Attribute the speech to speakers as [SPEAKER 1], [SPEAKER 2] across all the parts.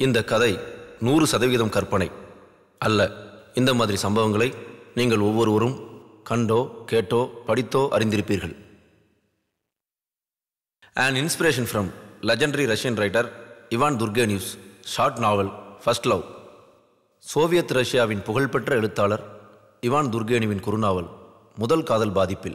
[SPEAKER 1] இந்த கதை 100% கற்பனை அல்ல. இந்த மாதிரி சம்பவங்களை நீங்கள் ஒவ்வொருவரும் கண்டோ கேட்டோ படித்தோ அறிந்திருப்பீர்கள். An inspiration from legendary Russian writer Ivan Turgenev's short novel First Love. Soviet ரஷ்யாவின் புகழ்பெற்ற எழுத்தாளர் இவான் துர்கேனிவின் குறுநாவல் முதல் காதல் பாதிப்பில்.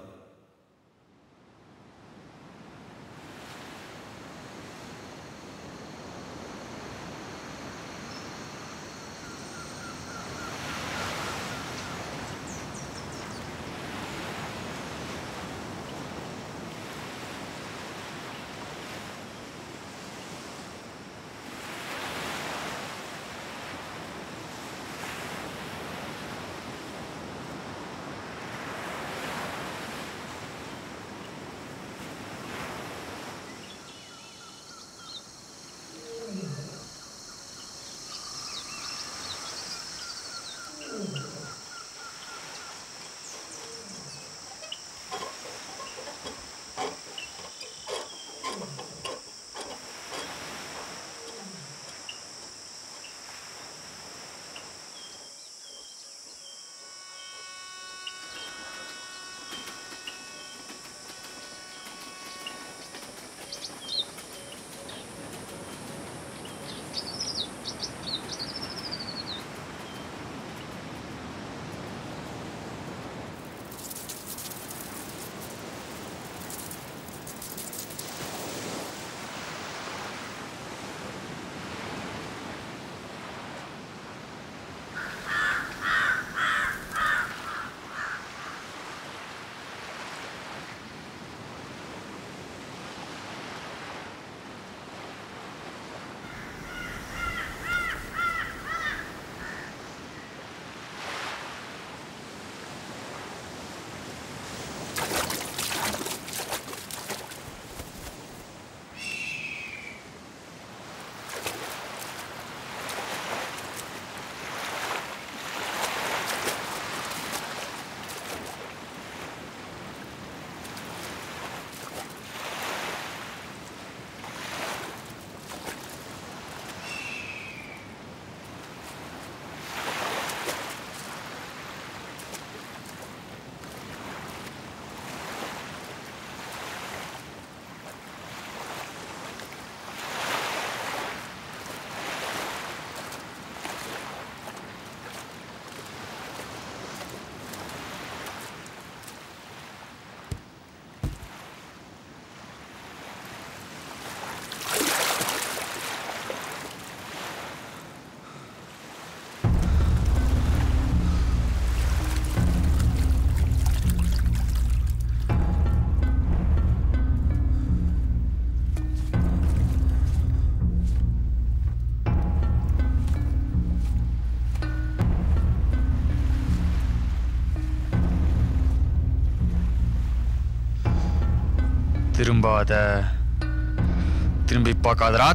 [SPEAKER 2] திரும்பி பார்க்காதரா.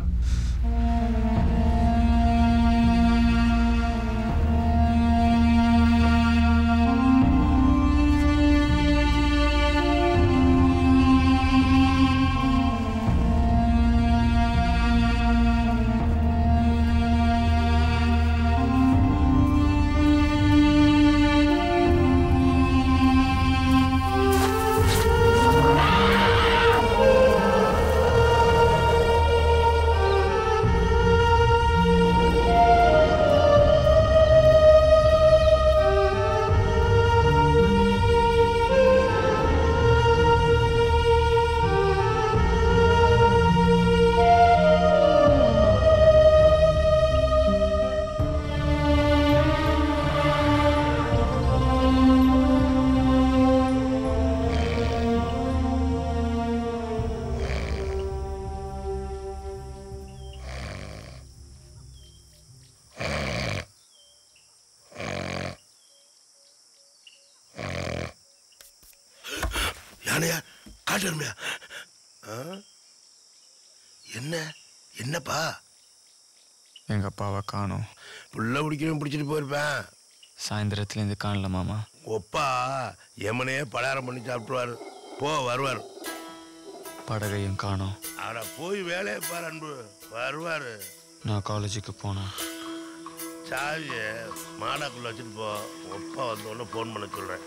[SPEAKER 3] என்னப்பா?
[SPEAKER 2] எங்க அப்பாவை காணோம்.
[SPEAKER 3] புள்ள பிடிக்கிறவன் பிடிச்சிட்டு போயிருப்பேன்.
[SPEAKER 2] சாயந்தரத்துலேருந்து காணல மாமா.
[SPEAKER 3] ஒப்பா எமனையே பலகாரம் பண்ணி சாப்பிட்டுருவாரு. போ வருவார்.
[SPEAKER 2] படகையும் காணோம்.
[SPEAKER 3] அவரை போய் வேலையை பாரு அன்பு, வருவாரு.
[SPEAKER 2] நான் காலேஜுக்கு போனேன்.
[SPEAKER 3] சாவியை மாடாக்குள்ள வச்சுட்டு போ. அப்பா வந்தோடனே ஃபோன் பண்ண சொல்கிறேன்.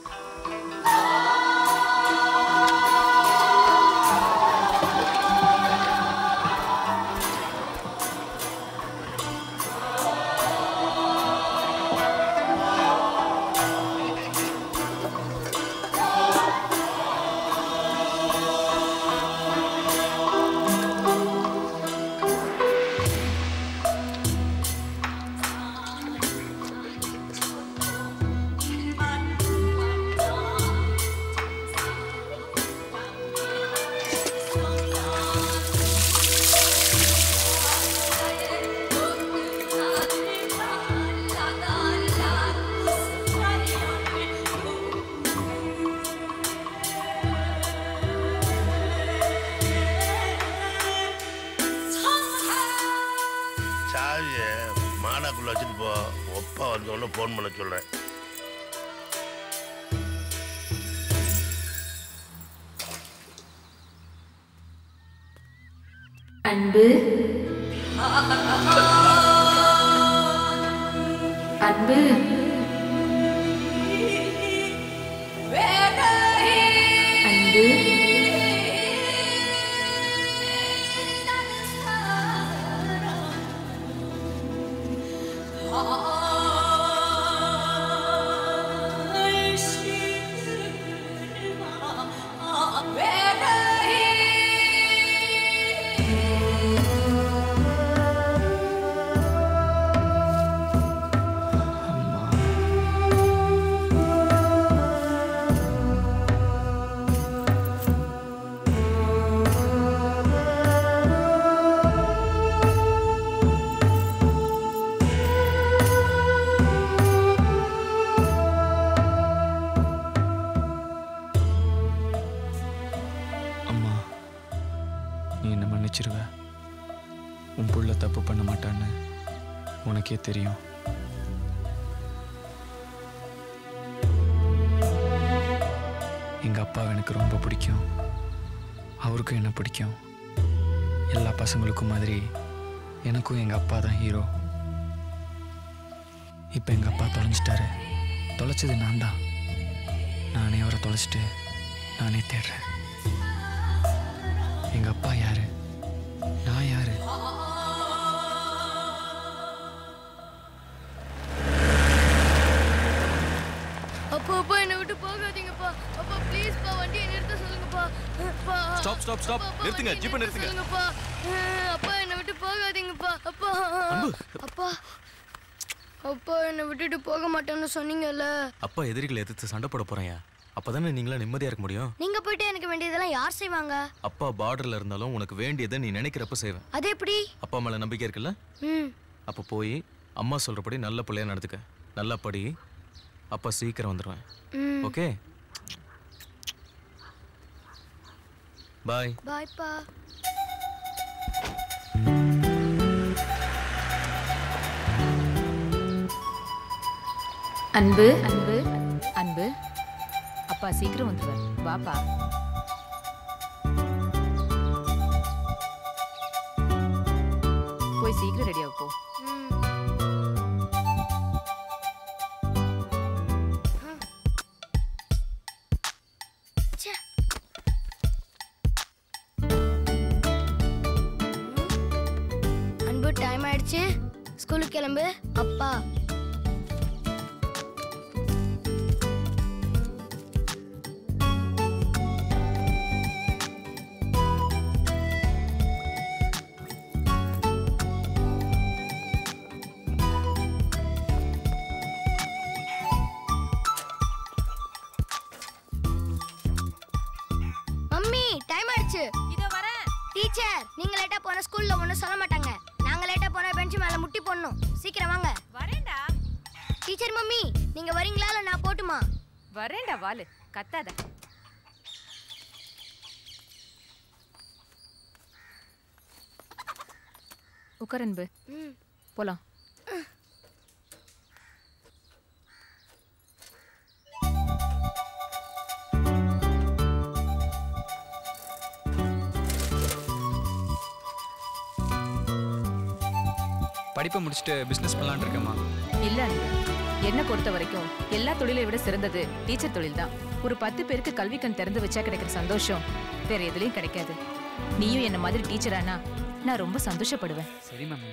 [SPEAKER 3] சாவியை மாடாக்குள்ள வச்சுட்டு போ. அப்பா வந்தோடனே ஃபோன் பண்ண சொல்கிறேன்.
[SPEAKER 4] அன்பு அன்பு அன்பு
[SPEAKER 2] உன் புள்ள தப்பு பண்ண மாட்டான்னு உனக்கே தெரியும். எங்க அப்பாவை எனக்கு ரொம்ப பிடிக்கும். அவருக்கும் என்ன பிடிக்கும். எல்லா பசங்களுக்கும் மாதிரி எனக்கும் எங்க அப்பா தான் ஹீரோ. இப்போ எங்க அப்பா தொலைஞ்சிட்டாரு. தொலைச்சது நான் தான். நானே அவரை தொலைச்சிட்டு நானே தேடுறேன். எங்க அப்பா யாரு? நான் யாரு?
[SPEAKER 5] அப்பா என்னை விட்டு போகாதீங்கப்பா. அப்பா ப்ளீஸ் பா, வண்டியை நிறுத்த சொல்லுங்கப்பா.
[SPEAKER 6] ஸ்டாப் ஸ்டாப் ஸ்டாப், நிறுத்துங்க, ஜீப்பை நிறுத்துங்க.
[SPEAKER 5] சொல்லுங்கப்பா. அப்பா என்னை விட்டு போகாதீங்கப்பா. அப்பா அப்பா அப்பா என்னை விட்டுட்டு போக மாட்டேன்னு சொன்னீங்கல்ல.
[SPEAKER 6] அப்பா எதிரிகளை எதிர்த்து சண்டை போட போறேன். அப்பதானே நீங்களா நிம்மதியா இருக்க முடியும்.
[SPEAKER 5] நீங்க போயிட்டு எனக்கு வேண்டியதெல்லாம் யார் செய்வாங்க?
[SPEAKER 6] அப்பா பார்டர்ல இருந்தாலும் உனக்கு வேண்டியதை நீ நினைக்கிறப்ப செய்வேன்.
[SPEAKER 5] அது எப்படி?
[SPEAKER 6] அப்பா மேல நம்பிக்கை இருக்குல்ல? அப்ப போய் அம்மா சொல்றபடி நல்ல பிள்ளையா நடந்துக்க. நல்லா படி. அப்பா சீக்கிரம் வந்துடுவேன். Okay, bye.
[SPEAKER 5] பாய்ப்பா.
[SPEAKER 4] அன்பு அன்பு அன்பு, அப்பா சீக்கிரம் வந்துடுவேன். வாப்பா. போய் சீக்கிரம் ரெடியா போ.
[SPEAKER 5] அன்பு, டைம் ஆயிடுச்சு, ஸ்கூலுக்கு கிளம்பு. அப்பா டீச்சர், நீங்க லேட்டா போனா ஸ்கூல்ல ஒண்ணும் சொல்ல மாட்டாங்க. நாங்க லேட்டா போனா பெஞ்ச் மேல முட்டி போடணும். சீக்கிரம் வாங்க.
[SPEAKER 7] வரேன்டா.
[SPEAKER 5] டீச்சர் மம்மி, நீங்க வரீங்களா இல்ல நான் போட்டுமா?
[SPEAKER 7] வரேன்டா, வாலு கத்தாத. உட்கார் அன்பு, போலாம்.
[SPEAKER 2] படிப்பை முடிச்சுட்டு பிஸ்னஸ் பண்ணலான்னு இருக்கேம்மா.
[SPEAKER 7] இல்ல அன்பு, என்ன பொறுத்த வரைக்கும் எல்லா தொழிலை விட சிறந்தது டீச்சர் தொழில் தான். ஒரு 10 பேருக்கு கல்வி கண் திறந்து வச்சா கிடைக்கிற சந்தோஷம் வேற எதுலயும் கிடைக்காது. நீயும் என்ன மாதிரி டீச்சரானா நான் ரொம்ப சந்தோஷப்படுவேன்.
[SPEAKER 2] சரி மம்மி.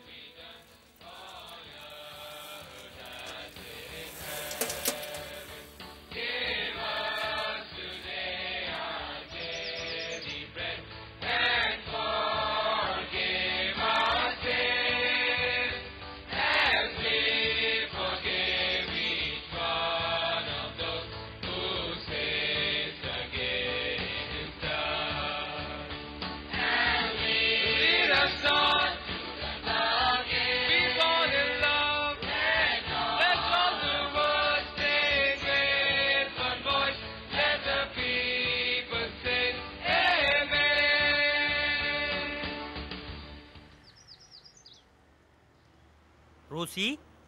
[SPEAKER 8] ரோசி,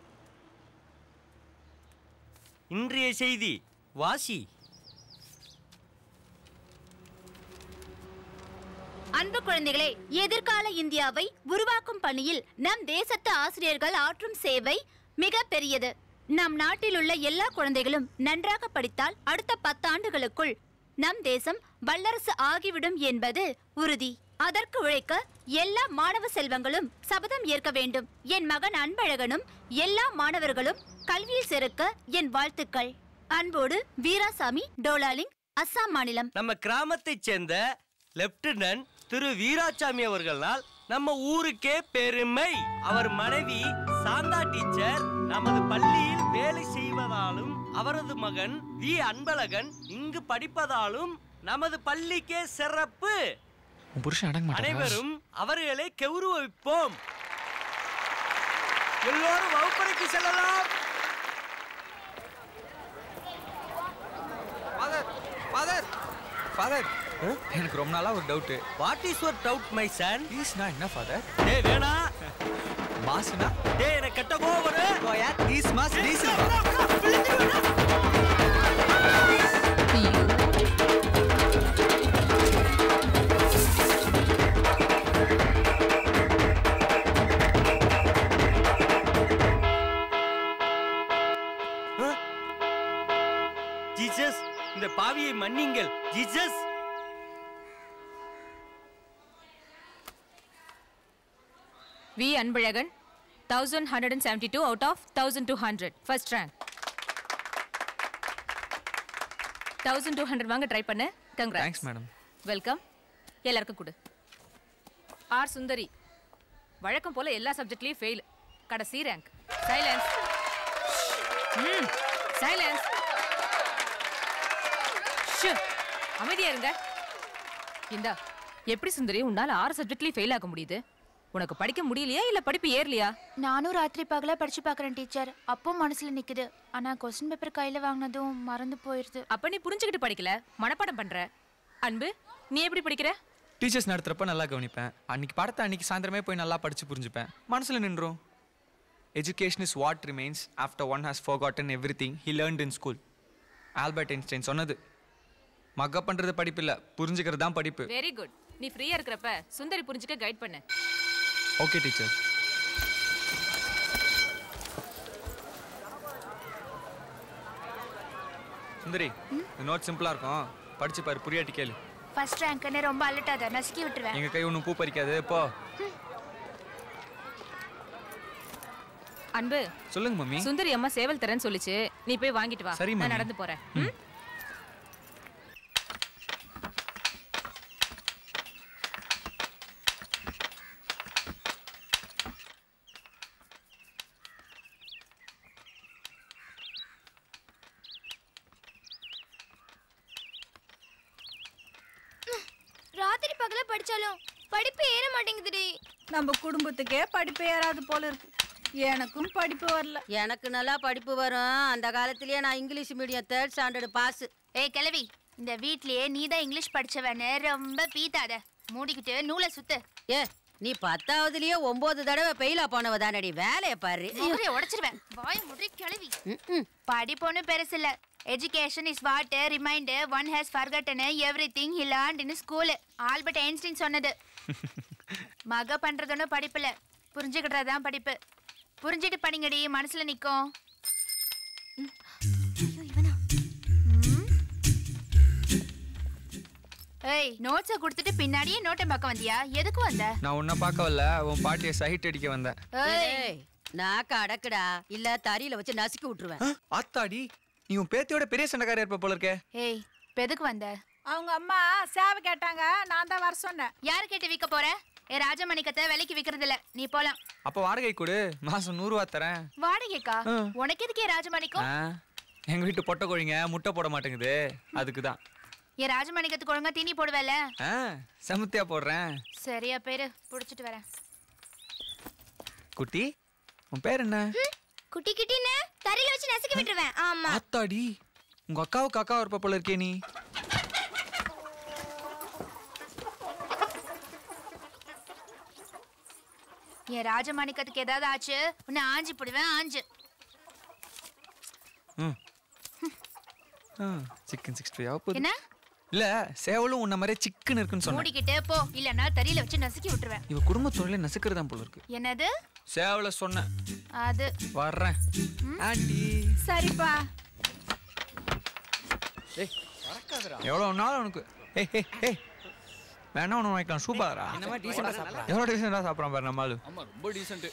[SPEAKER 8] இன்றைய செய்தி வாசி.
[SPEAKER 9] அன்பு குழந்தைகளே, எதிர்கால இந்தியாவை உருவாக்கும் பணியில் நம் தேசத்து ஆசிரியர்கள் ஆற்றும் சேவை மிக பெரியது. நம் நாட்டில் உள்ள எல்லா குழந்தைகளும் நன்றாக படித்தால் அடுத்த 10 ஆண்டுகளுக்குள் நம் தேசம் வல்லரசு ஆகிவிடும் என்பது உறுதி. அதற்கு உழைக்க எல்லா மாணவ செல்வங்களும் சபதம் ஏற்க வேண்டும். என் மகன் அன்பழகனும் எல்லா மாணவர்களும் கல்வியில் சேர்க்க என் வாழ்த்துக்கள். அன்போடு வீராசாமி, டோலாலிங், அஸ்ஸாம் மாநிலம்.
[SPEAKER 8] நம்ம கிராமத்தைச் சேர்ந்த லெப்டினன்ட் திரு வீராசாமி அவர்களால் நம்ம ஊருக்கே பெருமை. அவர் மனைவி சாந்தா டீச்சர் நமது பள்ளியில் வேலை செய்வதாலும் அவரது மகன் வி அன்பழகன் இங்கு படிப்பதாலும் நமது பள்ளிக்கே சிறப்பு. அனைவரும் அவர்களை கௌரவிப்போம். எல்லோரும் வகுப்பறைக்கு செல்லலாம்.
[SPEAKER 2] ஃபாதர், எனக்கு ரொம்ப நாளா ஒரு doubt.
[SPEAKER 8] What is your doubt my son?
[SPEAKER 2] ப்ளீஸ்னா என்ன ஃபாதர்?
[SPEAKER 8] டேய் வேணா.
[SPEAKER 2] மாஸ்னா?
[SPEAKER 8] டேய் எனக்கு கெட்ட கோவம் வரு.
[SPEAKER 2] ஓ யார் ப்ளீஸ் மாஸ் ப்ளீஸ்.
[SPEAKER 8] ஜீசஸ், இந்த பாவியை மன்னிங்கள் Jesus.
[SPEAKER 7] V Anbazhagan 1172 out of 1200 first rank. 1200 வாங்க ட்ரை பண்ணு. கங்க்ராட்ஸ்.
[SPEAKER 2] Thanks madam.
[SPEAKER 7] வெல்கம். எல்லாருக்கும் கொடு. ஆர் சுந்தரி வழக்கம் போல எல்லா சப்ஜெக்ட்லயும் ஃபெயில். கடைசி ரேங்க். சைலன்ஸ். சைலன்ஸ். அமைதியா இருங்க. இந்தா, எப்படி சுந்தரி உன்னால 6 சப்ஜெக்ட்லயும் ஃபெயில் ஆக முடியுது? உனக்கு படிக்க முடியலையா இல்ல படிப்பு ஏறலையா?
[SPEAKER 10] நானும் ராத்திரி பகலா படிச்சு பாக்குறேன் டீச்சர். அப்போ மனசுல நிக்குது. ஆனா கொஸ்டின் பேப்பர் கையில வாங்கினதும் மறந்து போயிருது.
[SPEAKER 7] அப்ப நீ புரிஞ்சுக்கிட்டு படிக்கல, மனப்பாடம் பண்ற. அன்பு, நீ எப்படி படிக்கிற?
[SPEAKER 2] டீச்சர்ஸ் நடத்துறப்ப நல்லா கவனிப்பேன். அன்னைக்கு பாடத்தை அன்னைக்கு சாயந்தரமே போய் நல்லா படிச்சு புரிஞ்சுப்பேன். மனசுல நின்றும். Education is what remains after one has forgotten everything he learned in school. Albert Einstein சொன்னது. மக்க பண்றது படிப்பு இல்ல, புரிஞ்சுக்கிறது தான் படிப்பு.
[SPEAKER 7] Very good. நீ ஃப்ரீயா இருக்கிறப்ப சுந்தரி புரிஞ்சுக்க கைட் பண்ணு.
[SPEAKER 2] Okay teacher. சுந்தரி, இந்த நோட் சிம்பிளா இருக்கும், படிச்சு பாரு, புரியாட்டி கேளு.
[SPEAKER 10] ஃபர்ஸ்ட் ரேங்க்னே ரொம்ப அலட்டாத, நசுக்கி விட்டுருவேன்.
[SPEAKER 2] எங்க கை ஒன்றும் பூ பறிக்காது. போ.
[SPEAKER 7] அன்பு,
[SPEAKER 2] சொல்லுங்க மம்மி.
[SPEAKER 7] சுந்தரி அம்மா சேவல் தரேன்னு சொல்லிச்சு, நீ போய் வாங்கிட்டு வா.
[SPEAKER 2] சரி,
[SPEAKER 7] நான் நடந்து போறேன்.
[SPEAKER 5] ராத்திரி பகல படிச்சாலும் படிப்பு ஏற மாட்டேங்குதுடி.
[SPEAKER 11] நம்ம குடும்பத்துக்கே படிப்பு ஏறாது போல இருக்கு. எனக்கும் படிப்பு வரல.
[SPEAKER 12] எனக்கு நல்லா படிப்பு வரும். அந்த காலத்திலேயே நான் English medium 3rd standard pass.
[SPEAKER 10] ஏய் கிழவி, இந்த வீட்லயே நீதான் இங்கிலீஷ் படிச்சவனே, ரொம்ப பீத்தாத. மூடிக்கிட்டு நூலை சுத்து.
[SPEAKER 12] ஏ, நீ 10ஆவதுலயே 9 தடவை பெயிலா போனவ தானடி. வேலைய பாரு.
[SPEAKER 10] உடைச்சிருவேன். வாய முடி கிழவி. படிப்பொன்னு பெருசு இல்ல. Education is what remind one has forgotten everything he learned in school. Albert Einstein சொன்னது. மக பண்றதுன்னு படிப்புல, புரிஞ்சுக்கிட்டதான் படிப்பு. புரிஞ்சிட்டு படிங்கடி, மனசுல நிக்கும். ஏய், நோட்ஸை கொடுத்துட்டு பின்னாடியே நோட்டை பார்க்க வந்தியா? எதுக்கு வந்த?
[SPEAKER 2] நான் உன்னை பார்க்க வரல, உன் பாட்டியை சைட் அடிக்க வந்தேன்.
[SPEAKER 12] ஏய், நாக்க அடக்குடா, இல்ல தறியில வச்சு நசுக்கி விட்டுருவேன்.
[SPEAKER 2] ஆத்தாடி, நீ உன் பேத்தியோட பெரிய சண்டைக்காரர் இருப்ப போல இருக்கே.
[SPEAKER 10] ஏய், எதுக்கு வந்த?
[SPEAKER 11] அவங்க அம்மா சேவை கேட்டாங்க, நான் தான் வர சொன்னேன்.
[SPEAKER 10] யாரு கேட்டு விற்க போற? ராஜமணிக்கத்தை விலைக்கு விக்கிறது இல்ல, நீ போலாம்.
[SPEAKER 2] அப்ப வாடகை கொடு, மாசம் 100 ரூபா தரேன்.
[SPEAKER 10] வாடகைக்கா? உனக்கு எதுக்கே ராஜமணிக்கம்?
[SPEAKER 2] எங்க வீட்டு பொட்டை கோழிங்க முட்டை போட மாட்டேங்குது, அதுக்குதான்.
[SPEAKER 10] என் ராஜமணிக்கத்துக்கு ஒழுங்கா தீனி போடுவேல?
[SPEAKER 2] சமுத்தியா போடுறேன்.
[SPEAKER 10] சரியா பேரு, புடிச்சிட்டு வரேன்.
[SPEAKER 2] குட்டி, உன் பேர் என்ன?
[SPEAKER 5] குட்டி கிட்டின்னு தரையில வச்சு நசுக்கி விட்டுருவேன். ஆமா.
[SPEAKER 2] ஆத்தாடி, உங்க அக்காவுக்கு அக்கா இருப்ப போல இருக்கே நீ.
[SPEAKER 10] என் ராஜமாணிக்கத்துக்கு ஏதாவது ஆச்சு, உன்னை ஆஞ்சி போடுவேன். ஆஞ்சு.
[SPEAKER 2] சிக்கன் 65
[SPEAKER 10] என்ன?
[SPEAKER 2] இல்ல, சேவலும் உன்ன மாதிரி சிக்கன் இருக்குன்னு சொன்னேன்.
[SPEAKER 10] மூடிக்கிட்டே போ, இல்லன்னா தறியில வச்சு நசுக்கி விட்டுருவேன்.
[SPEAKER 2] இவ குடும்பத்தோட நசுக்கிறதா போல இருக்கு.
[SPEAKER 10] என்னது?
[SPEAKER 2] சேவல சொன்னேன்.
[SPEAKER 10] அது
[SPEAKER 2] வர்றேன். ஆண்டி.
[SPEAKER 11] சரிப்பா.
[SPEAKER 2] ஏய், வரக்காதடா. எவ்வளவு நாள் உனக்கு? ஏய் வேணா ஒன்று வாங்கிக்கலாம். சூப்பரா.
[SPEAKER 8] என்னமா டீசெண்டா சாப்பிடுறா?
[SPEAKER 2] எவ்வளோ டீசெண்டா சாப்பிட்றான் பாரு நம்ம ஆளு.
[SPEAKER 8] ஆமா, ரொம்ப டீசென்ட்.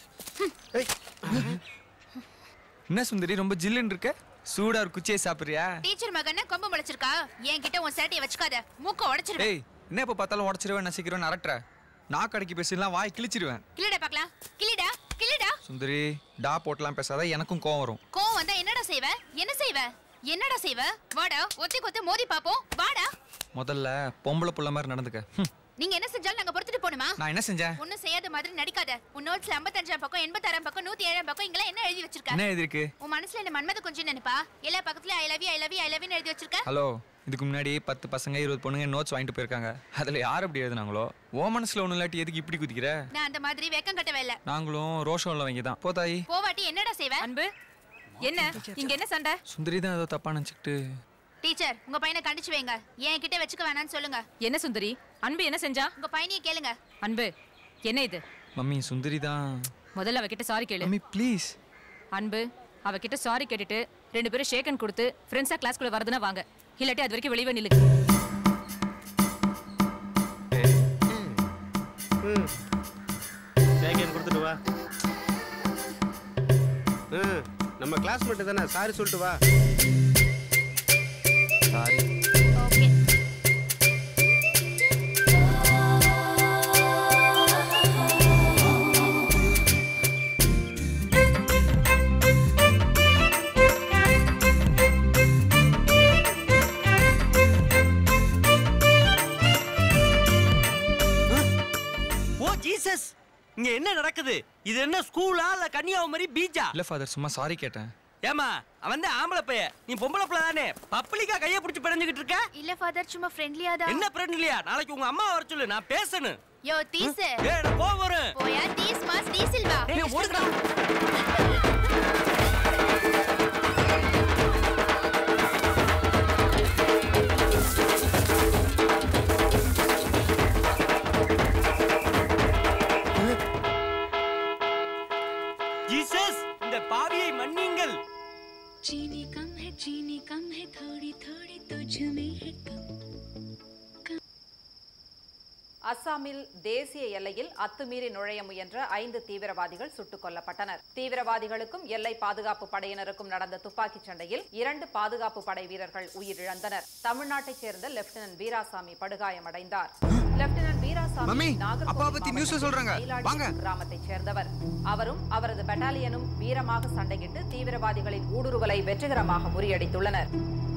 [SPEAKER 2] என்ன சுந்தரி, ரொம்ப ஜில்லுன்னு இருக்க? சூடா ஒரு குச்சியை சாப்பிடுறியா?
[SPEAKER 10] டீச்சர் மகன கொம்பு முளைச்சிருக்கா? என்கிட்ட உன் சேட்டையை வச்சுக்காத, மூக்க உடைச்சிருவேன்.
[SPEAKER 2] ஏய், என்ன இப்ப பார்த்தாலும் உடைச்சிருவேன், நசிக்கிறேன், அரட்டுற. நாக்கு அடக்கி பேசலாம், வாய் கிழிச்சிருவேன்.
[SPEAKER 10] கிளிடா பார்க்கலாம். கிளிடா கிளிடா.
[SPEAKER 2] சுந்தரி, டா போட்டலாம் பேசாத, எனக்கும் கோவம் வரும்.
[SPEAKER 10] கோவம் வந்தா என்னடா செய்வ? என்ன செய்வ? என்னடா செய்வ? வாடா, ஒத்தி கொத்து மோதி பாப்போம். வாடா.
[SPEAKER 2] முதல்ல பொம்பளை புள்ள மாதிரி நடந்துக்க.
[SPEAKER 10] நீங்க என்ன செஞ்சாலும் நாங்க பொறுத்துட்டு போணுமா?
[SPEAKER 2] நான் என்ன செஞ்சேன்?
[SPEAKER 10] ஒன்னும் செய்யாத மாதிரி நடிக்காத. உன் நோட்ஸ்ல 55ஆம் பக்கம், 86ஆம் பக்கம், 107ஆம் பக்கம் இங்கலாம் என்ன எழுதி வச்சிருக்க?
[SPEAKER 2] என்ன எழுதி இருக்கு?
[SPEAKER 10] உன் மனசுல என்ன மன்மத கொஞ்சம் நினைப்பா? எல்லா பக்கத்துலயும் I love you I love you I love you எழுதி வச்சிருக்க?
[SPEAKER 2] ஹலோ, இதுக்கு முன்னாடி 10 பசங்க 20 பொண்ணுங்க நோட்ஸ் வாங்கிட்டு போயிருக்காங்க. அதுல யார் அப்படி எழுதுனாங்களோ, ஓ மனசுல ஒண்ணு இல்லாட்டி எதுக்கு இப்படி குதிக்கிற?
[SPEAKER 10] நான் அந்த மாதிரி வெக்கம் கட்டவே இல்ல.
[SPEAKER 2] நாங்களும் ரோஷன்ல வாங்கி தான். போதாயி.
[SPEAKER 10] போவாட்டி என்னடா செய்வ?
[SPEAKER 7] அன்பு, என்ன இங்க என்ன சண்டை?
[SPEAKER 2] சுந்தரி தான் ஏதோ தப்பா நினைச்சிட்டு.
[SPEAKER 10] டீச்சர், உங்க பையனை கண்டிச்சு வைங்க. என் கிட்ட வச்சுக்க வேணாம்னு சொல்லுங்க.
[SPEAKER 7] என்ன சுந்தரி, அன்பு என்ன செஞ்சா?
[SPEAKER 10] உங்க பையனையே கேளுங்க.
[SPEAKER 7] அன்பு, என்ன இது?
[SPEAKER 2] மம்மி, சுந்தரி தான்.
[SPEAKER 7] முதல்ல அவகிட்ட சாரி கேளு.
[SPEAKER 2] Mummy please.
[SPEAKER 7] அன்பு, அவகிட்ட சாரி கேட்டுட்டு 2 பேரும் ஷேக்கன் கொடுத்து ஃப்ரெண்ட்ஸா கிளாஸ்க்குள்ள வரதுனா வாங்க, இல்லாட்டி அது வரைக்கும் வெளியே நில்லு.
[SPEAKER 13] ஷேக்கன் கொடுத்துட்டு வா. நம்ம கிளாஸ்மேட் தானே, சாரி சொல்லிட்டு வா.
[SPEAKER 2] சாரி.
[SPEAKER 10] ஓகே.
[SPEAKER 8] ஓ ஜீசஸ், இங்க என்ன நடக்குது? இது என்ன ஸ்கூலா இல்ல கன்னியாகுமரி பீச்சா?
[SPEAKER 2] இல்ல ஃபாதர், சும்மா சாரி கேட்டேன்.
[SPEAKER 8] ஏமா, அவன் தான் ஆம்பளை பைய, நீ பொம்பளை பிள்ளை தானே? பப்ளிக்கா கைய பிடிச்சு பிணைஞ்சுக்கிட்டு இருக்க?
[SPEAKER 10] இல்ல ஃபாதர், சும்மா ஃப்ரெண்ட்லியா தான்.
[SPEAKER 8] என்ன ஃப்ரெண்ட்லியா? நாளைக்கு உங்க அம்மா வர சொல்லு, நான் பேசணும்.
[SPEAKER 10] யோ தீஸ்.
[SPEAKER 8] ஏய், நான் போக வரேன்.
[SPEAKER 10] போயா தீஸ் மாஸ் டீசில் வா.
[SPEAKER 8] ஏய், ஓடுடா. ஜீசஸ், இந்த பாவியை மன்னியுங்கள்.
[SPEAKER 14] चीनी कम है थोड़ी थोड़ी तुझ में है कम.
[SPEAKER 15] அஸ்ஸாமில் தேசிய எல்லையில் அத்துமீறி நுழைய முயன்ற 5 தீவிரவாதிகள் சுட்டுக் கொல்லப்பட்டனர். தீவிரவாதிகளுக்கும் எல்லை பாதுகாப்பு படையினருக்கும் நடந்த துப்பாக்கிச் சண்டையில் 2 பாதுகாப்பு படை வீரர்கள் உயிரிழந்தனர். தமிழ்நாட்டைச் சேர்ந்த லெப்டினன்ட் வீராசாமி படுகாயமடைந்தார். லெப்டினன்ட் வீராசாமி நாகர்கோவில் கிராமத்தைச் சேர்ந்தவர். அவரும் அவரது பெட்டாலியனும் வீரமாக சண்டையிட்டு தீவிரவாதிகளின் ஊடுருவலை வெற்றிகரமாக முறியடித்துள்ளனர்.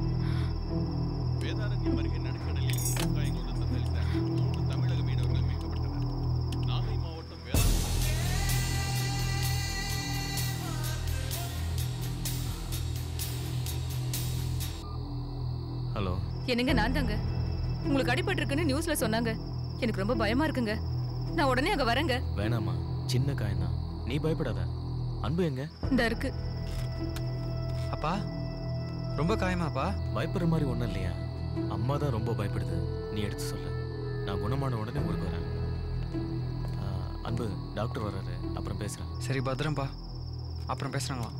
[SPEAKER 6] ஹலோ.
[SPEAKER 7] என்னங்க, நான் தாங்க. உங்களுக்கு அடிபட்டு இருக்குன்னு நியூஸ்ல சொன்னாங்க. எனக்கு ரொம்ப பயமா இருக்குங்க. நான் உடனே அங்க வரேங்க.
[SPEAKER 6] வேணாமா, சின்ன காயம் தான், நீ பயப்படாத. அன்பு எங்க?
[SPEAKER 7] இந்த இருக்கு.
[SPEAKER 2] அப்பா, ரொம்ப காயமாப்பா?
[SPEAKER 6] பயப்படுற மாதிரி ஒன்றும் இல்லையா? அம்மா தான் ரொம்ப பயப்படுது. நீ எடுத்து சொல்ல, நான் குணமான உடனே ஊருக்கு வரேன். அன்பு டாக்டர் வர்றாரு, அப்புறம் பேசுறேன்.
[SPEAKER 2] சரி பத்திரம்ப்பா, அப்புறம் பேசுறாங்களா?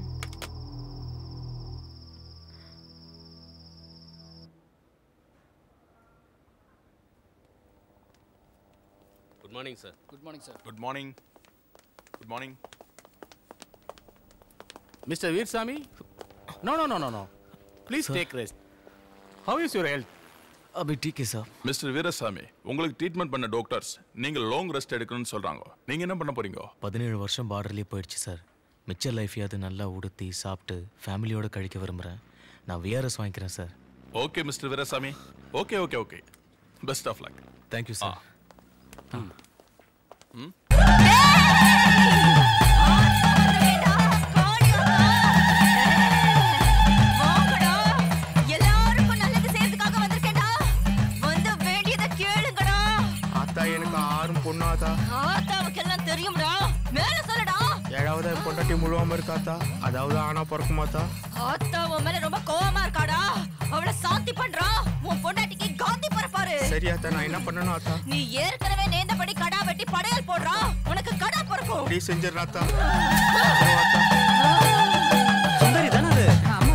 [SPEAKER 13] Good morning, sir.
[SPEAKER 16] Good morning, sir.
[SPEAKER 17] Good morning. Good morning.
[SPEAKER 13] Mr. Veerasami? No. Please
[SPEAKER 6] Sir.
[SPEAKER 13] take rest. How is your health?
[SPEAKER 6] अभी ठीक है साहब.
[SPEAKER 17] மிஸ்டர் வீரசாமி, உங்களுக்கு ட்ரீட்மெண்ட் பண்ண டாக்டர்ஸ் நீங்க லாங் ரெஸ்ட் எடுக்கணும்னு சொல்றாங்க. நீங்க என்ன பண்ண போறீங்க?
[SPEAKER 6] 17 வருஷம் பார்டர்லயே போயிடுச்சு சார். மிச்ச லைஃபையாவது நல்லா உடுத்தி சாப்பிட்டு ஃபேமிலியோட கழிக்க விரும்புகிறேன். நான் விஆர்எஸ் வாங்கிக்கிறேன் sir.
[SPEAKER 17] Okay mister Veerasamy. Okay. Best of luck.
[SPEAKER 6] Thank you sir.
[SPEAKER 18] ஏழாவது பொண்டாட்டி முழுவாம இருக்காத்தா, அதாவது ஆனா பிறக்க மாத்தா.
[SPEAKER 9] ஆத்தா உன் மேல ரொம்ப கோவமா இருக்காடா. அவளை சாந்தி பண்றா. உன் பொண்டாட்டிக்கு காந்தி பரப்பாரு.
[SPEAKER 18] சரி ஆத்தா, நான் என்ன பண்ணணும் ஆத்தா?
[SPEAKER 9] நீ ஏற்கனவே நேர்ந்தபடி கடா வெட்டி படையல் போடுறா. உனக்கு கடா பறக்கும்.
[SPEAKER 18] அப்படியே செஞ்சிடறாத்தா.
[SPEAKER 8] சுந்தரி தானே அது?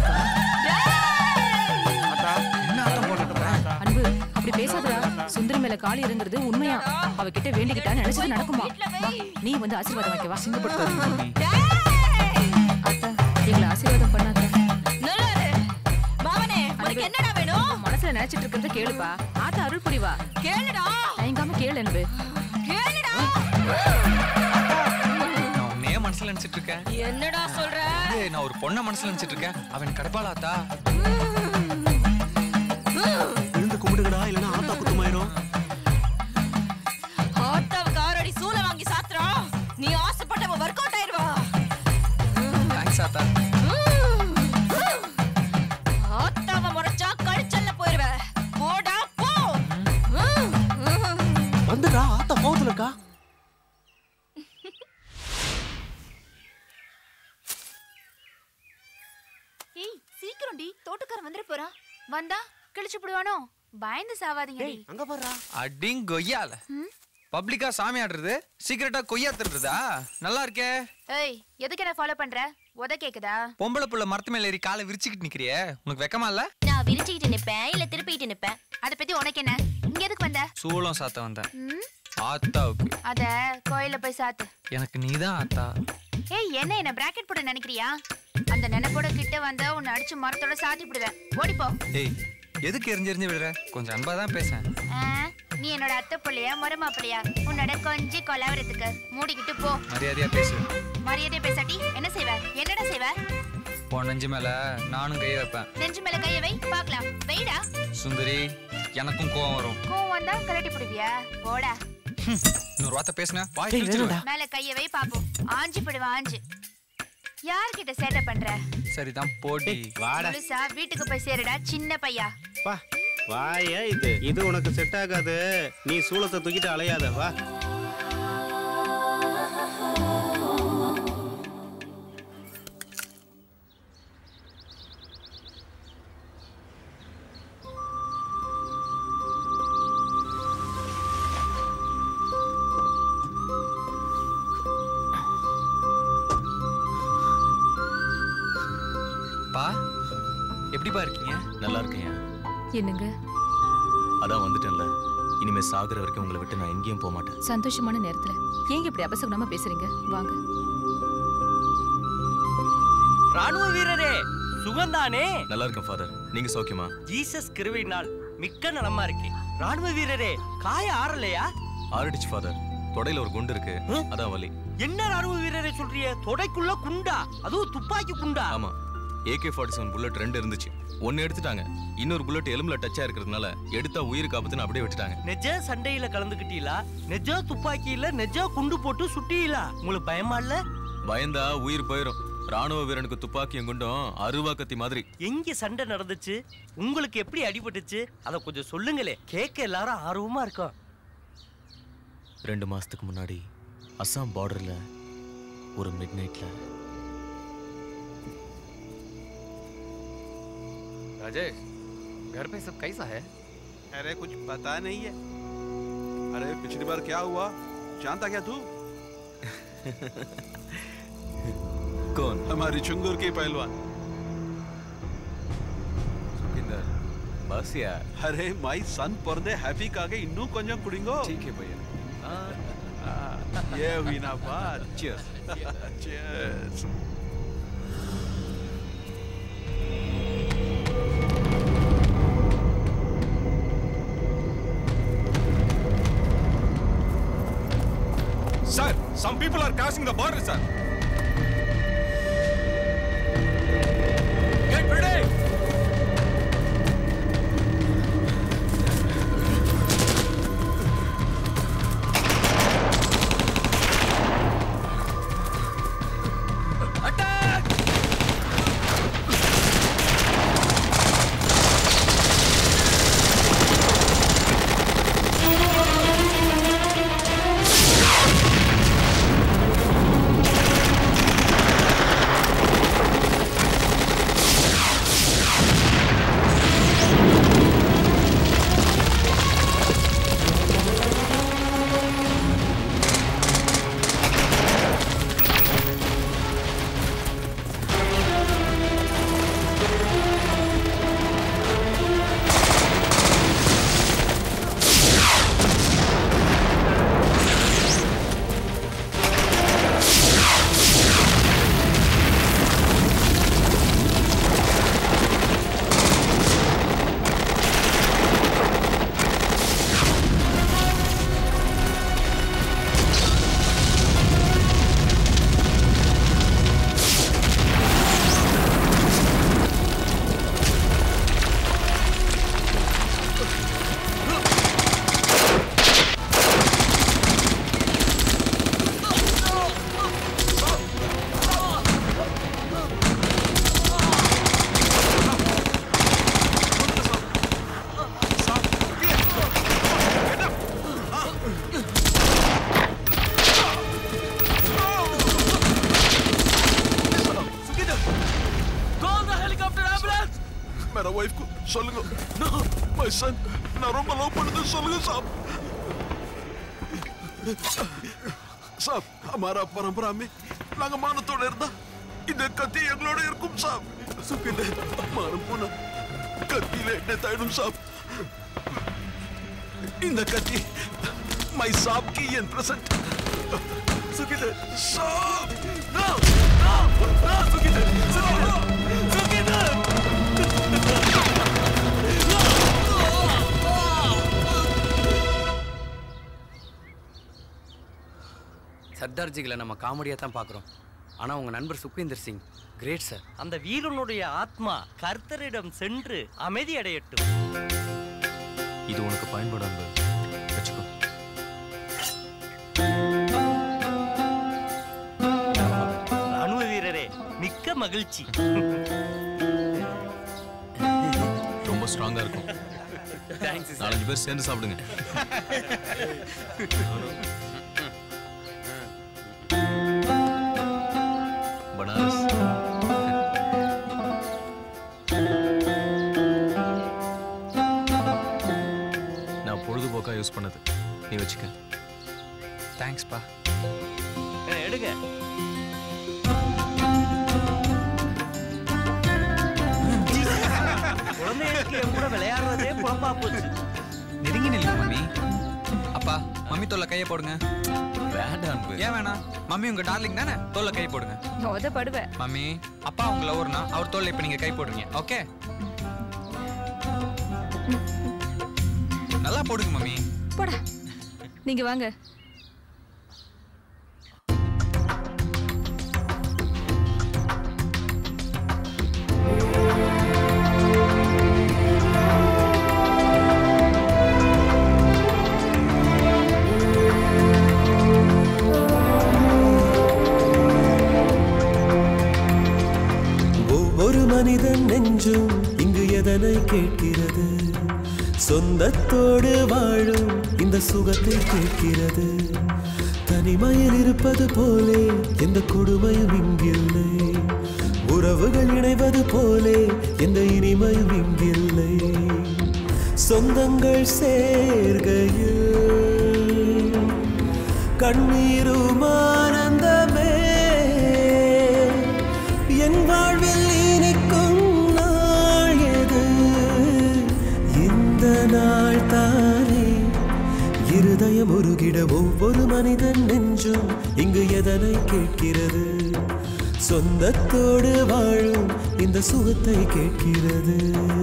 [SPEAKER 7] அன்பு அப்படி பேசாதடா. சுந்தரி மேல காலி இறங்குறது உண்மையா? அவகிட்ட வேண்டிக்கிட்டா நினைச்சது நடக்குமா? நீ வந்து ஆசீர்வாதம் வைக்கவா? அத்தா எங்களை ஆசீர்வாதம் பண்ணாத.
[SPEAKER 9] மாவனே உனக்கு என்னடா வேணும்?
[SPEAKER 7] மனசுல நினைச்சிட்டு இருக்கிறத கேளுப்பா. ஆத்தா அருள் புரிவா.
[SPEAKER 9] கேளுடா.
[SPEAKER 7] தயங்காம கேளு அன்பு.
[SPEAKER 9] கேளுடா.
[SPEAKER 2] நான் உன்னையே மனசுல நினைச்சிட்டு இருக்கேன்.
[SPEAKER 9] என்னடா சொல்ற?
[SPEAKER 2] நான் ஒரு பொண்ணை மனசுல நினைச்சிட்டு இருக்கேன். அவன் கடப்பாளாத்தா.
[SPEAKER 8] இருந்து கும்பிடுங்கடா, இல்லனா ஆத்தா குத்துமாயிரும்.
[SPEAKER 9] ஆத்தாவுக்கு ஆறடி சூளை வாங்கி சாத்துறா. நீ ஆசைப்பட்டவ வொர்க் அவுட் ஆயிருவா.
[SPEAKER 2] தேங்க்ஸ் ஆத்தா.
[SPEAKER 9] ஆத்தாவ முறைச்சா கழிச்சல்ல போயிருவ. போடா போ.
[SPEAKER 8] வந்துடா, ஆத்தா கோவத்துல இருக்கா.
[SPEAKER 10] ஏய் சீக்கிரம் டி, தோட்டக்காரன் வந்துட போறா. வந்தா கிழிச்சு போடுவானோ? பயந்து சாவாதீங்க டி.
[SPEAKER 8] அங்க பாருடா.
[SPEAKER 2] அடிங் கொய்யால. பப்ளிக்கா சாமி ஆடுறது, சீக்கிரட்டா கொய்யா தருறதா? நல்லா இருக்கே.
[SPEAKER 10] ஏய் எதுக்கு என்ன ஃபாலோ பண்ற? உத கேக்குதா?
[SPEAKER 2] பொம்பளை புள்ள மரத்து மேல ஏறி காலை விரிச்சிக்கிட்டு நிக்கிறியே, உனக்கு வெக்கமா இல்ல?
[SPEAKER 10] நான் விரிச்சிக்கிட்டு நிப்பேன் இல்ல திருப்பிட்டு நிப்பேன், அத பத்தி உனக்கு என்ன? இங்க எதுக்கு வந்த?
[SPEAKER 2] சூளம் சாத்த வந்தேன். ஆத்தாவுக்கு.
[SPEAKER 10] அத கோயில்ல போய் சாத்து.
[SPEAKER 2] எனக்கு நீதான் ஆத்தா.
[SPEAKER 10] ஏய் என்ன பிராக்கெட் போட நினைக்கிறியா? அந்த நினைப்போட கிட்ட வந்தா உன்னை அடிச்சு மரத்தோட சாத்தி விடுவேன். ஓடிப்போ.
[SPEAKER 2] ஏய் எதுக்கு எரிஞ்சு விடுற? கொஞ்சம் அன்பா தான் பேசேன்.
[SPEAKER 10] நீ என்னோட அத்தை பிள்ளையா மருமா பிள்ளையா? உன்னோட கொஞ்சி கொலாவறதுக்கு மூடிக்கிட்டு போ.
[SPEAKER 2] மரியாதையா பேசு.
[SPEAKER 10] மரியாதையா பேசாட்டி என்ன செய்வ? என்னடா செய்வ?
[SPEAKER 2] உன் நெஞ்சு மேல நானும் கை வைப்பேன்.
[SPEAKER 10] நெஞ்சு மேல கைய வை பார்க்கலாம். வைடா.
[SPEAKER 2] சுந்தரி, எனக்கும் கோவம் வரும்.
[SPEAKER 10] கோவம் வந்தா கலட்டி போடுவியா? போடா.
[SPEAKER 2] இன்னொரு வார்த்தை பேசுன வாய் கிழிச்சிடுவேன்.
[SPEAKER 10] மேல கைய வை பாப்போம். ஆஞ்சி போடுவா ஆஞ்சி. யார்கிட்ட சேட்டை பண்ற?
[SPEAKER 2] சரிதான் போடி.
[SPEAKER 13] வாடா.
[SPEAKER 10] முழுசா வீட்டுக்கு போய் சேருடா சின்ன பையா.
[SPEAKER 13] வா வாயா, இது உனக்கு செட் ஆகாது. நீ சூளத்தை தூக்கிட்டு அலையாத. வா.
[SPEAKER 2] பா எப்படிப்பா இருக்கீங்க?
[SPEAKER 6] நல்லா இருக்கேன்.
[SPEAKER 7] என்னங்க?
[SPEAKER 6] அதான் வந்துட்டேன்ல, இனிமே சாகுற வரைக்கும் உங்களை விட்டு நான் எங்கேயும் போக மாட்டேன்.
[SPEAKER 7] சந்தோஷமான நேரத்துல ஏங்க இப்படி அபசகுணமா பேசுறீங்க? வாங்க.
[SPEAKER 8] ராணுவ வீரரே, சுகந்தானே?
[SPEAKER 6] நல்லா இருக்கேன் ஃபாதர். நீங்க சௌக்கியமா?
[SPEAKER 8] ஜீசஸ் கிருபையினால் மிக்க நலமா இருக்கேன். ராணுவ வீரரே, காய ஆறலையா?
[SPEAKER 6] ஆரடிச்சு ஃபாதர். தொடையில ஒரு குண்டு இருக்கு, அதான் வலி.
[SPEAKER 8] என்ன ராணுவ வீரரே சொல்றியே? தொடைக்குள்ள குண்டா? அதுவும் துப்பாக்கி குண்டா?
[SPEAKER 6] ஆமா. AK-47 புல்லட் 2 இருந்துச்சு. ஒன்னு எடுத்துட்டாங்க. இன்னொரு புல்லட் எலும்புல டச்சா இருக்கிறதுனால எடுத்தா உயிருக்கு ஆபத்துன்னு அப்படியே விட்டுட்டாங்க.
[SPEAKER 8] நெஜ சண்டையில கலந்துக்கிட்டீங்களா? நெஜ துப்பாக்கியில நெஜ குண்டு போட்டு சுட்டீங்களா? உங்களுக்கு பயமா இல்ல?
[SPEAKER 6] பயந்தா உயிர் போயிரும். ராணுவ வீரனுக்கு துப்பாக்கியும் குண்டும் அருவா கத்தி மாதிரி.
[SPEAKER 8] எங்க சண்டை நடந்துச்சு? உங்களுக்கு எப்படி அடிபட்டுச்சு? அத கொஞ்சம் சொல்லுங்களே, கேட்க எல்லாரும் ஆர்வமா இருக்கும்.
[SPEAKER 6] 2 மாசத்துக்கு முன்னாடி அசாம் பார்டர்ல ஒரு மிட் நைட்ல.
[SPEAKER 19] राजेश, घर पे सब कैसा है?
[SPEAKER 17] अरे कुछ पता नहीं है। अरे पिछली बार क्या हुआ?
[SPEAKER 16] जानता क्या तू?
[SPEAKER 6] कौन?
[SPEAKER 16] हमारी चुंगुर की पहलवान।
[SPEAKER 6] सुखिंदर बस यार।
[SPEAKER 16] अरे माई सन पर्दे हैप्पी कागे इन्नू கொஞ்சம் குடிங்கோ.
[SPEAKER 6] ठीक है भैया।
[SPEAKER 16] ये हुई ना बात।
[SPEAKER 6] Cheers.
[SPEAKER 16] Cheers.
[SPEAKER 20] Sir, some people are crossing the border, sir. Get ready!
[SPEAKER 16] Wife को சொல்லுங்க no my son நான் ரொம்ப லவ் பண்ணது சொல்லுங்க साहब साहब हमारा परंपरा में நாங்க மானத்தோட இருந்தா இந்த கத்தி எங்களோட இருக்கும் साहब சுகில மானம் போன கத்தியில எட்டதாயிடும் साहब இந்த கத்தி my साहब की என் பிரசன்ட் சுகில साहब no no no சுகில சுகில
[SPEAKER 8] சர்தார் ஜிகளை நம்ம காமெடியா தான் பார்க்குறோம். ஆனா உங்க நண்பர் சுக்வீந்தர் சிங் கிரேட் சார். அந்த வீரனுடைய ஆத்மா கர்த்தரிடம் சென்று அமைதி அடையட்டும்.
[SPEAKER 6] இது உனக்கு பயன்படும் வச்சுக்கோ.
[SPEAKER 8] ராணுவ வீரரே மிக்க மகிழ்ச்சி.
[SPEAKER 6] ரொம்ப ஸ்ட்ராங்கா இருக்கும்.
[SPEAKER 8] தேங்க்ஸ்.
[SPEAKER 6] 4 பேர் சேர்ந்து சாப்பிடுங்க. बनारस நான் பொழுதுபோக்கா யூஸ் பண்ணது நீ வச்சுக்க.
[SPEAKER 2] தேங்க்ஸ் பா.
[SPEAKER 8] எடுங்க. குழந்தைகளுக்கு என் கூட விளையாடுறதே பொழப்பா போச்சு.
[SPEAKER 2] நெருங்கி நில்லுங்க மம்மி. அப்பா மம்மி தோல்ல கையை போடுங்க.
[SPEAKER 6] வேண்டாம்.
[SPEAKER 2] ஏன் வேணாம்? மம்மி உங்க டார்லிங் தானே, தோல்ல கை போடுங்க.
[SPEAKER 7] படுவேன்.
[SPEAKER 2] மம்மி அப்பா உங்க லவர்னா அவர் தோல்ல இப்ப நீங்க கை போடுறீங்க. ஓகே நல்லா போடுங்க மம்மி.
[SPEAKER 7] போடா நீங்க வாங்க.
[SPEAKER 21] மனிதன் நெஞ்சும் இங்கு எதனை கேட்கிறது, சொந்தத்தோடு வாழும் இந்த சுகத்தை கேட்கிறது. தனிமையில் இருப்பது போலே எந்த கொடுமையும் இங்கில்லை, உறவுகள் இணைவது போலே எந்த இனிமையும் இங்கில்லை. சொந்தங்கள் சேர்கையில் கண்ணீரும் ஆனந்தமே என் வாழ்வில் இனிக்கும் நாள் எது இந்த நாள் தானே இருதயம் உருகிட ஒவ்வொரு மனிதன் நெஞ்சும் இங்கு எதனை கேட்கிறது சொந்தத்தோடு வாழும் இந்த சுகத்தை கேட்கிறது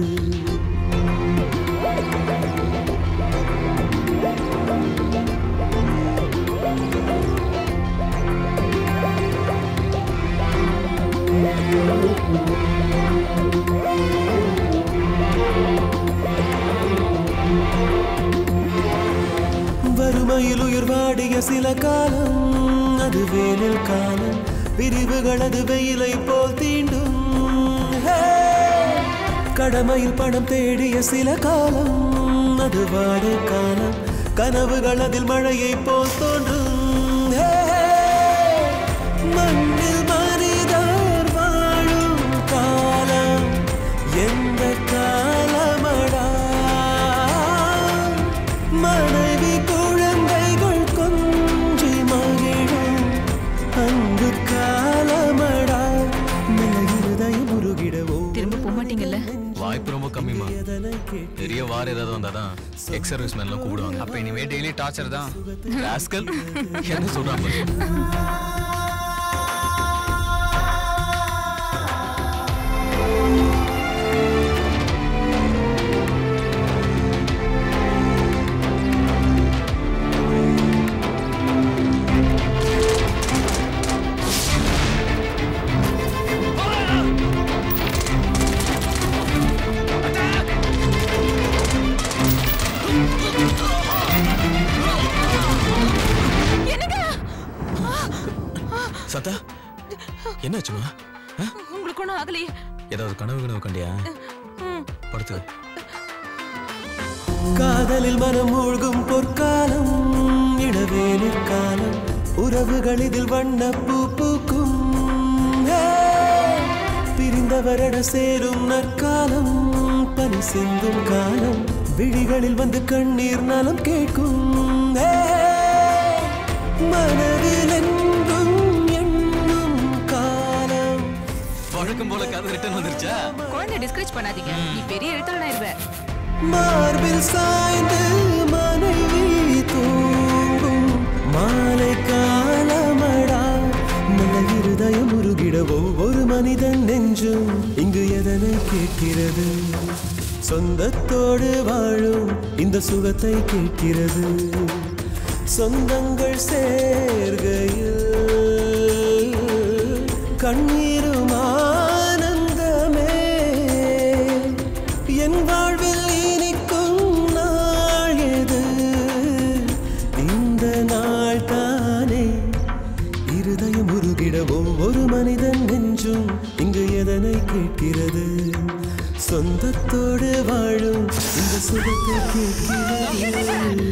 [SPEAKER 21] வறுமையில் உயிர் வாடிய சில காலம் அது வேனில் காலம் பிரிவுகள் அது வெயிலை போல் தீண்டும் கடமையில் பணம் தேடிய சில காலம் அது வாடை காலம் கனவுகள் அதில் மழையை போல் தோன்றும் மண்ணில் மனிதர் வாழும் காலம் எந்த காலமடா மனைவி குழந்தைகள் கொஞ்சி மகிழும் அன்பு காலமடா நல்ல இருதயம் உருகிடவோ
[SPEAKER 7] திரும்ப போக மாட்டீங்கல்ல
[SPEAKER 6] வாய்ப்பு ரொம்ப கம்மிமா பெரிய வார ஏதாவது வந்தாதான் எக்ஸ் சர்வீஸ் மேன்லாம் கூப்பிடுவாங்க
[SPEAKER 2] அப்ப இனிமே டெய்லி டார்ச்சர் தான்
[SPEAKER 6] ராஸ்கல் என்ன சொல்றாங்க சதா என்னாச்சுமா
[SPEAKER 7] உங்களுக்கு ஒன்றும் ஆகலையே
[SPEAKER 6] ஏதாவது கனவு கண்டியா படுத்து
[SPEAKER 21] காதலில் மனம் மூழ்கும் பொற்காலம் இளவேனிற் காலம் உறவுகள் இதில் வண்ண பூ பூக்கும் பிரிந்தவரட சேரும் நற்காலம் பனி சிந்தும் காலம் விழிகளில் வந்து கண்ணீர் நலம் கேட்கும் மனதில் என்றும் எண்ணும் காலம்
[SPEAKER 6] வழக்கம் போல கதை ரிட்டர்ன் வந்துருச்சா
[SPEAKER 7] குழந்தை டிஸ்கரேஜ் பண்ணாதீங்க நீ பெரிய எழுத்தாளனாயிருவ
[SPEAKER 21] மார்பில் சாய்ந்து மனைவி தூங்கும் மாலை காலமடா நல்ல இருதயம் உருகிட ஒவ்வொரு மனிதன் நெஞ்சும் இங்கு எதனை கேட்கிறது சொந்தத்தோடு வாழும் இந்த சுகத்தை கேட்கிறது சொந்தங்கள் சேர்கையில் கண்ணீரும் ஆனந்தமே என் வாழ்வில் இனிக்கும் நாள் எது இந்த நாள் தானே இருதயம் உருகிட ஒவ்வொரு மனிதன் நெஞ்சும் இங்கு எதனை கேட்கிறது சொந்தத்தோடு வாழும் இந்த சுகத்தை கேட்கிறது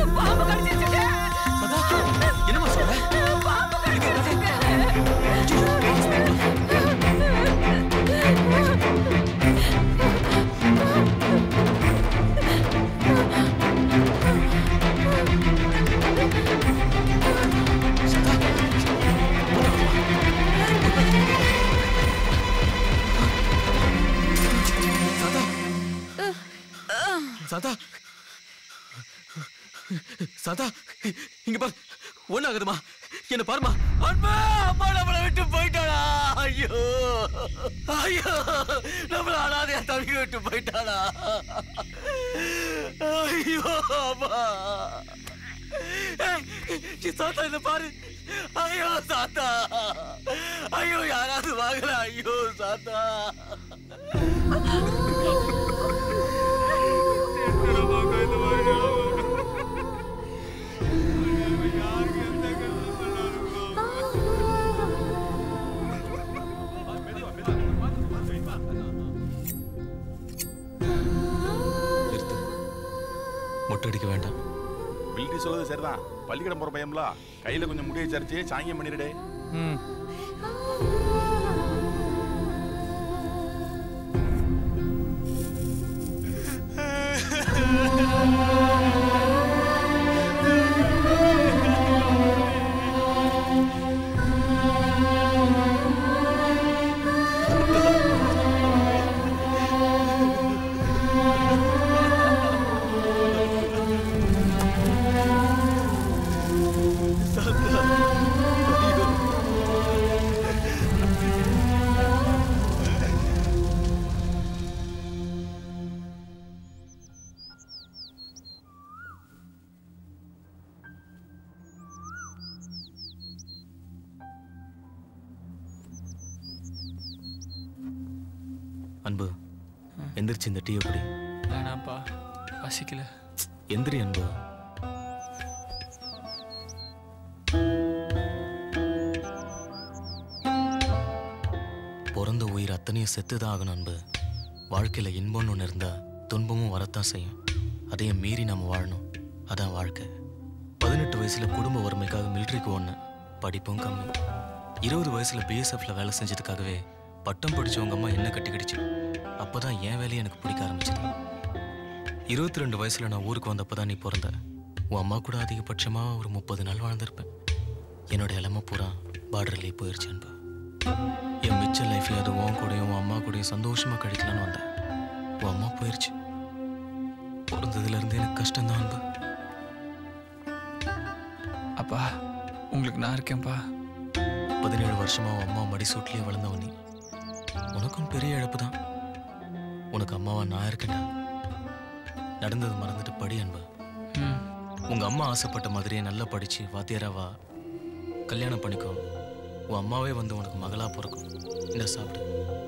[SPEAKER 6] சதா சதா இங்க பாரு ஒண்ணு ஆகுதுமா என்ன பாருமா அன்பா அம்மா நம்மளை விட்டு போயிட்டாளா ஐயோ ஐயோ நம்மள அனாதையா தவிக்க விட்டு போயிட்டாளா ஐயோ அம்மா சாத்தா இதை பாரு ஐயோ சாத்தா ஐயோ யாராவது வாங்கல ஐயோ சாத்தா மொட்டடிக்க வேண்டாம்
[SPEAKER 17] பில்டி சொல்றது சரிதான் பள்ளிக்கூடம் போற பையன்ல கையில கொஞ்சம் முடியை சரிச்சு சாங்கியம் பண்ணிடுடே
[SPEAKER 6] அன்பு எந்திரிச்சு இந்த டீ எப்படி?
[SPEAKER 2] வேணாம்ப்பா, பசிக்கல.
[SPEAKER 6] எந்திரி அன்பு. பிறந்த உயிர் அத்தனையும் செத்துதான் ஆகணும் அன்பு. வாழ்க்கையில இன்பம்னு ஒன்று இருந்தா துன்பமும் வரத்தான் செய்யும். அதையும் மீறி நாம வாழணும். அதான் வாழ்க்கை. 18 வயசுல குடும்ப வறுமைக்காக மிலிட்ரிக்கு ஓடினேன். படிப்பும் கம்மி. 20 வயசுல பிஎஸ்எஃப்ல வேலை செஞ்சதுக்காகவே பட்டம் படிச்சவங்க அம்மா என்ன கட்டிக்கிடுச்சு. அப்பதான் என் வேலையை எனக்கு பிடிக்க ஆரம்பிச்சது. 22 வயசுல நான் ஊருக்கு வந்தப்பதான் நீ பிறந்த. உன் அம்மா கூட அதிகபட்சமா ஒரு 30 நாள் வாழ்ந்திருப்பேன். என்னோட இளமை பூரா பார்டர்லேயே போயிடுச்சு அன்பு. என் மிச்ச லைஃப்ல உன் கூடயும் உன் அம்மா கூடயும் சந்தோஷமா கழிக்கலான்னு வந்தேன். உன் அம்மா போயிடுச்சு. பிறந்ததுல இருந்து எனக்கு கஷ்டம்தான் அன்பு.
[SPEAKER 2] அப்பா, உங்களுக்கு நான் இருக்கேன்ப்பா.
[SPEAKER 6] 17 வருஷமா உன் அம்மா மடிசூட்லயே வளர்ந்தவன் நீ. உனக்கும் பெரிய இழப்பு தான். உனக்கு அம்மாவா நான் இருக்கேன்டா. நடந்தது மறந்துட்டு படி அன்பு. உங்க அம்மா ஆசைப்பட்ட மாதிரியே நல்லா படிச்சு வாத்தியாராவா, கல்யாணம் பண்ணிக்கோ. உன் அம்மாவே வந்து உனக்கு மகளா பிறக்கும். இந்த சாப்பிடு.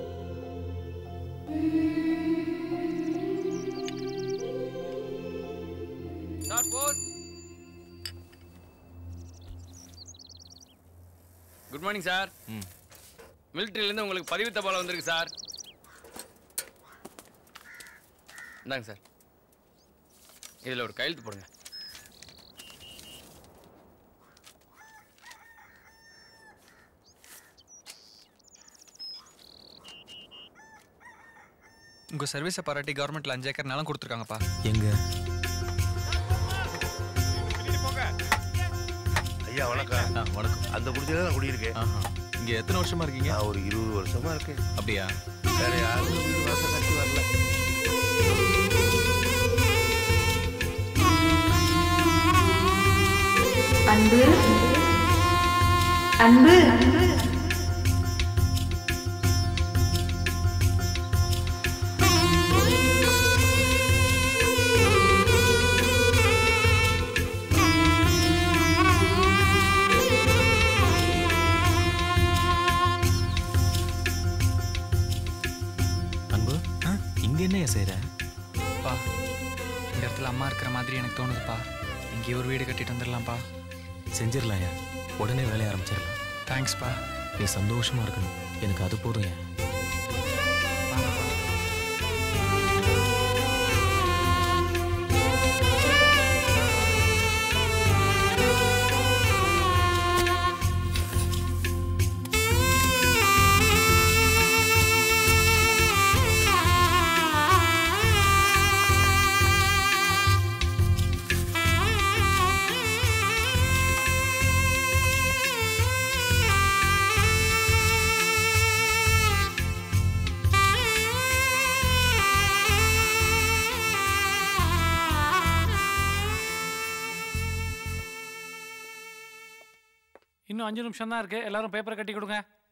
[SPEAKER 8] Good morning sir. மிலிட்டரியிலேருந்து உங்களுக்கு பதிவு தபால் வந்திருக்கு சார். இந்தாங்க சார், இதில் ஒரு கையெழுத்து போடுங்க.
[SPEAKER 2] உங்க சர்வீஸை பாராட்டி கவர்மெண்ட்ல 5 ஏக்கர் நிலம் கொடுத்துருக்காங்கப்பா.
[SPEAKER 6] எங்க?
[SPEAKER 3] ஐயா வணக்கம்.
[SPEAKER 6] வணக்கம்.
[SPEAKER 3] அந்த குடிசையில தான் குடியிருக்கேன்.
[SPEAKER 6] இங்க எத்தனை வருஷமா இருக்கீங்க?
[SPEAKER 3] ஒரு 20 வருஷமா இருக்கேன்.
[SPEAKER 6] அப்படியா?
[SPEAKER 3] வேற யாரும் வீடு வாசல் கட்டி வரல.
[SPEAKER 7] அன்பு அன்பு
[SPEAKER 6] அன்பு, இங்க என்ன செய்யற?
[SPEAKER 2] பா, இந்த இடத்துல அம்மா இருக்கிற மாதிரி எனக்கு தோணுதுப்பா. இங்கே ஒரு வீடு கட்டிட்டு வந்துடலாம்ப்பா.
[SPEAKER 6] செஞ்சிடலாம்யா. உடனே வேலையை ஆரம்பிச்சிடலாம்.
[SPEAKER 2] தேங்க்ஸ்ப்பா.
[SPEAKER 6] நீ சந்தோஷமா இருக்கணும். எனக்கு அது போதும். ஏன்
[SPEAKER 1] இன்னும் 5 நிமிஷம் தான் இருக்கு. எல்லாரும் பேப்பரை கட்டி கொடுங்க.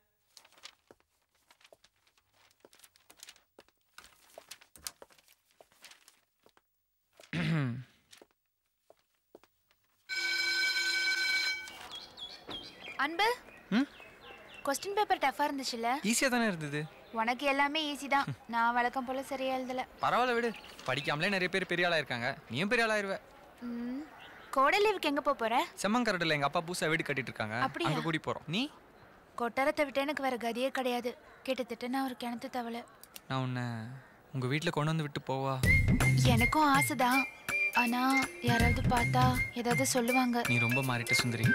[SPEAKER 10] அன்பு, கொஸ்டின் பேப்பர் டஃபா இருந்துச்சுல்ல?
[SPEAKER 2] ஈஸியா தானே இருந்தது.
[SPEAKER 10] உனக்கு எல்லாமே ஈஸி தான். நான் வழக்கம் போல சரியா எழுதல.
[SPEAKER 2] பரவாயில்ல விடு. படிக்காமலே நிறைய பேர் பெரிய ஆளா இருக்காங்க. நீயும் பெரிய ஆளாயிருவ.
[SPEAKER 10] கோடை லீவுக்கு எங்க போற?
[SPEAKER 2] செம்மங்கரடுல எங்க அப்பா புதுசா வீடு கட்டிட்டு இருக்காங்க. அங்க கூடி போறோம். நீ?
[SPEAKER 10] கொட்டாரத்தை விட்டு எனக்கு வேற கதியே கிடையாது. கிட்டத்தட்ட நான் ஒரு கிணத்து தவளை.
[SPEAKER 2] நான் உன்னை உங்க வீட்டுல கொண்டு வந்து விட்டு போவா?
[SPEAKER 10] எனக்கும் ஆசைதான். ஆனா யாராவது பார்த்தா ஏதாவது சொல்லுவாங்க.
[SPEAKER 2] நீ ரொம்ப மாறிட்ட சுந்தரி.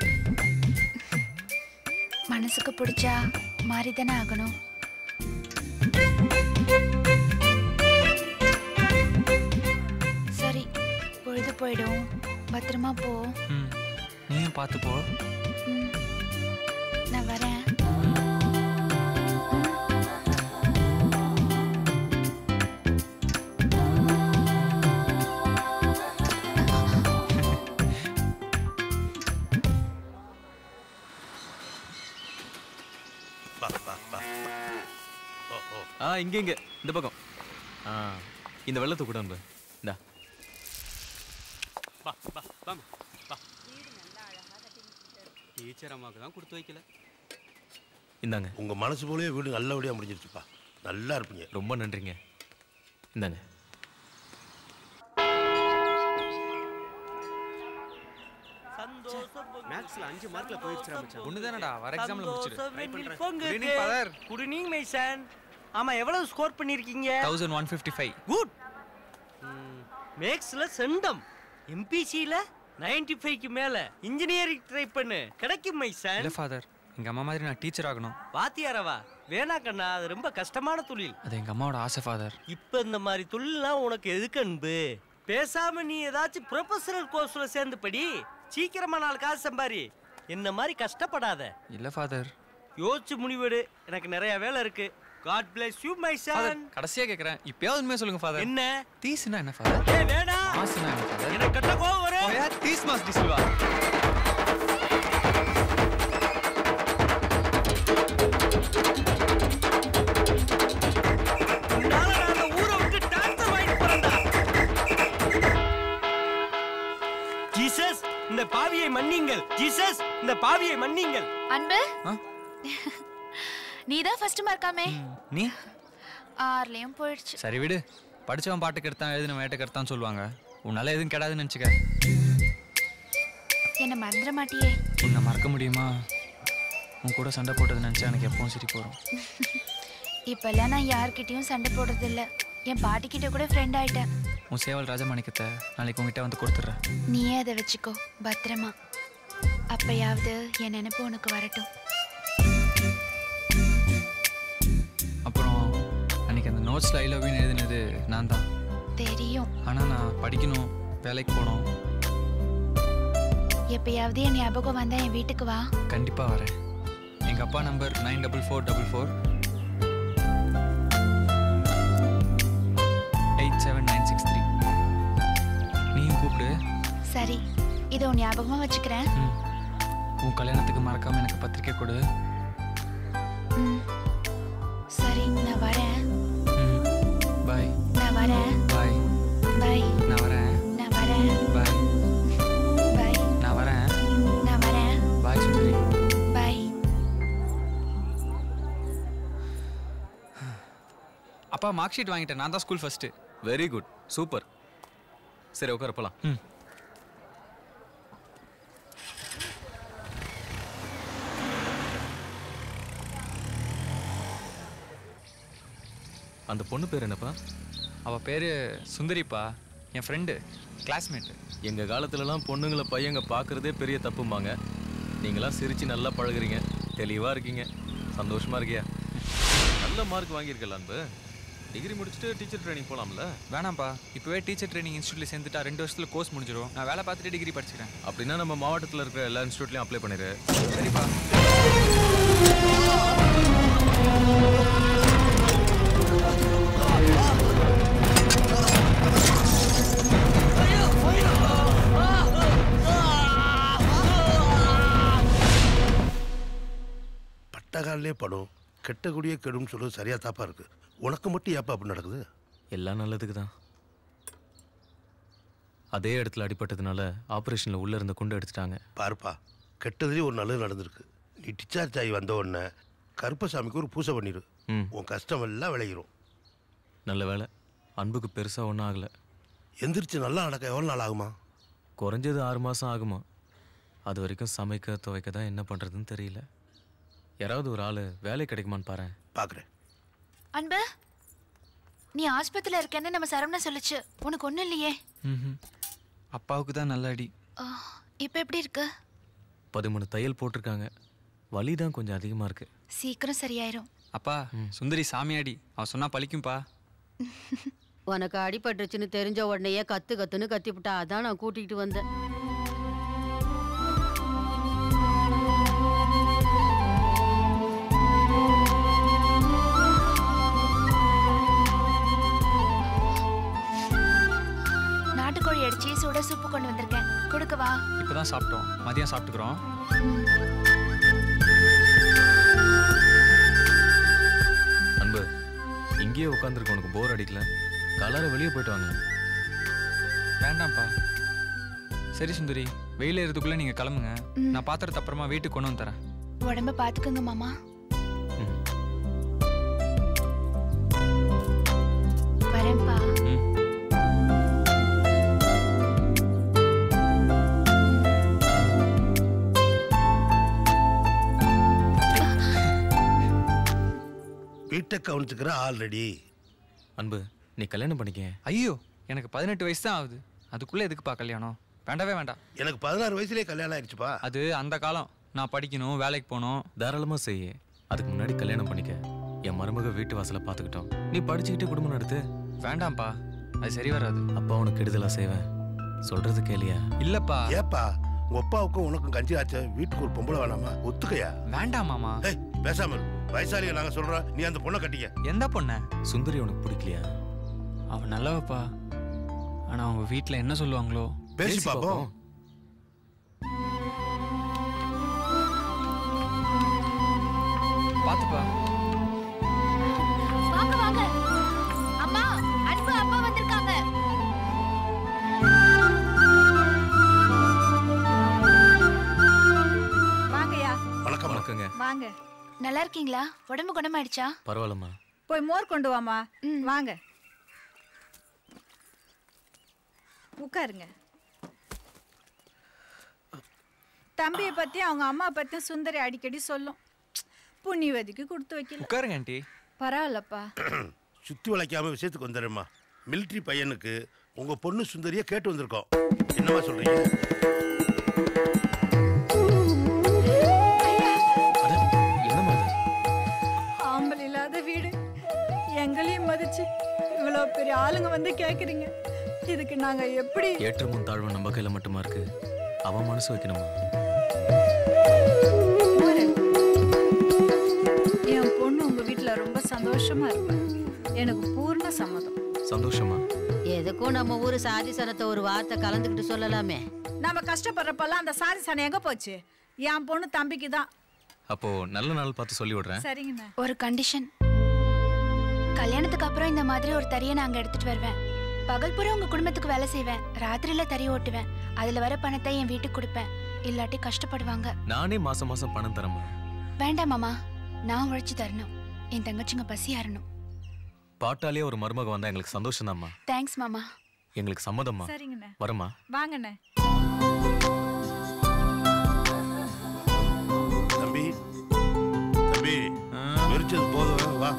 [SPEAKER 10] மனசுக்கு பிடிச்சா மாறிதானே ஆகணும். சரி, பொழுது போயிடும். பத்திரமா போ.
[SPEAKER 2] நீயும் பார்த்து போ.
[SPEAKER 10] நான் வரேன்.
[SPEAKER 6] இங்க இங்க இந்த பக்கம். இந்த வெள்ளத்தை கூட அன்பு. இந்தா.
[SPEAKER 13] டீச்சர் அம்மாவுக்கு தான் கொடுத்து வைக்கல.
[SPEAKER 6] இந்தாங்க.
[SPEAKER 3] உங்க மனசு போலவே வீடு நல்லபடியா முடிஞ்சிருச்சுப்பா. நல்லா இருப்பீங்க.
[SPEAKER 6] ரொம்ப நன்றிங்க. இந்தாங்க.
[SPEAKER 13] மேக்ஸ்ல 5 மார்க்ல போயிடுச்சு மச்சான்.
[SPEAKER 2] ஒண்ணுதானடா வர எக்ஸாம்ல முடிச்சிரு. ட்ரை பண்றேன்.
[SPEAKER 8] Good evening father. Good evening my son. ஆமா எவ்வளவு ஸ்கோர் பண்ணிருக்கீங்க?
[SPEAKER 2] 1155.
[SPEAKER 8] குட். மேக்ஸ்ல செண்டம். எம்பிசில 95க்கு மேல. இன்ஜினியரிங் ட்ரை பண்ணு. கிடைக்கும் மை சன்.
[SPEAKER 2] இல்ல ஃபாதர், எங்க அம்மா மாதிரி நான் டீச்சர் ஆகணும்.
[SPEAKER 8] வாத்தியாரவா? வேணா கண்ணா, அது ரொம்ப கஷ்டமான தொழில்.
[SPEAKER 2] அது எங்க அம்மாவோட ஆசை ஃபாதர்.
[SPEAKER 8] இப்ப இந்த மாதிரி தொழில்லாம் உனக்கு எதுக்கு அன்பு? பேசாம நீ ஏதாச்சும் ப்ரொஃபஷனல் கோர்ஸ்ல சேர்ந்து படி. சீக்கிரமா 4 காசு சம்பாரி. என்ன மாதிரி கஷ்டப்படாத.
[SPEAKER 2] இல்ல ஃபாதர்.
[SPEAKER 8] யோசிச்சு முடிவெடு. எனக்கு நிறைய வேலை இருக்கு. God bless you my son.
[SPEAKER 2] கடைசியா கேக்குறேன், இப்பயாவது உண்மையா சொல்லுங்க ஃபாதர்.
[SPEAKER 8] என்ன?
[SPEAKER 2] தீஸ்னா என்ன ஃபாதர்?
[SPEAKER 8] ஏய் வேணா.
[SPEAKER 2] மாஸ்னா என்ன ஃபாதர்?
[SPEAKER 8] எனக்கு கட்ட கோவம் வரும்.
[SPEAKER 2] ஓயா தீஸ் மாஸ் டிஸ்வா.
[SPEAKER 8] நான் ஊரை விட்டு டாக்டர் வாங்கி போறேன்டா. ஜீசஸ் இந்த பாவியை மன்னியுங்கள். ஜீசஸ் இந்த பாவியை மன்னியுங்கள்.
[SPEAKER 10] அன்பு நீதான் ஃபர்ஸ்ட் மார்க்காமே.
[SPEAKER 2] நீ
[SPEAKER 10] 6லயும் போயிடுச்சு.
[SPEAKER 2] சரி விடு. படிச்சவன் பாட்டுக்கு எடுத்தான், எழுதின வேட்டைக்கு எடுத்தான் சொல்லுவாங்க. உன்னால எதுவும் கெடாதுன்னு நினைச்சுக்க.
[SPEAKER 10] என்ன மறந்துட மாட்டியே?
[SPEAKER 2] உன்னை மறக்க முடியுமா? உன் கூட சண்டை போட்டது நினைச்சா எனக்கு எப்பவும் சிரிப்பு வரும்.
[SPEAKER 10] இப்பெல்லாம் நான் யார்கிட்டயும் சண்டை போடுறது இல்ல. என் பாட்டி கிட்ட கூட ஃப்ரெண்ட் ஆயிட்டேன்.
[SPEAKER 2] உன் சேவல் ராஜமாணிக்கத்தை நாளைக்கு உங்ககிட்ட வந்து கொடுத்துட்றேன்.
[SPEAKER 10] நீயே அதை வச்சுக்கோ பத்திரமா. அப்பயாவது என் நினைப்பு உனக்கு வரட்டும்.
[SPEAKER 2] அப்புறம் அன்னைக்கு அந்த நோட்ஸ்ல ஐ லவ் யூ எழுதினது நான் தான்.
[SPEAKER 10] தெரியும்.
[SPEAKER 2] ஆனா நான் படிக்கணும், வேலைக்கு போகணும்.
[SPEAKER 10] எப்பயாவது என் ஞாபகம் வந்தா என் வீட்டுக்கு வா.
[SPEAKER 2] கண்டிப்பா வரேன். எங்க அப்பா நம்பர் 94444 87963. நீயும் கூப்பிடு.
[SPEAKER 10] சரி, இதை உன் ஞாபகமா வச்சுக்கிறேன்.
[SPEAKER 2] உன் கல்யாணத்துக்கு மறக்காம எனக்கு பத்திரிக்கை கொடு.
[SPEAKER 10] சரி, நான் வரேன்.
[SPEAKER 2] பாய்.
[SPEAKER 10] நான் வரேன்.
[SPEAKER 2] பாய்.
[SPEAKER 10] பாய்.
[SPEAKER 2] நான் வரேன்.
[SPEAKER 10] நான் வரேன்.
[SPEAKER 2] பாய்.
[SPEAKER 10] பாய்.
[SPEAKER 2] நான் வரேன்.
[SPEAKER 10] நான் வரேன்.
[SPEAKER 2] பாய் சுந்தரி.
[SPEAKER 10] பாய்.
[SPEAKER 2] அப்பா மார்க் ஷீட் வாங்கிட்டேன். நான் தான் school first.
[SPEAKER 6] Very good, super. சரி உட்கார போலாம். அந்த பொண்ணு பேர் என்னப்பா?
[SPEAKER 2] அவ பேரு சுந்தரிப்பா. என் ஃப்ரெண்டு, கிளாஸ்மேட்.
[SPEAKER 6] எங்க காலத்துலலாம் பொண்ணுங்களை பையங்க பார்க்கறதே பெரிய தப்புமாங்க. நீங்களாம் சிரிச்சு நல்லா பழகுறீங்க, தெளிவா இருக்கீங்க, சந்தோஷமா இருக்கியா? நல்ல மார்க் வாங்கியிருக்கல அன்பு. டிகிரி முடிச்சுட்டு டீச்சர் ட்ரைனிங் போகலாம்ல?
[SPEAKER 2] வேணாம்ப்பா, இப்போவே டீச்சர் ட்ரைனிங் இன்ஸ்டியூட்ல சேர்ந்துட்டா 2 வருஷத்துல கோர்ஸ் முடிஞ்சிடும். நான் வேலை பார்த்துட்டு டிகிரி படிச்சுக்கிறேன்.
[SPEAKER 6] அப்படின்னா நம்ம மாவட்டத்தில் இருக்கிற எல்லா இன்ஸ்டியூட்லையும் அப்ளை பண்ணிடு.
[SPEAKER 2] சரிப்பா.
[SPEAKER 3] பட்டகாலே படும், கெட்டக்கூடிய கெடும் சொல்றது சரியா தாப்பா இருக்கு. உனக்கு மட்டும் ஏப்பா அப்படி நடக்குது?
[SPEAKER 6] எல்லாம் நல்லதுக்கு தான். அதே இடத்துல அடிபட்டதுனால ஆப்ரேஷன்ல உள்ள இருந்த குண்டை எடுத்துட்டாங்க.
[SPEAKER 3] பாருப்பா, கெட்டதுலேயும் ஒரு நல்லது நடந்திருக்கு. நீ டிஸ்சார்ஜ் ஆகி வந்த உடனே கருப்பசாமிக்கு ஒரு பூசை பண்ணிடு. உன் கஷ்டம் எல்லாம் விளையிடும்.
[SPEAKER 6] நல்ல வேலை, அன்புக்கு பெருசா ஒன்றும் ஆகலை.
[SPEAKER 3] எந்திரிச்சு நல்லா நடக்க எவ்வளோ நாள் ஆகுமா?
[SPEAKER 6] குறைஞ்சது 6 மாதம் ஆகுமா. அது வரைக்கும் சமைக்க துவைக்க தான் என்ன பண்ணுறதுன்னு தெரியல. யாராவது ஒரு ஆள் வேலை கிடைக்குமான்னு பாரு.
[SPEAKER 3] பார்க்குறேன்.
[SPEAKER 10] அன்பு, நீ ஆஸ்பத்திரியில் இருக்கேன்னு நம்ம சரவணா சொல்லுச்சு. உனக்கு ஒன்றும் இல்லையே?
[SPEAKER 2] அப்பாவுக்கு தான் நல்ல அடி.
[SPEAKER 10] இப்போ எப்படி இருக்கு?
[SPEAKER 6] 13 தையல் போட்டிருக்காங்க. வலி தான் கொஞ்சம் அதிகமாக இருக்கு.
[SPEAKER 10] சீக்கிரம் சரியாயிரும்.
[SPEAKER 2] அப்பா, சுந்தரி சாமியாடி, அவன் சொன்னா பழிக்கும்பா.
[SPEAKER 12] உனக்கு அடிபட்டுருச்சுன்னு தெரிஞ்ச உடனேயே கத்துன்னு கத்திவிட்டா. அதான் நான் கூட்டிகிட்டு வந்தேன்.
[SPEAKER 10] நாட்டுக்கோழி அடிச்சு சுட சூப்பு கொண்டு வந்திருக்கேன். கொடுக்கவா?
[SPEAKER 2] இப்பதான் சாப்பிட்டோம், மதியம் சாப்பிட்டுக்கிறோம்.
[SPEAKER 6] அன்பு, இங்கேயே உட்காந்துருக்க உனக்கு போர் அடிக்கல? காலார வெளியே போயிட்டு வாங்க.
[SPEAKER 2] வேண்டாம்ப்பா. சரி சுந்தரி, வெயில ஏறதுக்குள்ள நீங்க கிளம்புங்க. நான் பாத்திரத்தை அப்புறமா வீட்டுக்கு கொண்டு வந்து தரேன்.
[SPEAKER 10] உடம்ப பாத்துக்கோங்க மாமா. வரேன்ப்பா.
[SPEAKER 3] வீட்டை கவனிச்சுக்கிற ஆல்ரெடி.
[SPEAKER 6] அன்பு, நீ கல்யாணம் பண்ணிக்க.
[SPEAKER 2] ஐயோ, எனக்கு 18 வயசு தான் ஆகுது. அதுக்குள்ள எதுக்குப்பா கல்யாணம்? வேண்டவே வேண்டாம்.
[SPEAKER 3] எனக்கு 16 வயசுலேயே கல்யாணம் ஆயிடுச்சுப்பா.
[SPEAKER 2] அது அந்த காலம். நான் படிக்கணும், வேலைக்கு போகணும்.
[SPEAKER 6] தாராளமா செய்ய. அதுக்கு முன்னாடி கல்யாணம் பண்ணிக்க. என் மருமக வீட்டு வாசலை பார்த்துக்கிட்டோம். நீ படிச்சுக்கிட்டே குடும்பம் நடத்து.
[SPEAKER 2] வேண்டாம்ப்பா, அது சரி வராது.
[SPEAKER 6] அப்பா உனக்கு கெடுதலா செய்வேன். சொல்றது கேளியா?
[SPEAKER 2] இல்லப்பா.
[SPEAKER 3] ஏப்பா, உங்க அப்பாவுக்கும் உனக்கும் கஞ்சி ஆச்சு. வீட்டுக்கு ஒரு பொம்பளை வேணாமா? ஒத்துக்கையா?
[SPEAKER 2] வேண்டாம் மாமா.
[SPEAKER 3] பேசாம வயசாலியை நாங்க சொல்றோம், நீ அந்த பொண்ணை கட்டிக்க.
[SPEAKER 2] எந்த பொண்ண?
[SPEAKER 6] சுந்தரி உனக்கு பிடிக்கலையா?
[SPEAKER 2] அவன் நல்லவப்பா. ஆனா அவங்க வீட்டுல என்ன சொல்லுவாங்களோ?
[SPEAKER 3] பேசி பாப்போம்.
[SPEAKER 2] பாத்துப்பா.
[SPEAKER 10] வாங்க வாங்க. அம்மா, அன்பு அப்பா வந்திருக்காங்க.
[SPEAKER 11] வாங்கயா.
[SPEAKER 3] வணக்கம்.
[SPEAKER 6] வணக்கங்க.
[SPEAKER 11] வாங்க.
[SPEAKER 10] நல்லா இருக்கீங்களா? உடம்பு குணமாயிடுச்சா?
[SPEAKER 6] பரவாயில்லம்மா.
[SPEAKER 11] போய் மோர் கொண்டு வாமா. வாங்க உட்காருங்க. தம்பியை பத்தி அவங்க அம்மா பத்தி சுந்தரி அடிக்கடி சொல்லும். புண்ணியவதிக்கு கொடுத்து வைக்கல.
[SPEAKER 2] உட்காருங்க ஆண்டி.
[SPEAKER 11] பரவாயில்லப்பா.
[SPEAKER 3] சுத்தி வளைக்காம விஷயத்துக்கு வந்துடுமா. மிலிட்டரி பையனுக்கு உங்க பொண்ணு சுந்தரியை கேட்டு வந்திருக்கோம். என்னமா சொல்றீங்க?
[SPEAKER 11] ஆம்பல் இல்லாத வீடு, எங்களையும் மதிச்சு இவ்வளோ பெரிய ஆளுங்க வந்து கேக்குறீங்க. இதுக்கு நாங்க எப்படி?
[SPEAKER 6] ஏற்றமும் தாழ்வும் நம்ம கையில மட்டுமா இருக்கு. அவன் மனசு வைக்கணுமா?
[SPEAKER 11] என் பொண்ணு உங்க வீட்டுல ரொம்ப சந்தோஷமா இருப்பா. எனக்கு பூர்ண சம்மதம்.
[SPEAKER 6] சந்தோஷமா?
[SPEAKER 12] எதுக்கும் நம்ம ஊரு சாதி சனத்தை ஒரு வார்த்தை கலந்துக்கிட்டு சொல்லலாமே.
[SPEAKER 11] நம்ம கஷ்டப்படுறப்பெல்லாம் அந்த சாதி சனம் எங்க போச்சு? என் பொண்ணு தம்பிக்கு தான்.
[SPEAKER 6] அப்போ நல்ல நாள் பார்த்து சொல்லி விடுறேன்.
[SPEAKER 11] சரிங்கண்ணா.
[SPEAKER 10] ஒரு கண்டிஷன். கல்யாணத்துக்கு அப்புறம் இந்த மாதிரி ஒரு தறியை நாங்க எடுத்துட்டு வருவேன். பகல் பூரா உங்க குடும்பத்துக்கு வேலை செய்வேன். ராத்திரியில தறி ஓட்டுவேன். அதுல வர பணத்தை என் வீட்டுக்கு கொடுப்பேன். இல்லாட்டி கஷ்டப்படுவாங்க.
[SPEAKER 6] நானே மாசம் மாசம் பணம் தரமா?
[SPEAKER 10] வேண்டாம் மாமா, நான் உழைச்சு தரணும். என் தங்கச்சிங்க பசி ஆறணும்.
[SPEAKER 6] பாட்டாலே ஒரு மருமக வந்தா எங்களுக்கு சந்தோஷம் தான்மா.
[SPEAKER 10] தேங்க்ஸ் மாமா.
[SPEAKER 6] எங்களுக்கு சம்மதம்மா.
[SPEAKER 11] சரிங்கண்ணா.
[SPEAKER 6] வரமா?
[SPEAKER 11] வாங்கண்ணே.
[SPEAKER 3] தம்பி தம்பி, வெறிச்சது போதும், வா.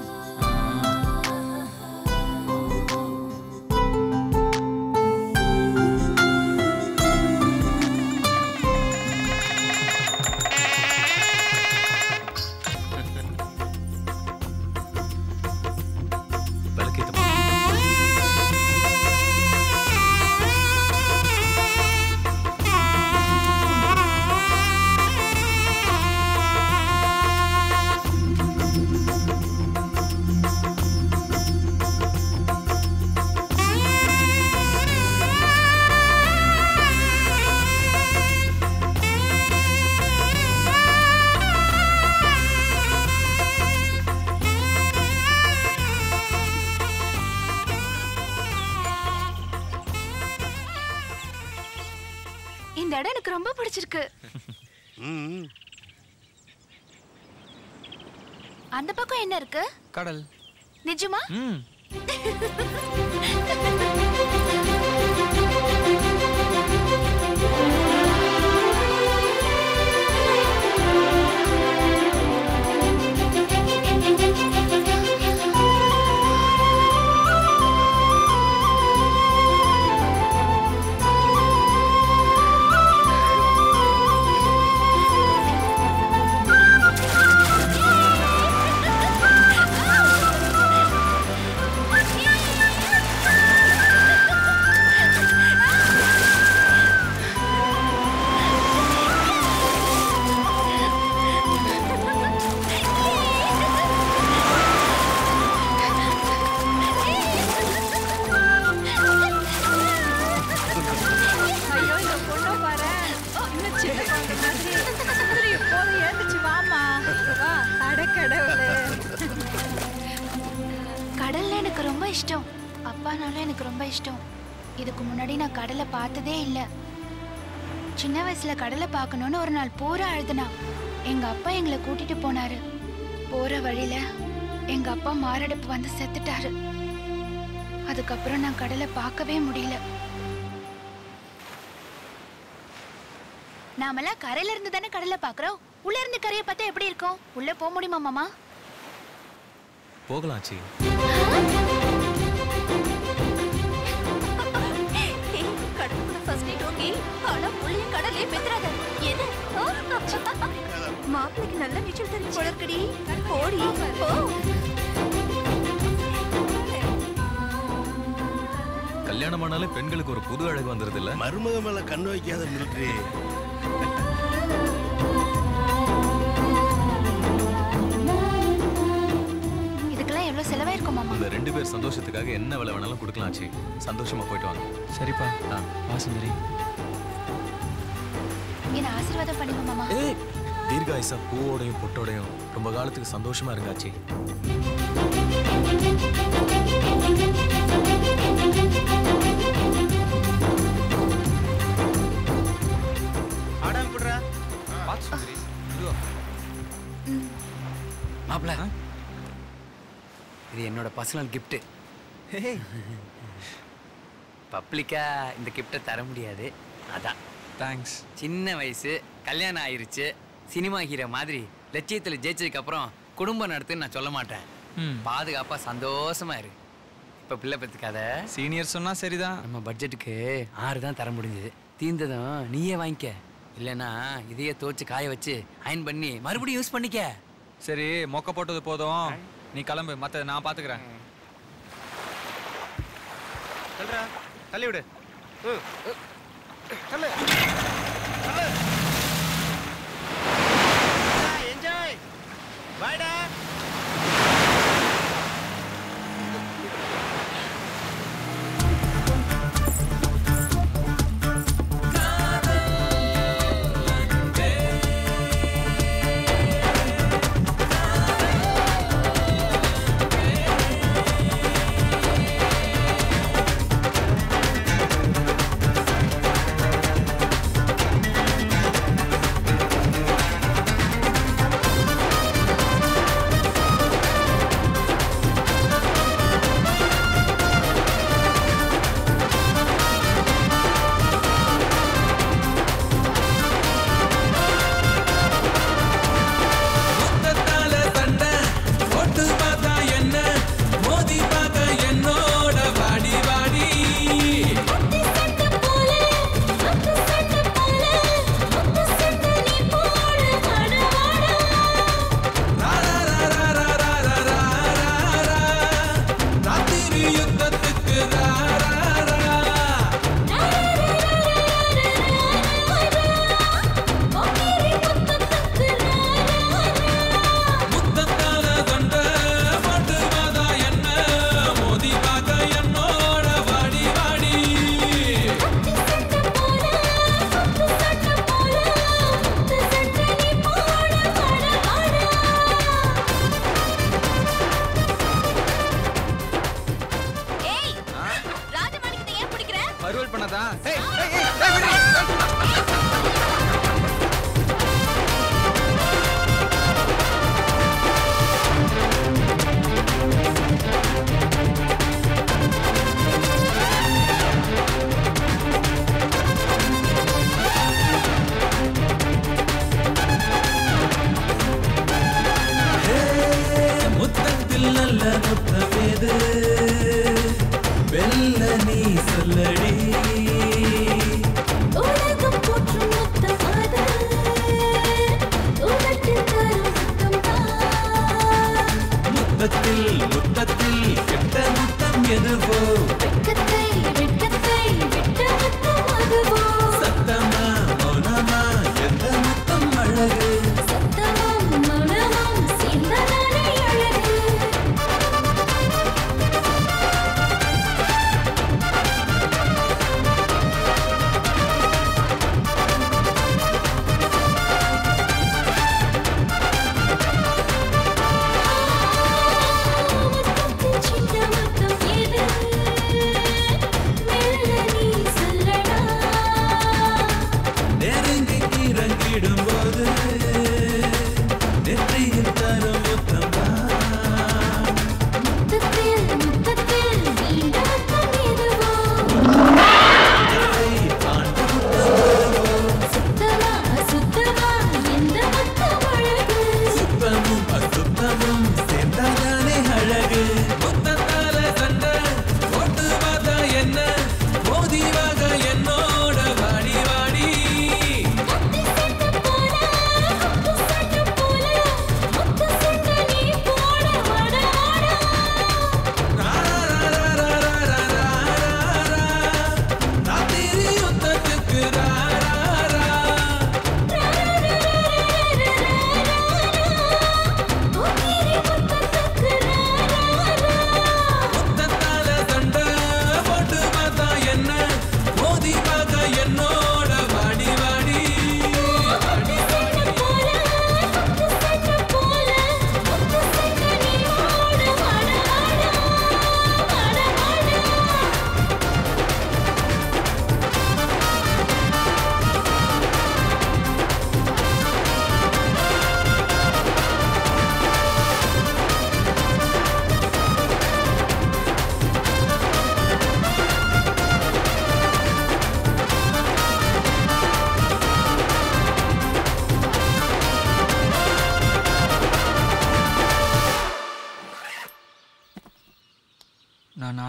[SPEAKER 10] இந்த இடம் எனக்கு ரொம்ப பிடிச்சிருக்கு. அந்த பக்கம் என்ன இருக்கு?
[SPEAKER 2] கடல்.
[SPEAKER 10] நிஜமா? கடல்ல எனக்கு ரொம்ப இஷ்டம். அப்பானாலும் எனக்கு ரொம்ப இஷ்டம். இதுக்கு முன்னாடி நான் கடலை பார்த்ததே இல்லை. சின்ன வயசுல கடலை பார்க்கணும்னு ஒரு நாள் பூரா அழுதுனா. எங்க அப்பா எங்களை கூட்டிட்டு போனாரு. போற வழியில எங்க அப்பா மாரடைப்பு வந்து செத்துட்டாரு. அதுக்கப்புறம் நான் கடலை பார்க்கவே முடியல. நாமெல்லாம் கரையில இருந்து தானே கடலை பார்க்கறோம். உள்ள இருந்து கரையை பார்த்தா எப்படி இருக்கும்? உள்ள போக முடியுமா மாமா?
[SPEAKER 4] போகலாம் சி.
[SPEAKER 9] மாப்பிளைக்கு நல்ல நீச்சல் தெரியும் போல இருக்குடி. ஓடி போ.
[SPEAKER 4] கல்யாணம் ஆனாலே பெண்களுக்கு ஒரு புது அழகு வந்துருது இல்ல?
[SPEAKER 3] மருமக மேல கண்ணு வைக்காத மிலிட்டரி.
[SPEAKER 10] இதுக்கெல்லாம் எவ்வளவு செலவாயிருக்கும் மாமா?
[SPEAKER 4] இந்த 2 பேர் சந்தோஷத்துக்காக என்ன விலை வேணாலும் கொடுக்கலாம் சி. சந்தோஷமா போயிட்டு வாங்க.
[SPEAKER 2] சரிப்பா. வா சுந்தரி.
[SPEAKER 10] என்ன ஆசீர்வாதம் பண்ணுங்க மாமா.
[SPEAKER 4] தீர்காயுசா பூவோடையும் பொட்டோடையும் ரொம்ப காலத்துக்கு சந்தோஷமா இருங்காச்சி.
[SPEAKER 8] மாப்பிள்ள, இது என்னோட பர்சனல் கிஃப்ட். பப்ளிக்கா இந்த கிஃப்டை தர முடியாது, அதான்.
[SPEAKER 2] தேங்க்ஸ்.
[SPEAKER 8] சின்ன வயசு, கல்யாணம் ஆயிருச்சு, சினிமா ஹீரோ மாதிரி லட்சியத்தில் ஜெயிச்சதுக்கு அப்புறம் குடும்பம் நடத்துன்னு நான் சொல்ல மாட்டேன். பாதுகாப்பா சந்தோஷமா இரு. இப்ப பிள்ளை பத்துக்காத.
[SPEAKER 2] சீனியர் சொன்னா சரிதான்.
[SPEAKER 8] நம்ம பட்ஜெட்டுக்கு 6 தான் தர முடிஞ்சது. தீர்ந்ததும் நீயே வாங்கிக்க. இல்லைன்னா இதையே துவச்சு காய வச்சு அயன் பண்ணி மறுபடியும் யூஸ் பண்ணிக்க.
[SPEAKER 2] சரி, மொக்க போட்டது போதும், நீ கிளம்பு, மத்த நான் பாத்துக்கிறேன்.
[SPEAKER 13] தள்ளி விடு. என்ஜாய். பாய்டா.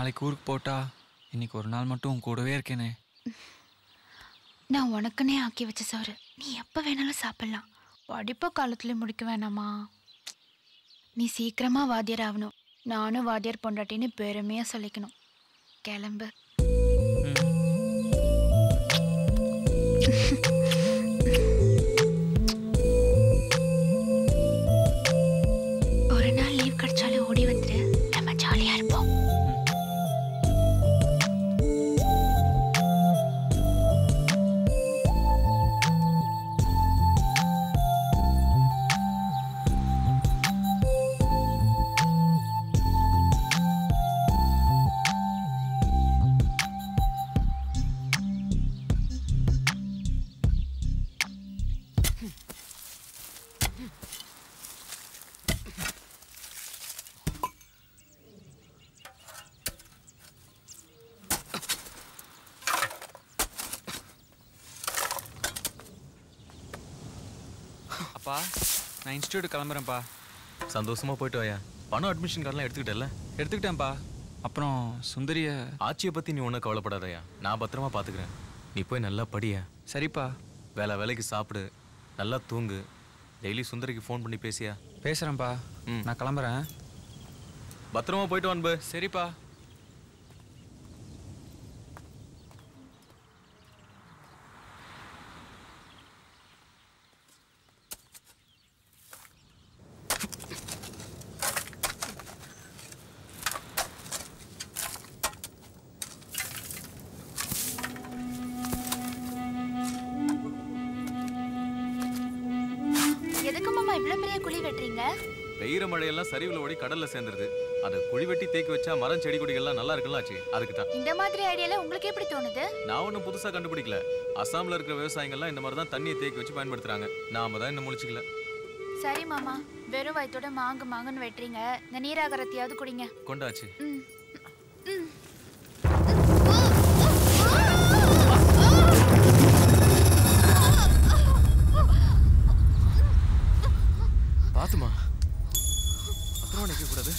[SPEAKER 2] நாளைக்கு ஊருக்கு போட்டா இன்னைக்கு ஒரு நாள் மட்டும் உன் கூடவே இருக்கேனே.
[SPEAKER 10] நான் உனக்குன்னே ஆக்கி வச்ச சோறு நீ எப்போ வேணாலும் சாப்பிடலாம். படிப்ப காலத்துல முடிக்க வேணாமா? நீ சீக்கிரமா வாத்தியார் ஆகணும். நானும் வாத்தியார் பொண்டாட்டின்னு பெருமையா சொல்லிக்கணும். கிளம்பு. ஒரு நாள் லீவ் கிடைச்சாலும் ஓடி வந்துரு, நம்ம ஜாலியா இருப்போம்.
[SPEAKER 2] அப்பா நான் இன்ஸ்டியூட் கிளம்புறேன்ப்பா.
[SPEAKER 4] சந்தோஷமா போயிட்டு வாயா. பணம் அட்மிஷன் கார்டெலாம் எடுத்துக்கிட்டல?
[SPEAKER 2] எடுத்துக்கிட்டேன்ப்பா. அப்புறம் சுந்தரிய
[SPEAKER 4] ஆட்சியை பற்றி நீ ஒன்றும் கவலைப்படாதயா, நான் பத்திரமா பார்த்துக்கிறேன். நீ போய் நல்லா படிய.
[SPEAKER 2] சரிப்பா.
[SPEAKER 4] வேலைக்கு சாப்பிடு, நல்லா தூங்கு. டெய்லி சுந்தரிக்கு ஃபோன் பண்ணி பேசியா?
[SPEAKER 2] பேசுகிறேன்ப்பா. நான் கிளம்புறேன்.
[SPEAKER 4] பத்திரமா போயிட்டு வான்பு.
[SPEAKER 2] சரிப்பா.
[SPEAKER 10] எதுக்கு மாமா இவ்வளவு பெரிய குழி வெட்டுறீங்க?
[SPEAKER 4] பெய்யுற மழையெல்லாம் சரிவுல ஓடி கடல்ல சேர்ந்துருது. அதை குழி வெட்டி தேக்கி வச்சா மரம் செடி கொடிகள்லாம் நல்லா இருக்குல்ல ஆச்சு, அதுக்கு தான்.
[SPEAKER 10] இந்த மாதிரி ஐடியால உங்களுக்கு எப்படி தோணுது?
[SPEAKER 4] நான் ஒன்றும் புதுசா கண்டுபிடிக்கல. அசாம்ல இருக்கிற விவசாயிகள்லாம் இந்த மாதிரி தான் தண்ணியை தேக்கி வச்சு பயன்படுத்துறாங்க. நாம தான் இன்னும் முழிச்சிக்கல.
[SPEAKER 10] சரி மாமா, வெறும் வயித்தோட மாங்குன்னு வெட்டுறீங்க. இந்த நீராகரத்தையாவது குடிங்க.
[SPEAKER 4] கொண்டாச்சு. பாத்துமா, அப்புறம் நிக்க கூடாது.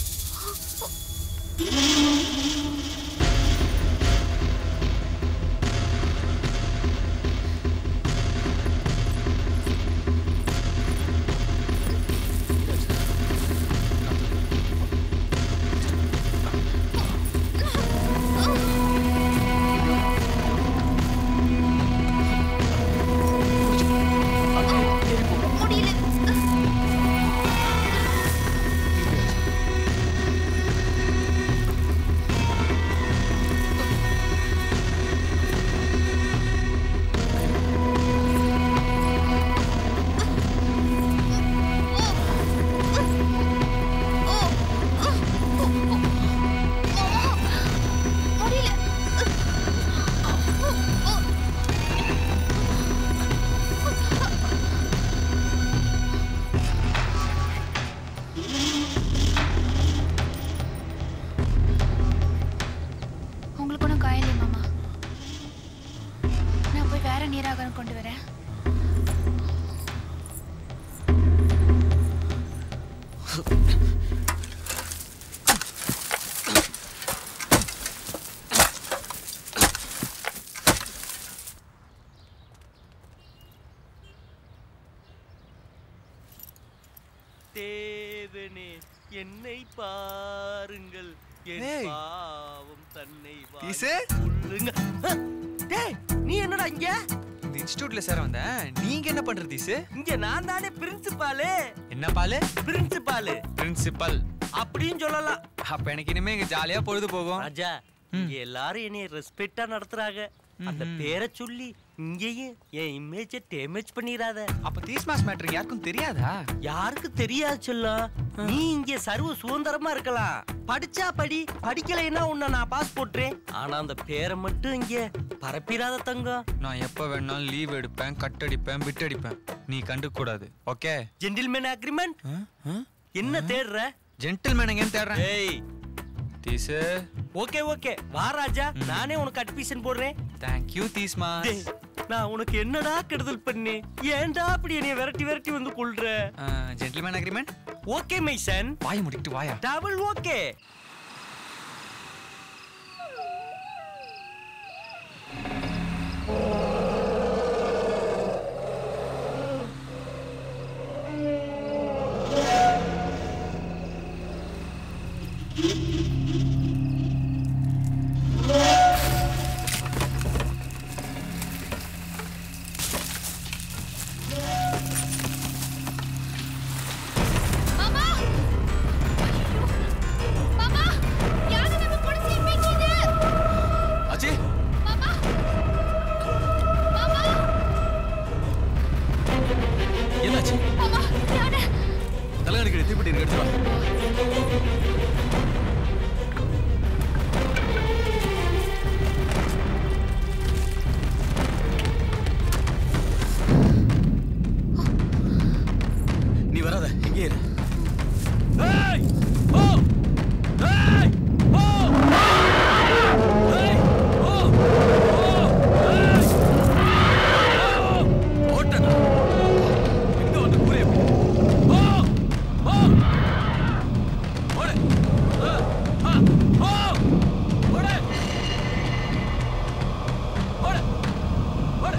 [SPEAKER 6] தேவனே என்னை பாருங்கள், என் பாவம் தன்னை சொல்லுங்க. டேய், நீ என்னடா இங்க?
[SPEAKER 2] இந்த இன்ஸ்டிடியூட்ல சேர வந்தேன். நீங்க என்ன பண்றது தீசு?
[SPEAKER 6] இங்க நான் தானே பிரின்சிபால்.
[SPEAKER 2] என்ன பாலு?
[SPEAKER 6] பிரின்சிபால்.
[SPEAKER 2] பிரின்சிபல்
[SPEAKER 6] அப்படின்னு சொல்லலாம்.
[SPEAKER 2] அப்ப எனக்கு இனிமே இங்க ஜாலியா பொழுது போகும்.
[SPEAKER 6] ராஜா, இங்க எல்லாரும் என்னைய ரெஸ்பெக்டா நடத்துறாங்க. அந்த பேரை சொல்லி இங்கேயும் என் இமேஜை டேமேஜ் பண்ணிராத.
[SPEAKER 2] அப்ப தீஸ்மாஸ் மேட்டர் யாருக்கும் தெரியாதா?
[SPEAKER 6] யாருக்கு தெரியாது சொல்லும். நீ இங்க சர்வ சுதந்திரமா இருக்கலாம். படிச்சா படி, படிக்கலைன்னா உன்னை நான் பாஸ் போட்டுறேன். ஆனா அந்த பேரை மட்டும் இங்க பரப்பிராத தங்கம்.
[SPEAKER 2] நான் எப்ப வேணாலும் லீவ் எடுப்பேன், கட் அடிப்பேன், பிட் அடிப்பேன். நீ கண்டுக்க கூடாது. ஓகே?
[SPEAKER 6] Gentleman agreement. என்ன தேடுற?
[SPEAKER 2] ஜென்டில்மேன் எங்கன்னு தேடுறேன்.
[SPEAKER 6] ஏய்
[SPEAKER 2] தீசு.
[SPEAKER 6] ஓகே ஓகே, வா ராஜா, நானே உனக்கு அட்மிஷன் போடுறேன்.
[SPEAKER 2] Thank you தீஸ்மாஸ்.
[SPEAKER 6] நான் உனக்கு என்னடா கெடுதல் பண்ணேன்? ஏன்டா அப்படி என்னைய விரட்டி வந்து கொள்ற?
[SPEAKER 2] Gentleman agreement.
[SPEAKER 6] Okay my son.
[SPEAKER 2] வாயை முடிக்கிட்டு வாயா.
[SPEAKER 6] Double okay. எடுத்து வா. நீ வராத, இங்கே இரு. ஏய் ஓ ஏய் ஓ ஏய் ஓ ஏய் ஓட்டடா. இங்க வந்து புரிய. ஓ ஓ ஓடு. ஓ ஓடு. ஓடு. ஓடு.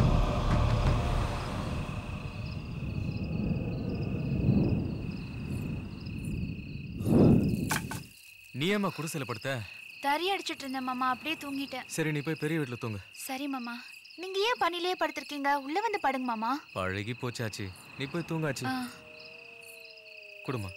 [SPEAKER 6] நீ ஏம்மா குடிசையில படுத்த?
[SPEAKER 10] தறி அடிச்சிட்டு இருந்தேன் மாமா, அப்படியே தூங்கிட்டேன்.
[SPEAKER 6] சரி, நீ போய் பெரிய வீட்டுல தூங்கு.
[SPEAKER 10] சரி மாமா. நீங்க ஏன் பனிலே படுத்திருக்கீங்க? உள்ள வந்து படுங்க மாமா.
[SPEAKER 6] பழகி போச்சாச்சு, நீ போய் தூங்காச்சு. குடுமா.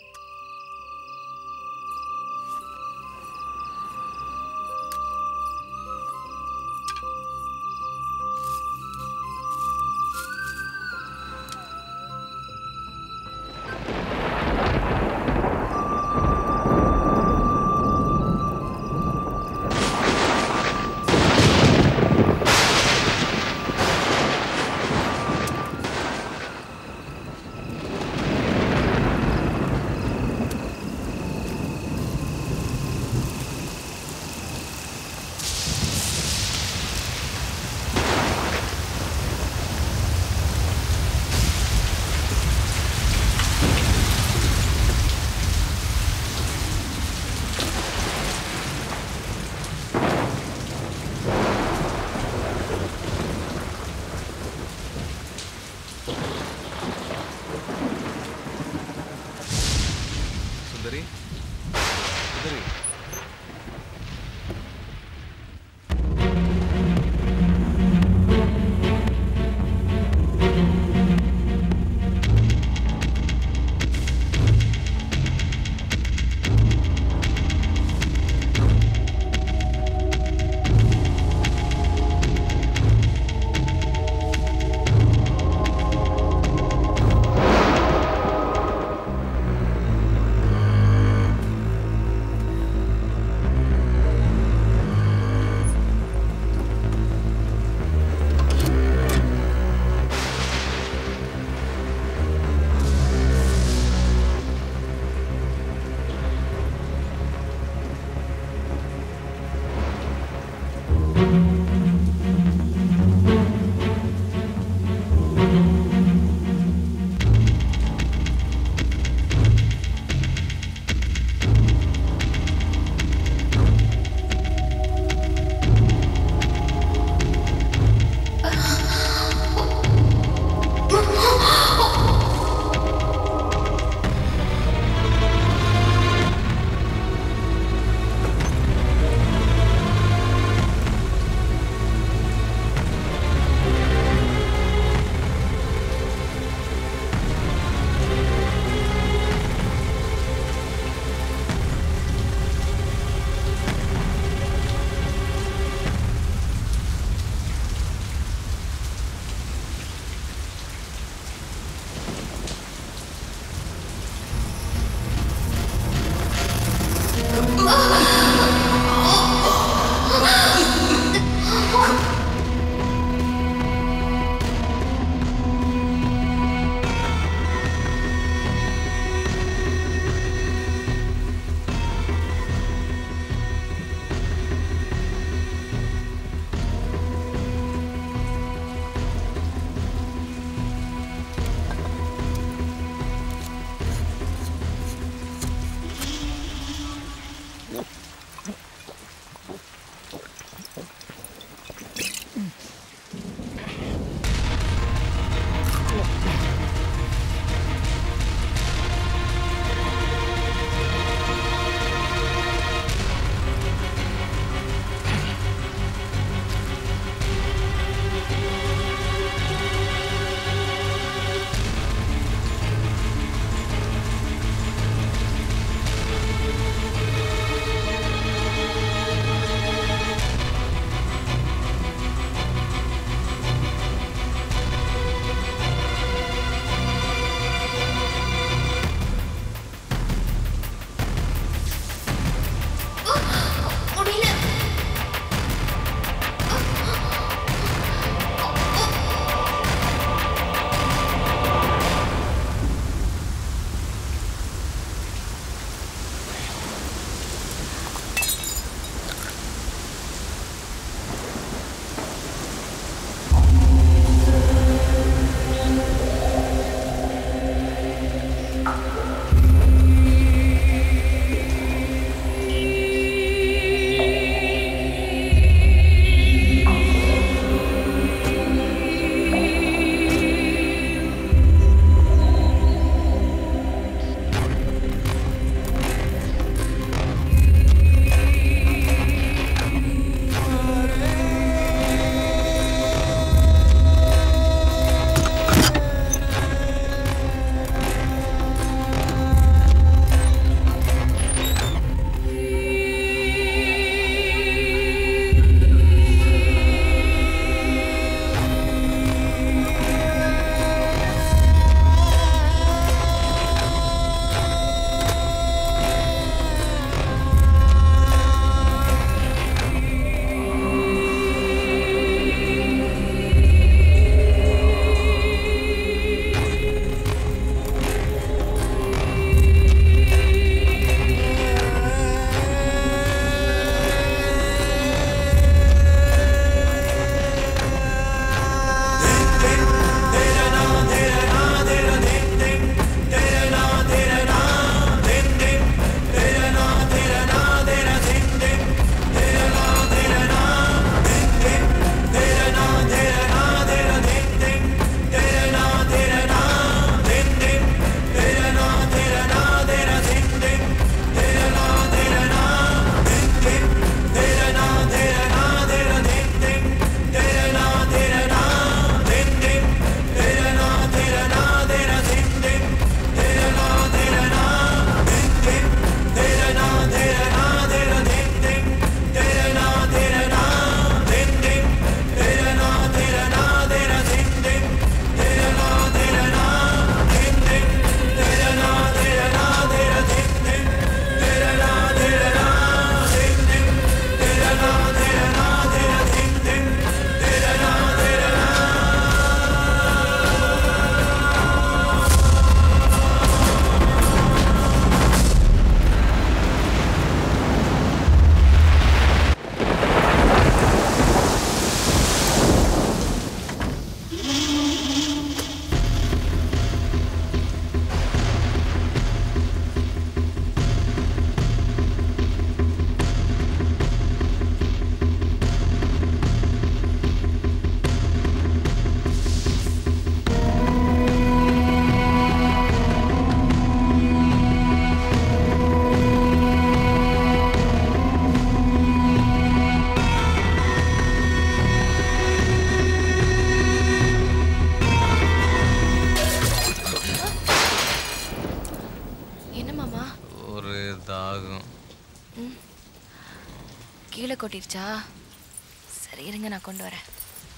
[SPEAKER 5] கொட்டிருச்சா? சரி இருங்க, நான் கொண்டு வரேன்.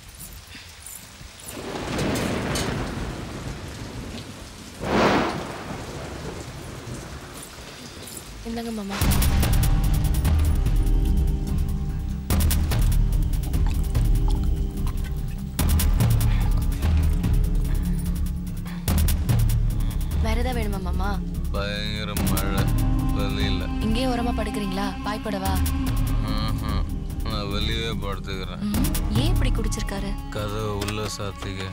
[SPEAKER 5] இந்தாங்க மாமா. வேற ஏதாவது வேணுமா மாமா?
[SPEAKER 6] பயங்கர மழை, வெளியில.
[SPEAKER 5] இங்கே ஓரமா படுக்கிறீங்களா? பாய்ப்படவா?
[SPEAKER 6] நான் வெளியே படுத்துக்கிறேன்.
[SPEAKER 5] ஏன் இப்படி குடிச்சிருக்காரு?
[SPEAKER 6] கதவை உள்ள சாத்திக்க.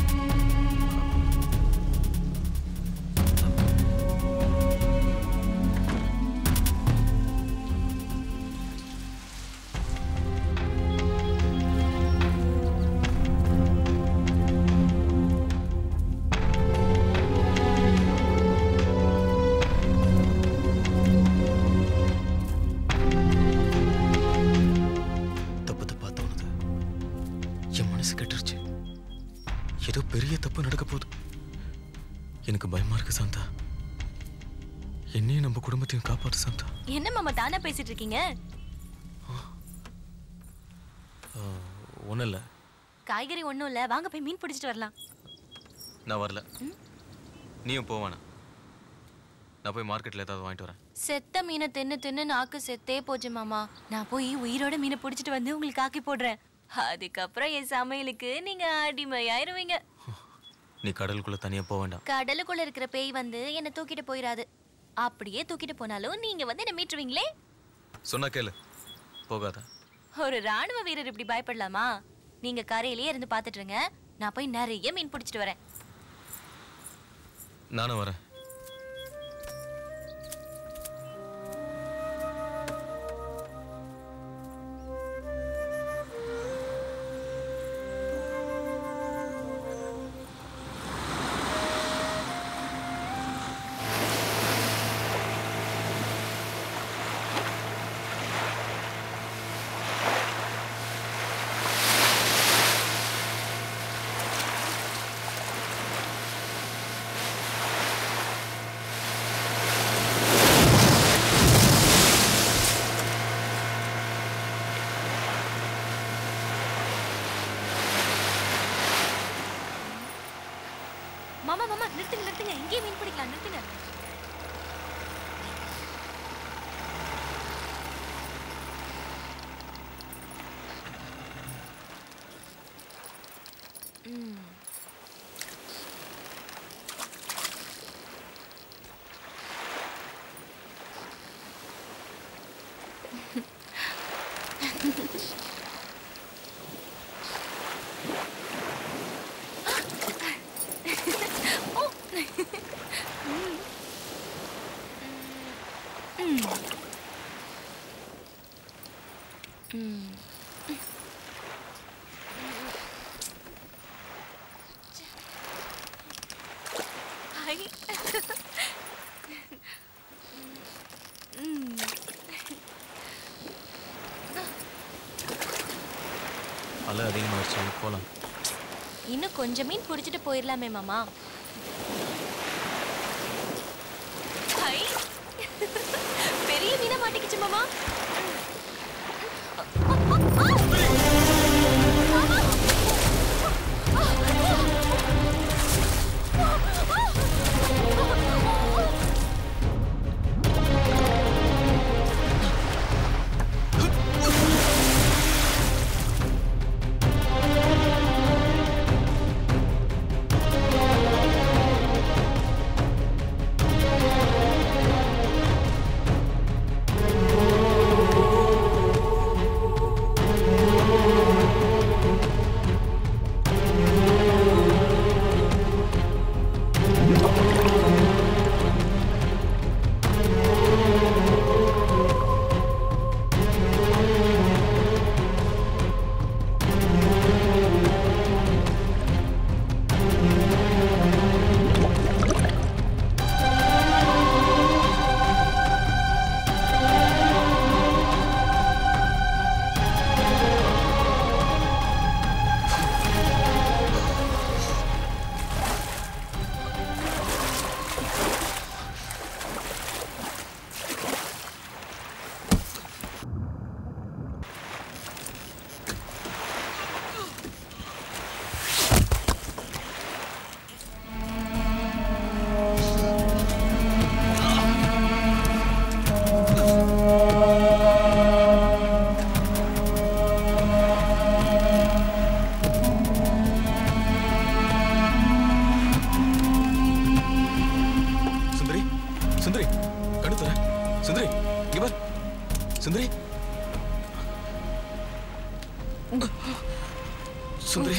[SPEAKER 6] எனக்கு பயமா இருக்கு சாந்தா. என்னையும் நம்ம குடும்பத்தையும் காப்பாத்து சாந்தா.
[SPEAKER 5] என்ன மாமா தானா பேசிட்டு இருக்கீங்க?
[SPEAKER 6] ஒன்றும் இல்லை.
[SPEAKER 5] காய்கறி ஒன்றும் இல்லை, வாங்க போய் மீன் பிடிச்சிட்டு வரலாம்.
[SPEAKER 6] நான் வரல. நீயும் போவானா? நான் போய் மார்க்கெட்டில் ஏதாவது வாங்கிட்டு வரேன்.
[SPEAKER 5] செத்த மீனை தின்னு தின்னு நாக்கு செத்தே போச்சு மாமா. நான் போய் உயிரோட மீனை பிடிச்சிட்டு வந்து உங்களுக்கு ஆக்கி போடுறேன். அதுக்கப்புறம் என் சமையலுக்கு நீங்க அடிமையாயிருவீங்க.
[SPEAKER 6] நீ கடலுக்குள்ள தனியா போக வேண்டாம்.
[SPEAKER 5] கடலுக்குள்ள இருக்கிற பேய் வந்து என்ன தூக்கிட்டு போயிடாது. அப்படியே தூக்கிட்டு போனாலும் நீங்க வந்து என்ன மீட்டுருவீங்களே.
[SPEAKER 6] சொன்னா கேளு, போகாத.
[SPEAKER 5] ஒரு ராணுவ வீரர் இப்படி பயப்படலாமா? நீங்க கரையிலேயே இருந்து பாத்துட்டு இருங்க, நான் போய் நிறைய மீன் பிடிச்சிட்டு வரேன்.
[SPEAKER 6] நானும் வரேன்.
[SPEAKER 5] மாமா மாமா நிறுத்துங்க நிறுத்துங்க, இங்கே மீன் பிடிக்கலாம், நிறுத்துங்க. அலை அதிகமாகிடுச்சு, போகலாம். இன்னும் கொஞ்சம் மீன் பிடிச்சிட்டு போயிடலாமே மாமா. பெரிய மீனை மாட்டிக்கிச்சு மாமா.
[SPEAKER 6] சுந்தரி சுந்தரி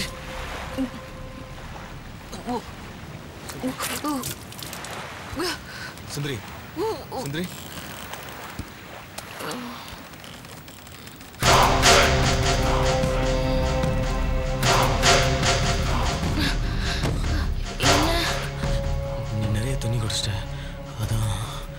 [SPEAKER 6] சுந்தரி சுந்தரி நீ நிறைய தண்ணி குடிச்சிட்ட அதான்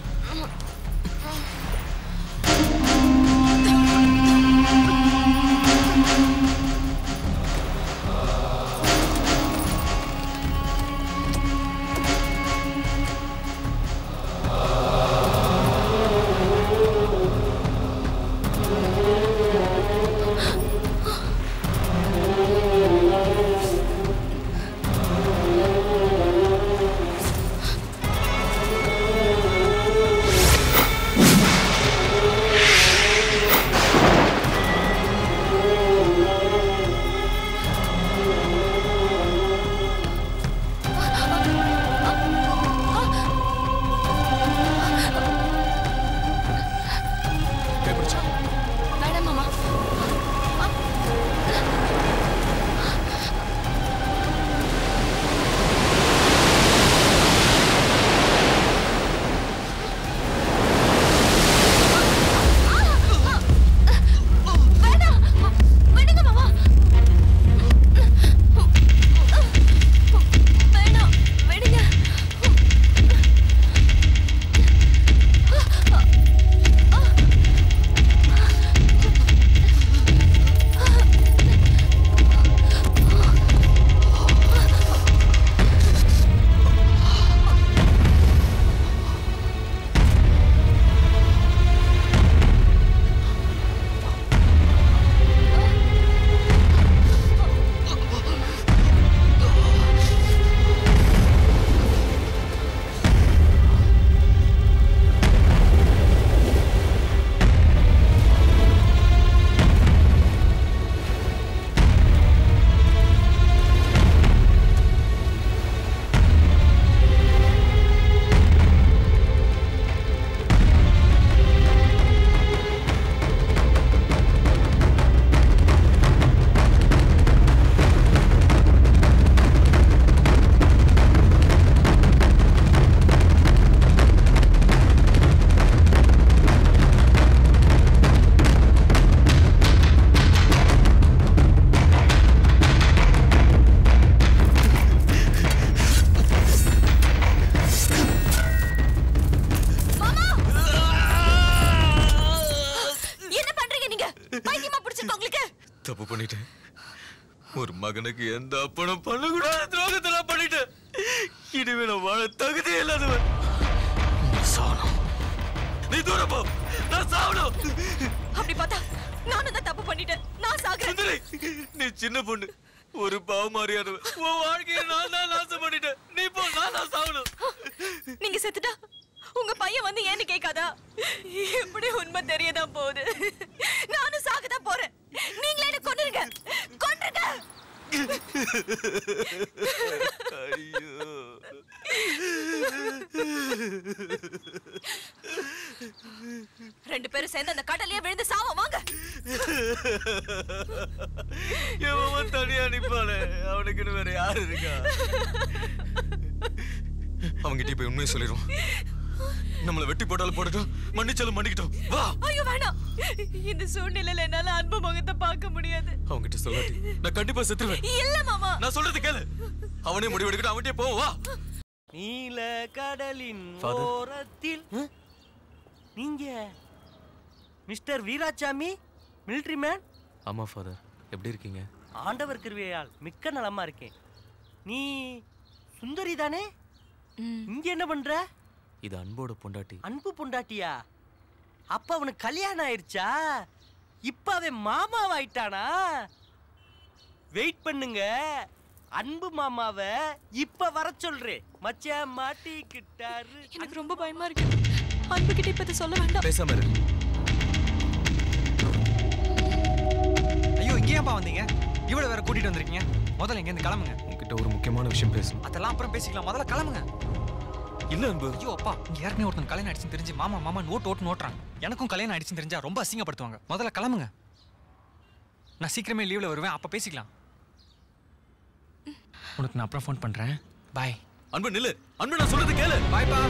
[SPEAKER 6] தப்பு பண்ணிட்டேன். ஒரு மகனுக்கு எந்த அப்பனும் பண்ணக்கூடாத துரோகத்தை நான் பண்ணிட்டேன். இனிமே நான் வாழ தகுதியே இல்லாதவன். சாவணும். நீ தூரம் போ. நான் சாவணும்.
[SPEAKER 5] அப்படி பார்த்தா நானும் தான் தப்பு பண்ணிட்டேன். நான் சாகுறேன்.
[SPEAKER 6] நீ சின்ன பொண்ணு, ஒரு பாவமாரியானவன். உன் வாழ்க்கையை நான் தான் நாசம் பண்ணிட்டேன். நீ போ, நான் சாவணும்.
[SPEAKER 5] நீங்க செத்துட்டா உங்க பையன் வந்து ஏன்னு கேட்காதா? எப்படி உண்மை தெரியதான் போகுது. நானும் சாகதான் போறேன். நீங்களே என்ன கொன்னுருங்க, கொன்னுருங்க.
[SPEAKER 6] ஐயோ,
[SPEAKER 5] ரெண்டு பேரும் சேர்ந்து அந்த கடலையே விழுந்து சாவோம். வாங்க.
[SPEAKER 6] எவன் தனியா நிப்பானே, அவனுக்குன்னு வேற யாரு இருக்கா? அவங்கிட்ட போய் உண்மையை சொல்லிடும். நம்மள வெட்டி போட்டாலும் போடட்டும், மன்னிச்சாலும் மன்னிக்கிட்டோம். வா.
[SPEAKER 5] ஐயோ வேணாம். இந்த சூழ்நிலையில என்னால அன்பு முகத்தை பார்க்க முடியாது.
[SPEAKER 6] அவங்கிட்ட சொல்லாட்டி நான் கண்டிப்பா செத்துருவேன்.
[SPEAKER 5] இல்ல மாமா,
[SPEAKER 6] நான் சொல்றது கேளு. அவனே முடிவெடுக்கட்டும், அவன்கிட்ட போ. வா.
[SPEAKER 14] நீல கடலின் ஓரத்தில் நீங்க மிஸ்டர் வீராசாமி, மிலிட்டரி மேன்?
[SPEAKER 6] ஆமா ஃபாதர், எப்படி இருக்கீங்க?
[SPEAKER 14] ஆண்டவர் கிருபையால் மிக்க நலமா இருக்கேன். நீ சுந்தரி தானே? இங்க என்ன பண்ற?
[SPEAKER 6] இது அன்போட பொண்டாட்டி.
[SPEAKER 14] அன்பு பொண்டாட்டியா? அப்ப அவனுக்கு கல்யாணம் ஆயிருச்சா? இப்ப அவன் மாமாவாயிட்டானா? வெயிட் பண்ணுங்க, அன்பு மாமாவை இப்ப வர சொல்றேன். மச்சான் மாட்டிக்கிட்டாரு.
[SPEAKER 5] எனக்கு ரொம்ப பயமா இருக்கு. அன்பு கிட்ட இப்ப சொல்ல வேண்டாம்.
[SPEAKER 6] பேசாம இரு.
[SPEAKER 2] ஐயோ, இங்க ஏன்பா வந்தீங்க? இவ்வளவு வேற கூட்டிட்டு வந்திருக்கீங்க. முதல்ல இங்க இருந்து கிளம்புங்க.
[SPEAKER 6] உங்ககிட்ட ஒரு முக்கியமான விஷயம் பேசணும்.
[SPEAKER 2] அதெல்லாம் அப்புறம் பேசிக்கலாம், முதல்ல கிளம்புங்க.
[SPEAKER 6] என்ன அன்பு?
[SPEAKER 2] ஐயோ அப்பா, இங்க ஏற்கனவே ஒருத்தன் கல்யாணம் ஆயிடுச்சுன்னு தெரிஞ்சு மாமா மாமா ஓட்டுறாங்க. எனக்கும் கல்யாணம் ஆயிடுச்சுன்னு தெரிஞ்சா ரொம்ப அசிங்கப்படுத்துவாங்க. முதல்ல கிளம்புங்க. நான் சீக்கிரமே லீவ்ல வருவேன், அப்ப பேசிக்கலாம். உனக்கு நான் அப்புறம் ஃபோன் பண்றேன். பாய்.
[SPEAKER 6] அன்பு நில்லு. அன்பு நான் சொல்றது கேளு.
[SPEAKER 2] பாய் பா.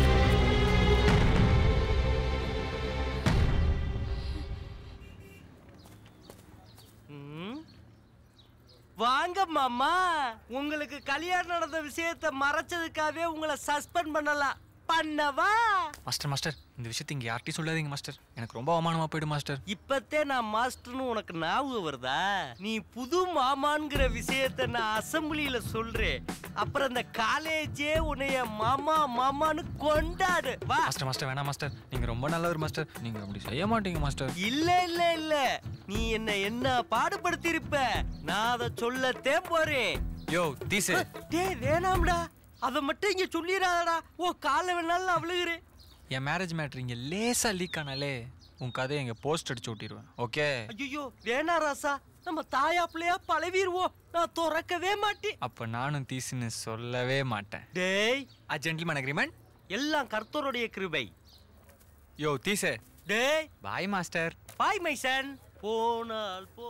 [SPEAKER 14] வாங்க மாமா, உங்களுக்கு கல்யாணம் நடந்த விஷயத்தை மறைச்சதுக்காகவே உங்களை சஸ்பெண்ட் பண்ணலாம். பண்ணவா?
[SPEAKER 2] மாஸ்டர் இந்த விஷயத்தை இங்க யார்ட்டையும் சொல்லாதீங்க மாஸ்டர். எனக்கு ரொம்ப அவமானமா போயிடும் மாஸ்டர்.
[SPEAKER 14] இப்பத்தே நான் மாஸ்டர்னு உனக்கு ஞாபகம் வருதா? நீ புது மாமான்ங்கிற விஷயத்த நான் அசம்பிளியில சொல்றேன். அப்புறம் இந்த காலேஜே உன்னைய மாமா மாமான்னு கொண்டாடு. வா
[SPEAKER 2] மாஸ்டர் வேணாம் மாஸ்டர். நீங்க ரொம்ப நல்லவர் மாஸ்டர். நீங்க அப்படி செய்ய மாட்டீங்க மாஸ்டர்.
[SPEAKER 14] இல்ல நீ என்ன பாடுபடுத்தி இருப்ப. நான் அதை சொல்லத்தே போறேன்.
[SPEAKER 2] யோ தீசே.
[SPEAKER 14] டேய் வேணாம்டா, அதை மட்டும் இங்க சொல்லிடாதடா. ஓ காலை வேணாலும் நான் விழுகிறேன்.
[SPEAKER 2] என் மேரேஜ் மேட்ரு இங்க லேசா லீக் ஆனாலே உன் கதையை இங்க போஸ்ட் அடிச்சு விட்டிருவேன். ஓகே?
[SPEAKER 14] ஐயோ வேணா ராசா, நம்ம தாயா பிள்ளையா பழவிடுவோம். நான் துறக்கவே மாட்டேன்.
[SPEAKER 2] அப்ப நானும் தீசுன்னு சொல்லவே மாட்டேன்.
[SPEAKER 14] டேய்,
[SPEAKER 2] a gentleman agreement?
[SPEAKER 14] எல்லாம் கர்த்தருடைய கிருபை.
[SPEAKER 2] யோ தீசே.
[SPEAKER 14] டேய்
[SPEAKER 2] bye master.
[SPEAKER 14] Bye my son. போனால் போ.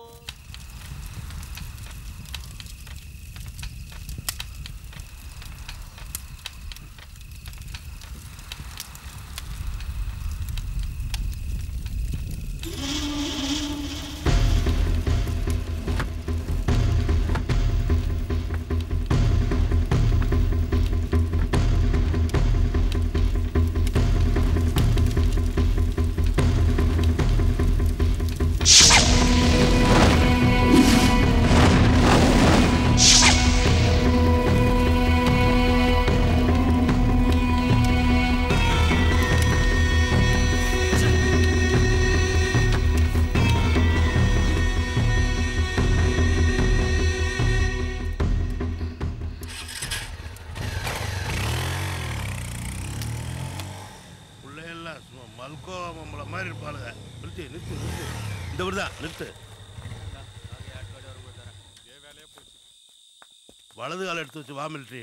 [SPEAKER 3] வலது கால எடுத்து வச்சு வா மிலிட்ரி.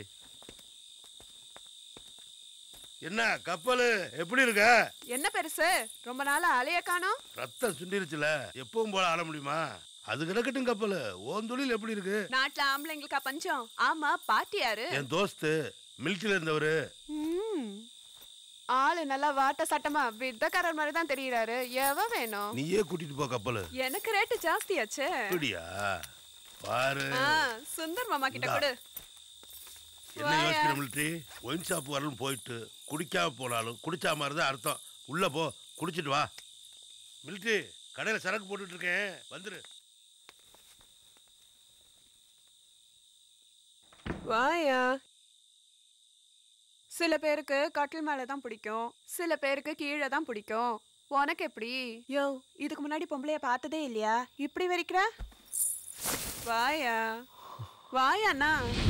[SPEAKER 3] என்ன கப்பல் எப்படி இருக்க?
[SPEAKER 15] என்ன பெருசு, ரொம்ப நாளா அலைய காணோம்.
[SPEAKER 3] ரத்தம் சுண்டிருச்சுல, எப்பவும் போல ஆட முடியுமா? அது கிடக்கட்டும். கப்பல் ஓன் தொழில் எப்படி இருக்கு?
[SPEAKER 15] நாட்டுல ஆம்பளைங்களுக்கா பஞ்சம்? ஆமா, பாட்டி யாரு?
[SPEAKER 3] என் தோஸ்து மிலிட்ரியில இருந்தவரு.
[SPEAKER 15] ஆளு நல்லா வாட்ட சட்டமா வித்தக்காரர் மாதிரி தான் தெரியுறாரு. எவ வேணும்?
[SPEAKER 3] நீயே கூட்டிட்டு போ கப்பல்.
[SPEAKER 15] எனக்கு ரேட்டு ஜாஸ்தியாச்சே.
[SPEAKER 3] அப்படியா? பாரு
[SPEAKER 15] சுந்தர் மாமா கிட்ட கொடு.
[SPEAKER 3] என்ன யோசிக்கிற மிலிட்ரி? ஒயின் ஷாப் வரலும் போயிட்டு குடிக்காம போனாலும் குடிச்சா மாதிரி தான் அர்த்தம். உள்ள போ, குடிச்சிட்டு வா. மிலிட்ரி கடையில சரக்கு போட்டுட்டு இருக்கேன், வந்துரு.
[SPEAKER 15] வாயா. சில பேருக்கு கட்டில் மேல தான் பிடிக்கும், சில பேருக்கு கீழே தான் பிடிக்கும். உனக்கு எப்படி? யோ, இதுக்கு முன்னாடி பொம்பளைய பார்த்ததே இல்லையா? இப்படி வரைக்கிற? வாயா வாயாண்ணா.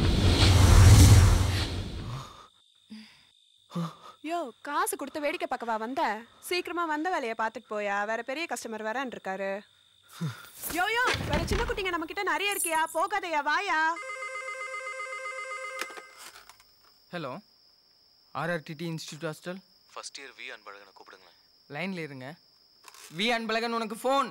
[SPEAKER 15] யோ, காசு கொடுத்து வேடிக்கை பார்க்கவா வந்த? சீக்கிரமா வந்த வேலையை பார்த்துட்டு போயா, வேற பெரிய கஸ்டமர் வரேன் இருக்காரு. யோ யோ, வேற சின்ன குட்டிங்க நம்ம கிட்ட நிறைய இருக்கியா, போகாதையா, வாயா.
[SPEAKER 22] Hello, R R T D institute hostel.
[SPEAKER 6] First year V அன்பழகனை கூப்பிடுங்க.
[SPEAKER 22] லைன்ல இருங்க. வி அன்பழகன் உனக்கு ஃபோன்.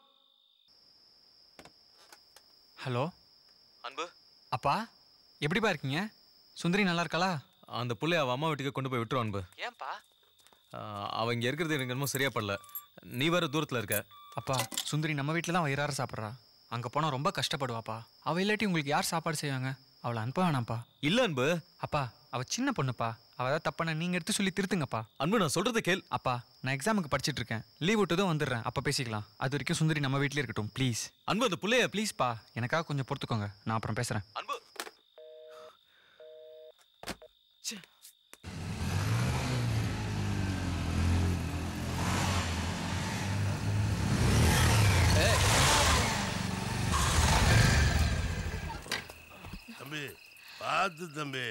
[SPEAKER 2] ஹலோ
[SPEAKER 6] அன்பு.
[SPEAKER 2] அப்பா எப்படிப்பா இருக்கீங்க? சுந்தரி நல்லா இருக்காளா?
[SPEAKER 6] அந்த புள்ளைய அவ அம்மா வீட்டுக்கு கொண்டு போய் விட்டுரும் அன்பு.
[SPEAKER 2] ஏன்பா?
[SPEAKER 6] அவ இங்க இருக்கிறது எனக்கு என்னமோ சரியா படல. நீ வேற தூரத்துல இருக்க.
[SPEAKER 2] அப்பா சுந்தரி நம்ம வீட்டில் தான் வயிறார சாப்பிட்றா. அங்கே போனால் ரொம்ப கஷ்டப்படுவாப்பா. அவள் இல்லாட்டி உங்களுக்கு யார் சாப்பாடு செய்வாங்க? அவளை அனுப்ப வேணாம்ப்பா.
[SPEAKER 6] இல்லை அன்பு.
[SPEAKER 2] அப்பா அவள் சின்ன பொண்ணுப்பா. அவள் ஏதாவது தப்பான நீங்கள் எடுத்து சொல்லி திருத்துங்கப்பா.
[SPEAKER 6] அன்பு நான் சொல்கிறத கேள்.
[SPEAKER 2] அப்பா நான் எக்ஸாமுக்கு படிச்சுட்டு இருக்கேன், லீவ் விட்டதும் வந்துடுறேன், அப்போ பேசிக்கலாம். அது வரைக்கும் சுந்தரி நம்ம வீட்டிலே இருக்கட்டும் ப்ளீஸ்.
[SPEAKER 6] அன்பு அந்த பிள்ளைய
[SPEAKER 2] ப்ளீஸ்ப்பா, எனக்காக கொஞ்சம் பொறுத்துக்கோங்க, நான் அப்புறம் பேசுகிறேன்.
[SPEAKER 6] அன்பு
[SPEAKER 3] தம்பி பார்த்து தம்பி.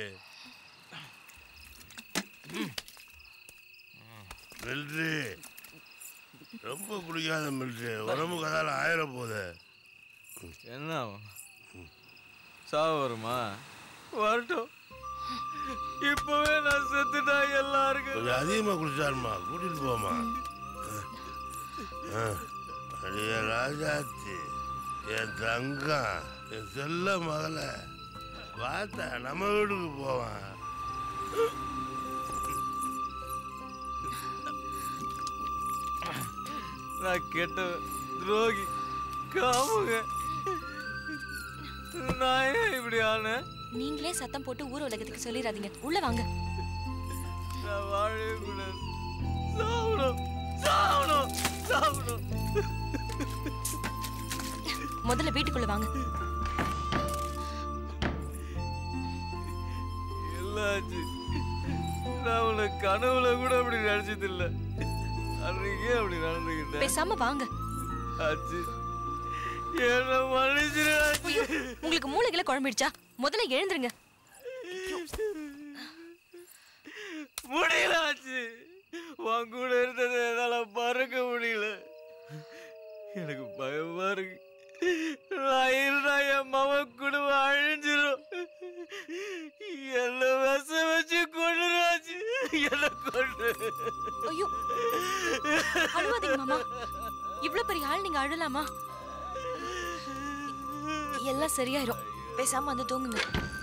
[SPEAKER 3] மில்ட்ரி ரொம்ப குடிக்காத மில்ட்ரி, உடம்பு கதால ஆயிர போகுது.
[SPEAKER 6] என்ன சாவு வருமா? வரட்டும்.
[SPEAKER 14] இப்பவே நான் செத்துட்டா எல்லாருக்கும்
[SPEAKER 3] கொஞ்சம் அதிகமாக குடிச்சாருமா, கூட்டிட்டு போமா. அடிய ராஜாத்தி, என் தங்கம், என் செல்ல மகளை பார்த்தா நம்ம வீட்டுக்கு போவான்.
[SPEAKER 14] நான் கெட்டவன், துரோகி, காமுக. நான் ஏன் இப்படி ஆன?
[SPEAKER 5] நீங்களே சத்தம் போட்டு ஊர் உலகத்துக்கு சொல்லிடாதீங்க. உள்ள வாங்க.
[SPEAKER 14] நான் வாழவே கூடாது. சாவணும், சாவணும், சாவணும்.
[SPEAKER 5] முதல்ல வீட்டுக்குள்ள வாங்க.
[SPEAKER 14] எல்லாச்சு நான் உன்னை கனவுல கூட அப்படி நினைச்சது இல்ல. அன்னைக்கே அப்படி நடந்துக்கிட்டேன்.
[SPEAKER 5] பேசாம வாங்க.
[SPEAKER 14] ஆச்சு என்ன மன்னிச்சிரு.
[SPEAKER 5] உங்களுக்கு மூளைகளை குழம்பிடுச்சா? முதல்ல எழுந்துருங்க.
[SPEAKER 14] முடியல ஆச்சு. உன் கூட இருந்தது என்னால மறக்க முடியல. எனக்கு பயமா இருக்கு. நான் இருந்தா என் மகன் குடும்பம் அழிஞ்சிரும். என்ன விஷ வச்சு கொண்டுராச்சு. என்ன கொண்டு.
[SPEAKER 5] ஐயோ, அழுவாதீங்க மாமா. இவ்வளவு பெரிய ஆள் நீங்க அழலாமா? எல்லாம் சரியாயிரும். பேசாம வந்து தூங்குங்க.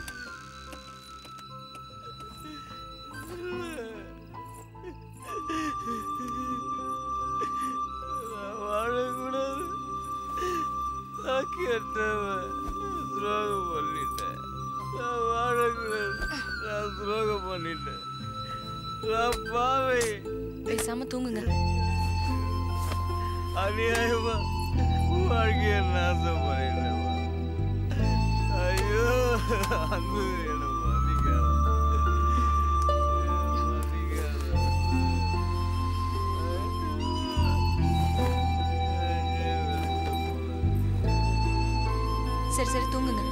[SPEAKER 14] வாழக்கூடாது. நான் கெட்டவன், துரோகம் பண்ணிட்டேன். நான் வாழக்கூடாது. நான் துரோகம் பண்ணிட்டேன். நான் பாவை.
[SPEAKER 5] பேசாம தூங்குங்க.
[SPEAKER 14] அநியாயமா வாழ்க்கைய நாசம் பண்ணிட்டேன். ஐயோ, அன்பு என்ன மன்னிக்காத.
[SPEAKER 5] சரி சரி தூங்குங்க.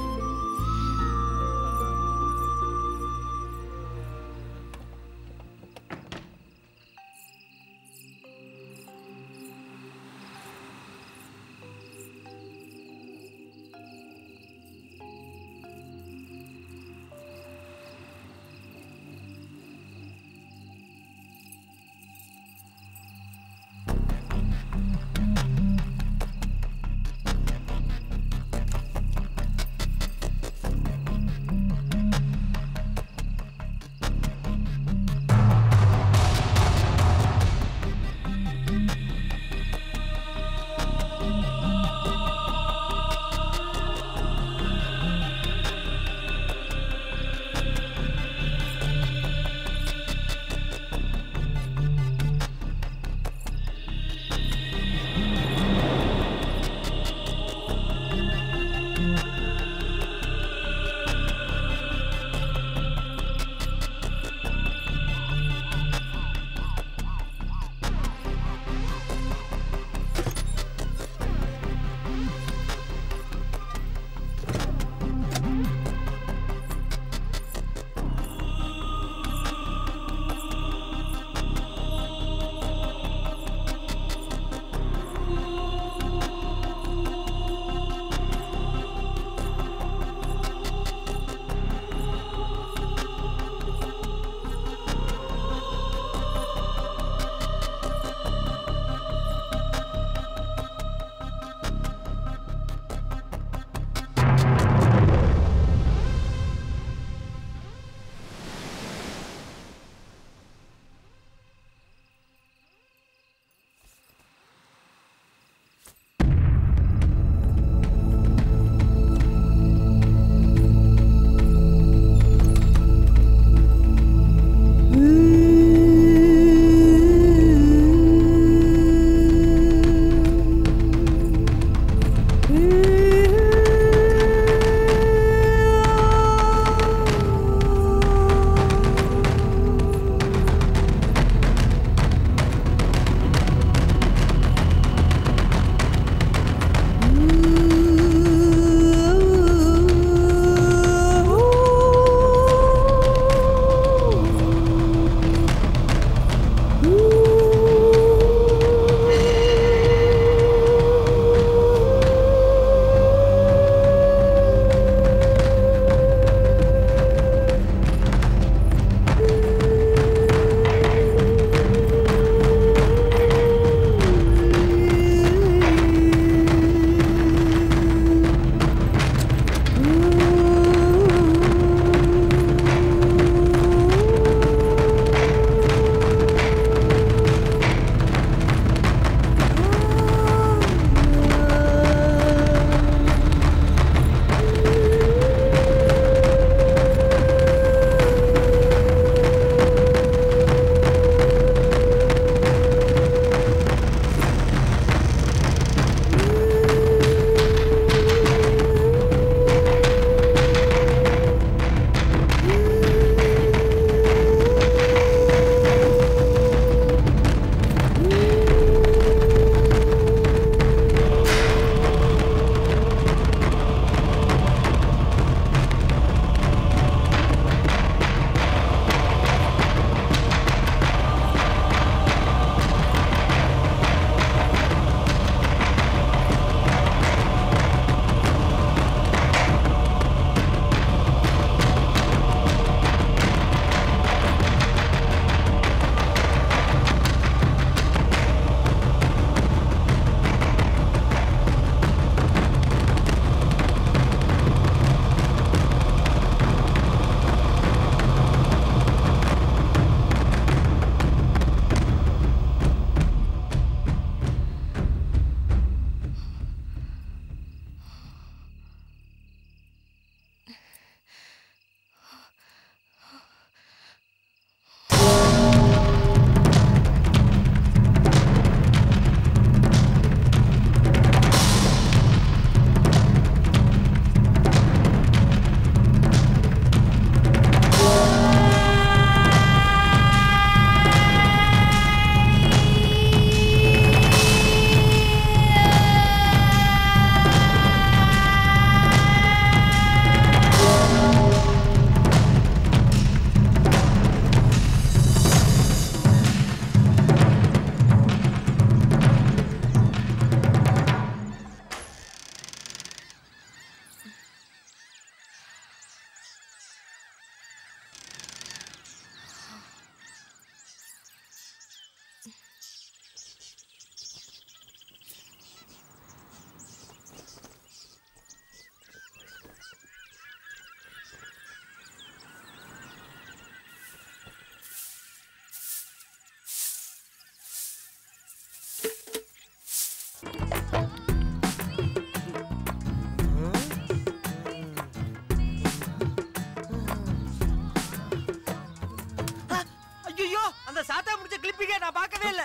[SPEAKER 14] சொல்லுங்க, நான் பார்க்கவே இல்ல.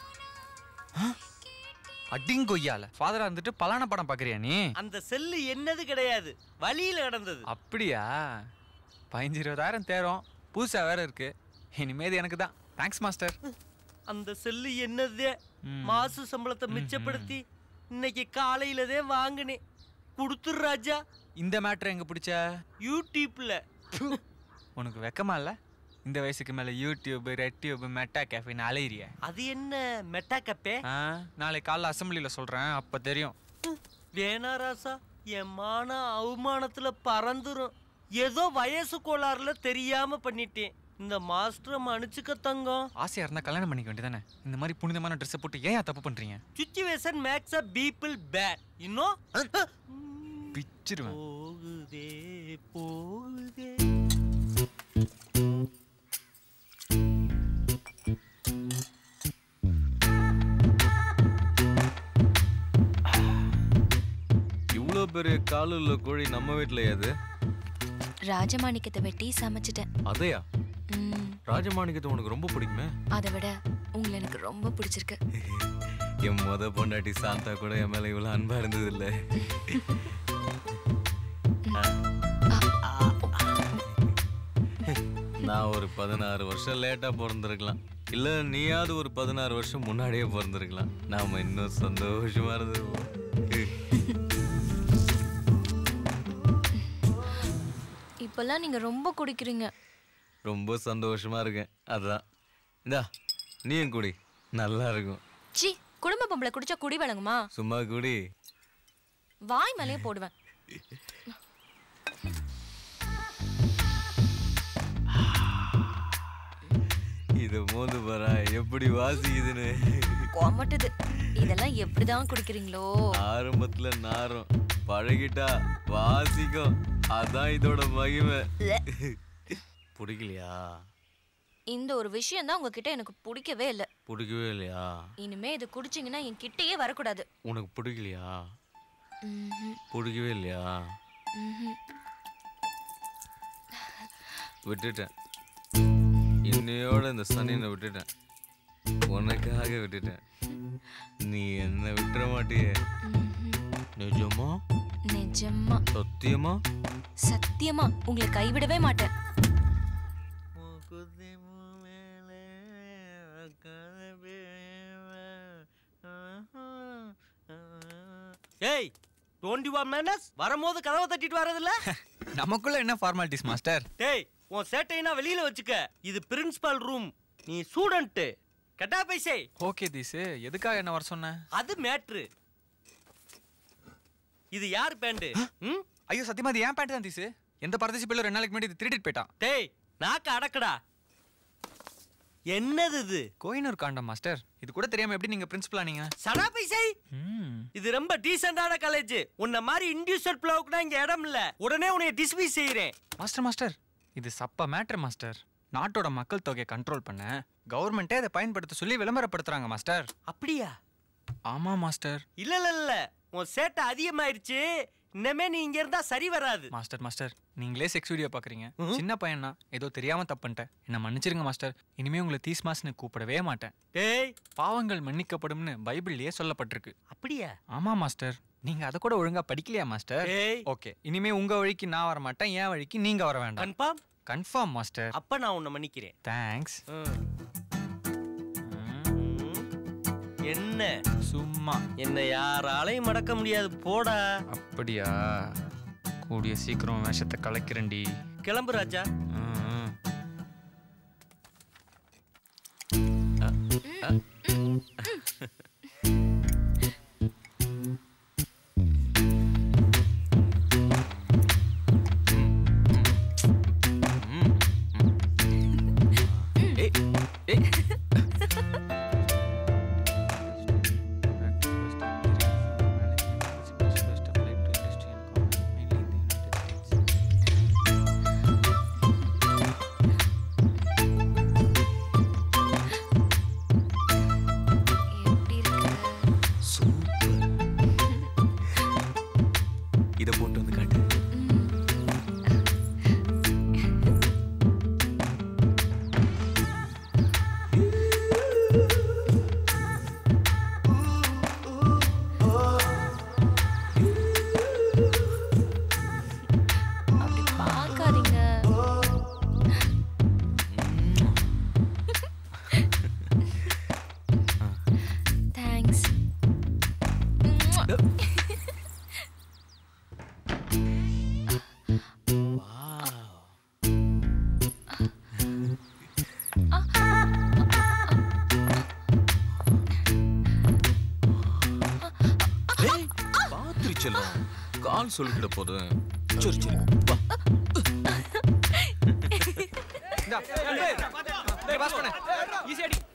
[SPEAKER 2] அடிங் கொய்யால ஃபாதரா இருந்துட்டு பலான படம் பாக்குறியா நீ?
[SPEAKER 14] அந்த செல்லு என்னது கிடையாது, வழியில கிடந்தது.
[SPEAKER 2] அப்படியா? 15,000 தேரும், புதுசா வேற இருக்கு. இனிமேது எனக்கு தான். Thanks master.
[SPEAKER 14] அந்த செல்லு என்னதே மாச சம்பளத்தை மிச்சப்படுத்தி இன்னைக்கு காலையிலதே வாங்கினேன். குடுத்துரு ராஜா.
[SPEAKER 2] இந்த மேட்டர் எங்க பிடிச்ச?
[SPEAKER 14] யூடியூப்ல.
[SPEAKER 2] உனக்கு வெக்கமா இல்ல? இந்த வயசுக்கு மேல யூடியூப், ரெட் டியூப், மெட்டா கேஃபேன்னு அலையிறிய.
[SPEAKER 14] அது என்ன மெட்டா கேஃபே?
[SPEAKER 2] நாளைக்கு காலைல அசம்பிளில சொல்றேன், அப்ப தெரியும்.
[SPEAKER 14] வேணா ராசா, என் மான அவமானத்துல பறந்துரும். ஏதோ வயசு கோளாறுல தெரியாம பண்ணிட்டேன். இந்த மாஸ்டரை மன்னிச்சுக்க தங்கம்.
[SPEAKER 2] ஆசையா இருந்தா கல்யாணம் பண்ணிக்க வேண்டியதானே? இந்த மாதிரி புனிதமான ட்ரெஸ் போட்டு ஏன் தப்பு பண்றீங்க?
[SPEAKER 14] Situation makes a people bad. இன்னும்
[SPEAKER 2] பிச்சிருவேன்.
[SPEAKER 14] போகுதே போகுதே.
[SPEAKER 4] இவ்வளோ பெரிய காலுள்ள கோழி நம்ம வீட்டில் ஏது?
[SPEAKER 5] ராஜமாணிக்கத்தை வெட்டி சமைச்சிட்டேன்.
[SPEAKER 4] அதையா? ராஜமாணிக்கத்தை உனக்கு ரொம்ப பிடிக்குமே?
[SPEAKER 5] அதை விட உங்களை எனக்கு ரொம்ப பிடிச்சிருக்கு.
[SPEAKER 4] என் முத பொண்டாட்டி சாந்தா கூட என் மேல இவ்வளவு அன்பா இருந்தது இல்ல. நான் ஒரு 16 வருஷம் லேட்டா பிறந்திருக்கலாம், இல்ல நீயாவது ஒரு 16 வருஷம் முன்னாடியே பிறந்திருக்கலாம். நாம இன்னும் சந்தோஷமா இருந்திருப்போம்.
[SPEAKER 5] இப்பெல்லாம் நீங்க ரொம்ப குடிக்கிறீங்க.
[SPEAKER 4] ரொம்ப சந்தோஷமா இருக்கேன், அதான். இந்தா நீயும் குடி, நல்லா இருக்கும்.
[SPEAKER 5] சி, குடும்ப பொம்பளை குடிச்சா குடி வழங்குமா?
[SPEAKER 4] சும்மா குடி.
[SPEAKER 5] வாய் மேலேயே போடுவேன்.
[SPEAKER 4] இத மோந்து பாரா எப்படி வாசிக்குதுன்னு.
[SPEAKER 5] கொமட்டுது. இதெல்லாம் எப்படிதான் குடிக்கிறீங்களோ?
[SPEAKER 4] ஆரம்பத்துல நாரும், பழகிட்டா வாசிக்கும். அதான் இதோட மகிமை. பிடிக்கலையா?
[SPEAKER 5] இந்த ஒரு விஷயம் தான் உங்ககிட்ட எனக்கு பிடிக்கவே இல்லை.
[SPEAKER 4] பிடிக்கவே இல்லையா?
[SPEAKER 5] இனிமே இது குடிச்சிங்கன்னா என் கிட்டயே வரக்கூடாது.
[SPEAKER 4] உனக்கு பிடிக்கலையா? பிடிக்கவே இல்லையா? விட்டுட்டேன். இன்னையோட இந்த சனியனை விட்டுட்டேன். உனக்காக விட்டுட்டேன். நீ என்ன விட்டுற மாட்டியே. நிஜமா?
[SPEAKER 5] நிஜமா.
[SPEAKER 4] சத்தியமா?
[SPEAKER 5] சத்தியமா உங்களை கைவிடவே மாட்டேன்.
[SPEAKER 14] ஏய், 21 minutes வரும்போது கதவை தட்டிட்டு வரதில்ல?
[SPEAKER 2] நமக்குள்ள என்ன ஃபார்மாலிட்டிஸ் மாஸ்டர்?
[SPEAKER 14] டேய், உன் சேட்டைனா வெளியில வச்சுக்க. இது பிரின்சிபல் ரூம், நீ ஸ்டூடண்ட். கட்டா பைசே.
[SPEAKER 2] ஓகே தீஸ், எதுக்காக என்ன வர சொன்ன?
[SPEAKER 14] அது மேட்ரு. இது யார் பேண்ட்?
[SPEAKER 2] ஐயோ சத்தியமா இது ஏன் பேண்ட் தான் தீஸ். எந்த பரதேசி பிள்ளை 2 நாளைக்கு முன்னாடி இது திருடிட்டு போயிட்டான்.
[SPEAKER 14] டேய், நாக்க அடக்கடா. என்னது இது?
[SPEAKER 2] Kohinoor condom master. இது கூட தெரியாம எப்படி நீங்க பிரின்சிபல் ஆனீங்க?
[SPEAKER 14] சடா பைசை. இது ரொம்ப டீசென்ட்டான காலேஜ். உன்ன மாதிரி இண்டிவிஜுவல் பிளவுக்குனா இங்க இடம் இல்ல. உடனே உன்னை டிஸ்மிஸ் செய்றேன்.
[SPEAKER 2] மாஸ்டர் இது சப்ப மேட்டர் மாஸ்டர். நாட்டோட மக்கள் தொகையை கண்ட்ரோல் பண்ண கவர்மெண்டே அதை பயன்படுத்த சொல்லி விளம்பரப்படுத்துறாங்க மாஸ்டர்.
[SPEAKER 14] அப்படியா?
[SPEAKER 2] ஆமா மாஸ்டர்.
[SPEAKER 14] இல்ல உன் சேட்டை அதிகமாயிருச்சு. இன்னமே நீ இங்க இருந்தா சரி வராது.
[SPEAKER 2] மாஸ்டர் நீங்களே செக்ஸ் வீடியோ பாக்குறீங்க. சின்ன பையனா ஏதோ தெரியாம தப்புன்ட்டேன், என்ன மன்னிச்சிருங்க மாஸ்டர். இனிமே உங்களை தீஸ்மாஸ்னு கூப்பிடவே மாட்டேன்.
[SPEAKER 14] டேய்,
[SPEAKER 2] பாவங்கள் மன்னிக்கப்படும்னு பைபிள்லயே சொல்லப்பட்டிருக்கு.
[SPEAKER 14] அப்படியா?
[SPEAKER 2] ஆமா மாஸ்டர். நீங்க அத கூட ஒழுங்கா படிக்கலையா மாஸ்டர்? ஓகே, இனிமே உங்க வழிக்கு நான் வர மாட்டேன், என் வழிக்கு நீங்க வர வேண்டாம்.
[SPEAKER 14] கன்ஃபார்ம்?
[SPEAKER 2] Confirm master.
[SPEAKER 14] அப்ப நான் உன்னை மன்னிக்கிறேன்.
[SPEAKER 2] தேங்க்ஸ்.
[SPEAKER 14] என்ன
[SPEAKER 2] சும்மா
[SPEAKER 14] என்ன யாராலையும் மடக்க முடியாது போடா.
[SPEAKER 2] அப்படியா? கூடிய சீக்கிரம் வேஷத்தை கலைக்கிறேன்டி.
[SPEAKER 14] கிளம்பு ராஜா.
[SPEAKER 4] கால் சொல்லிக்கிட போது.
[SPEAKER 6] சரி சரி
[SPEAKER 2] பாஸ் பண்ணு. ஈஸி அடி.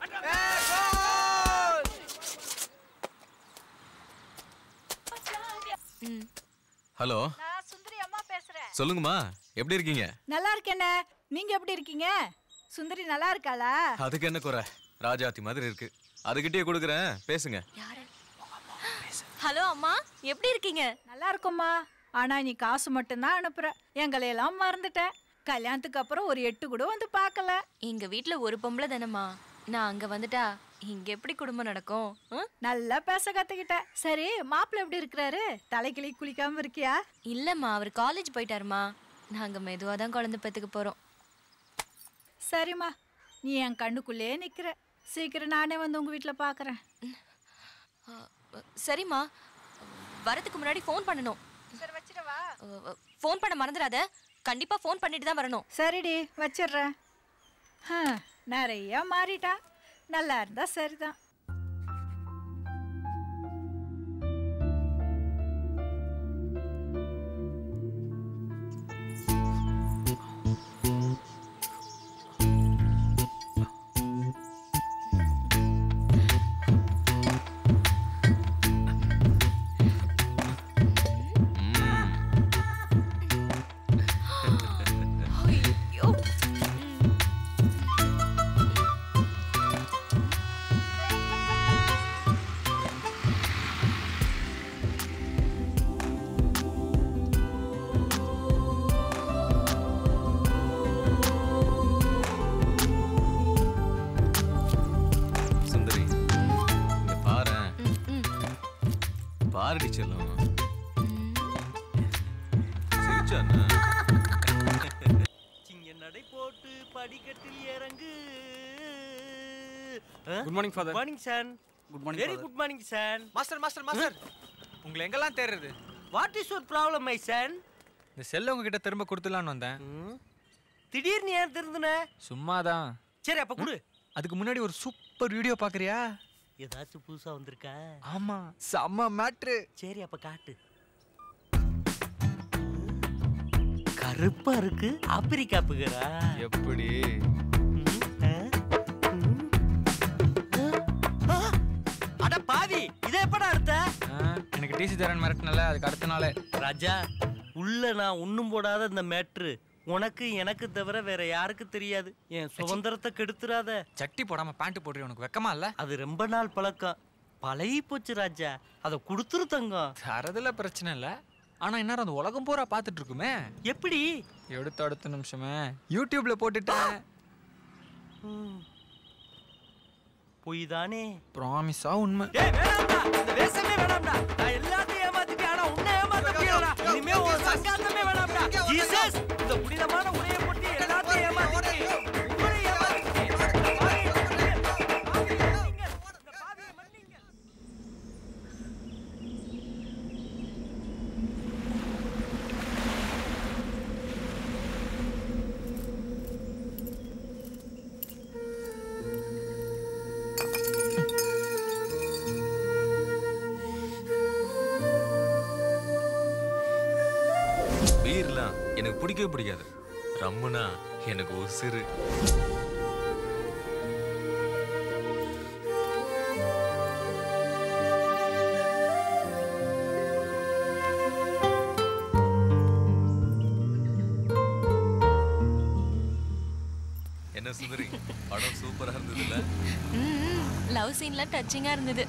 [SPEAKER 4] ஹலோ
[SPEAKER 11] நான் சுந்தரி அம்மா பேசுறேன்.
[SPEAKER 4] சொல்லுங்கம்மா, எப்படி இருக்கீங்க?
[SPEAKER 11] நல்லா இருக்கேனே. நீங்க எப்படி இருக்கீங்க? சுந்தரி நல்லா இருக்காளா?
[SPEAKER 4] அதுக்கு என்ன குறை, ராஜாத்தி மாதிரி இருக்கு. அதுகிட்டே கொடுக்குறேன், பேசுங்க.
[SPEAKER 5] ஹலோ அம்மா, எப்படி இருக்கீங்க?
[SPEAKER 11] நல்லா இருக்கோம்மா. ஆனா நீ காசு மட்டும்தான் அனுப்புற. எங்களையெல்லாம் மறந்துட்டேன். கல்யாணத்துக்கு அப்புறம் ஒரு 8 கூட வந்து பார்க்கல.
[SPEAKER 5] எங்க வீட்ல ஒரு பொம்பளை தானம்மா. நான் அங்க வந்துட்டா இங்க எப்படி குடும்பம் நடக்கும்?
[SPEAKER 11] நல்லா பேச கத்துக்கிட்ட. சரி, மாப்பிள்ளை எப்படி இருக்கிறாரு? தலைக்கிளி குளிக்காம இருக்கியா?
[SPEAKER 5] இல்லம்மா, அவர் காலேஜ் போயிட்டாருமா. நாங்க மெதுவா தான் குழந்தை பெத்துக்க போறோம்.
[SPEAKER 11] சரிம்மா, நீ என் கண்ணுக்குள்ளே நிக்கிற. சீக்கிரம் நானே வந்து உங்க வீட்டுல பாக்குறேன்.
[SPEAKER 5] சரிம்மா, வரதுக்கு முன்னாடி ஃபோன் பண்ணணும்.
[SPEAKER 11] சரி, வச்சிடவா?
[SPEAKER 5] ஃபோன் பண்ண மறந்துடாத. கண்டிப்பா ஃபோன் பண்ணிட்டு தான் வரணும்.
[SPEAKER 11] சரிடி, வச்சிடுறேன். நிறைய மாறிட்டா. நல்லா இருந்தா சரிதான்.
[SPEAKER 14] நடை போட்டு படிக்கட்டில் இறங்கு.
[SPEAKER 2] Good morning father.
[SPEAKER 14] Morning son.
[SPEAKER 2] Good morning.
[SPEAKER 14] Very good morning son.
[SPEAKER 2] Master master master, உங்களை எங்கெல்லாம் தேடுறது?
[SPEAKER 14] What is your problem my son?
[SPEAKER 2] இந்த செல்ல உங்ககிட்ட திரும்ப கொடுத்துலான்னு வந்தேன்.
[SPEAKER 14] திடீர்னு ஏன் திருந்துன?
[SPEAKER 2] சும்மாதான்.
[SPEAKER 14] சரி, அப்ப கொடு.
[SPEAKER 2] அதுக்கு முன்னாடி ஒரு சூப்பர் வீடியோ பாக்குறியா?
[SPEAKER 14] ஏதாச்சும் புதுசா வந்திருக்கா?
[SPEAKER 2] ஆமா, செம்ம மேட்ரு.
[SPEAKER 14] சரி, அப்ப காட்டு. கருப்பா இருக்கு, ஆப்பிரிக்கா புகரா?
[SPEAKER 2] எப்படி?
[SPEAKER 14] அட பாவி, இத எப்படா எடுத்த?
[SPEAKER 2] எனக்கு டிசி தரேன் மிரட்டனல, அதுக்கு அடுத்த நாளே.
[SPEAKER 14] ராஜா, உள்ள நான் ஒண்ணும் போடாத இந்த மேட்ரு உனக்கு எனக்கு தவிர வேற யாருக்கு தெரியாது. என் சுதந்திரத்தை கெடுத்துறாத.
[SPEAKER 2] சட்டி போடாம பேண்ட் போடுற உனக்கு வெக்கமா இல்ல?
[SPEAKER 14] அது ரொம்ப நாள் பழக்கம், பழகி போச்சு ராஜா. அத குடுத்துரு தங்கம்.
[SPEAKER 2] தரதுல பிரச்சனை இல்ல, ஆனா என்ன அந்த உலகம் பூரா பாத்துட்டு இருக்குமே.
[SPEAKER 14] எப்படி?
[SPEAKER 2] எடுத்த அடுத்த நிமிஷமே யூடியூப்ல போட்டுட்டேன்.
[SPEAKER 14] பொய் தானே?
[SPEAKER 2] ப்ராமிஸா உண்மை.
[SPEAKER 14] ஏய் வேணாம்டா, இந்த வேஷமே வேணாம்டா. நான் எல்லாத்தையும் ஏமாத்திட்டேன், ஆனா உன்னை ஏமாத்தறேன்டா. இனிமே ஒரு சங்காத்தமே வேணாம்டா. ஜீசஸ், இந்த புனிதமான உரையை போட்டு எல்லாத்தையும் ஏமாத்திட்டேன். உங்களை ஏமாத்திட்டேன்.
[SPEAKER 4] பீர்லாம் எனக்கு பிடிக்கவே பிடிக்காது. ரம்முனா எனக்கு உசிறு. என்ன சுந்தரி, படம் சூப்பரா இருந்தது இல்ல?
[SPEAKER 5] லவ் சீன்ல டச்சிங்கா இருந்தது.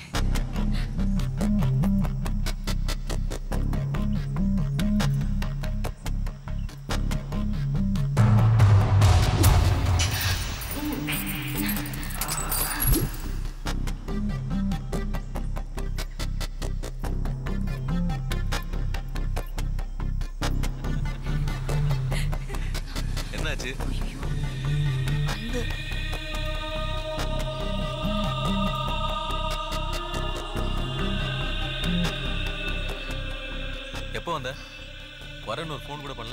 [SPEAKER 4] என்னாச்சு? எப்போ வந்த? வரன்னு ஒரு ஃபோன் கூட பண்ணல.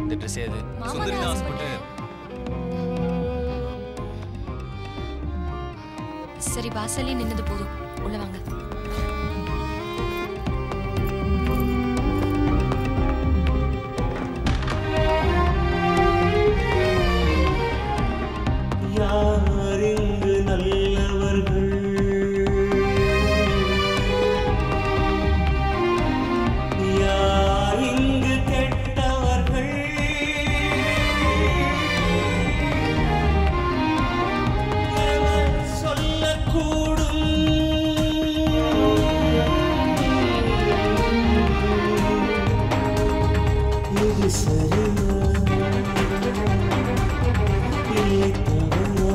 [SPEAKER 2] இந்த ட்ரெஸ் ஏது
[SPEAKER 4] சுந்தரி தான் ஆசைப்பட்டு.
[SPEAKER 18] சரி வாசல்லே நின்னது போதும், உள்ள வாங்க.
[SPEAKER 21] யாரிங்கு நல்லவர்கள், யாரிங்கு கெட்டவர்கள், எவர் சொல்லக்கூடும்? இது சரியா இல்லை தவறா?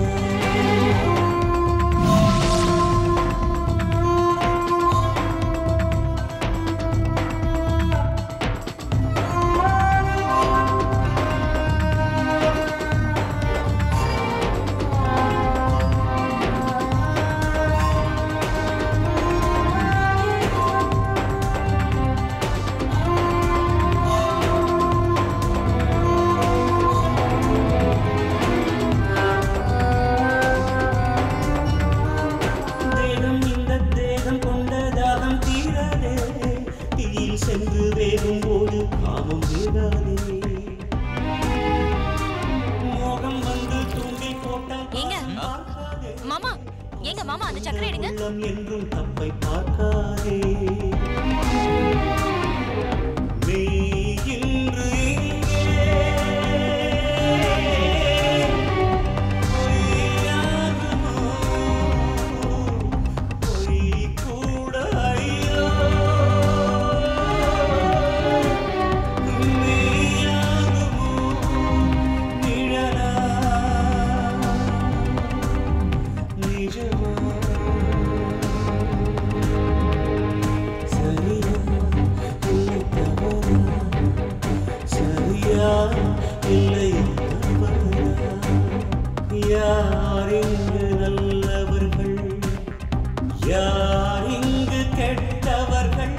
[SPEAKER 21] தேகம் இந்த தேகம் கொண்ட தாகம் தீராதே, தீயில் சென்று வேகும் போது காமம் வேகாதே. மோகம் வந்து தூண்டி போட்டால்
[SPEAKER 5] ஏங்க மாமா, ஏங்க மாமா அந்த சக்கரை எடுங்க.
[SPEAKER 21] உள்ளம் என்றும் தப்பை பார்க்காதே. நீ இன்று இங்கே பொய்யாகுமோ? பொய் கூட ஐயோ மெய்யாகுமோ? நிழலா நிஜமா? சரியா இல்லை தவறா? சரியா இல்லை தவறா? யார் இங்கு நல்லவர்கள், யார் இங்கு கெட்டவர்கள்?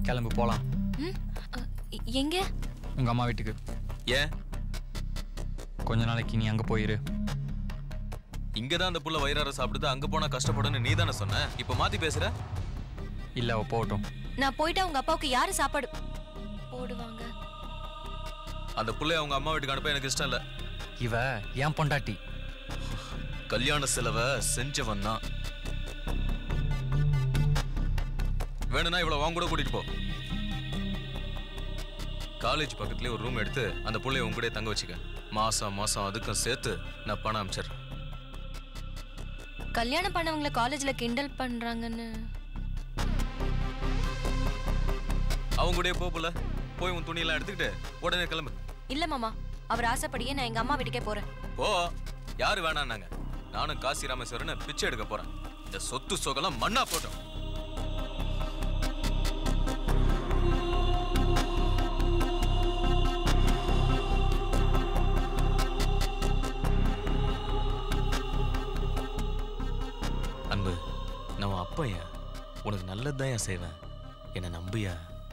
[SPEAKER 2] கிளம்பு போலாம்.
[SPEAKER 18] எங்க?
[SPEAKER 2] உங்க அம்மா வீட்டுக்கு.
[SPEAKER 4] ஏன்?
[SPEAKER 2] கொஞ்ச நாளைக்கு நீ அங்க போயிரு.
[SPEAKER 4] இங்கதான் அந்த புள்ள வயிறார சாப்பிடுது, அங்க போனா கஷ்டப்படுன்னு நீ தானே சொன்ன. இப்ப மாத்தி பேசுற?
[SPEAKER 2] இல்ல அவ போகட்டும்.
[SPEAKER 18] நான் போயிட்டா உங்க அப்பாவுக்கு யாரு சாப்பாடு போடுவாங்க?
[SPEAKER 4] அந்த புள்ளைய அவங்க அம்மா வீட்டுக்கு அனுப்ப எனக்கு இஷ்டம் இல்ல.
[SPEAKER 2] இவ ஏன் பொண்டாட்டி.
[SPEAKER 4] கல்யாண செலவை செஞ்சவன் தான். வேணும்னா இவ்வளவு வாங்க கூட கூட்டிட்டு போ. காலேஜ் பக்கத்துலயே ஒரு ரூம் எடுத்து அந்த புள்ளைய உங்க கூட தங்க வச்சுக்க. மாசம் மாசம் அதுக்கும் சேர்த்து நான் பணம் அனுப்பிச்சிடுறேன்.
[SPEAKER 18] கல்யாணம் பண்ணவங்கள காலேஜ்ல கிண்டல் பண்றாங்கன்னு
[SPEAKER 4] அவங்க கூட போகல. போய் உன் துணியெல்லாம் எடுத்துக்கிட்டு உடனே கிளம்பு.
[SPEAKER 18] இல்ல மாமா, அவர் ஆசைப்படியே நான் எங்க அம்மா வீட்டுக்கே போறேன்.
[SPEAKER 4] போ. யாரு வேணான்னாங்க? நானும் காசி ராமேஸ்வரன் பிச்சை எடுக்க போறேன். இந்த சொத்து சொகலாம் மண்ணா போட்டோம். அன்பு, நான் அப்பையா உனக்கு நல்லதுதான் ஏன் செய்வேன். என்ன நம்பியா?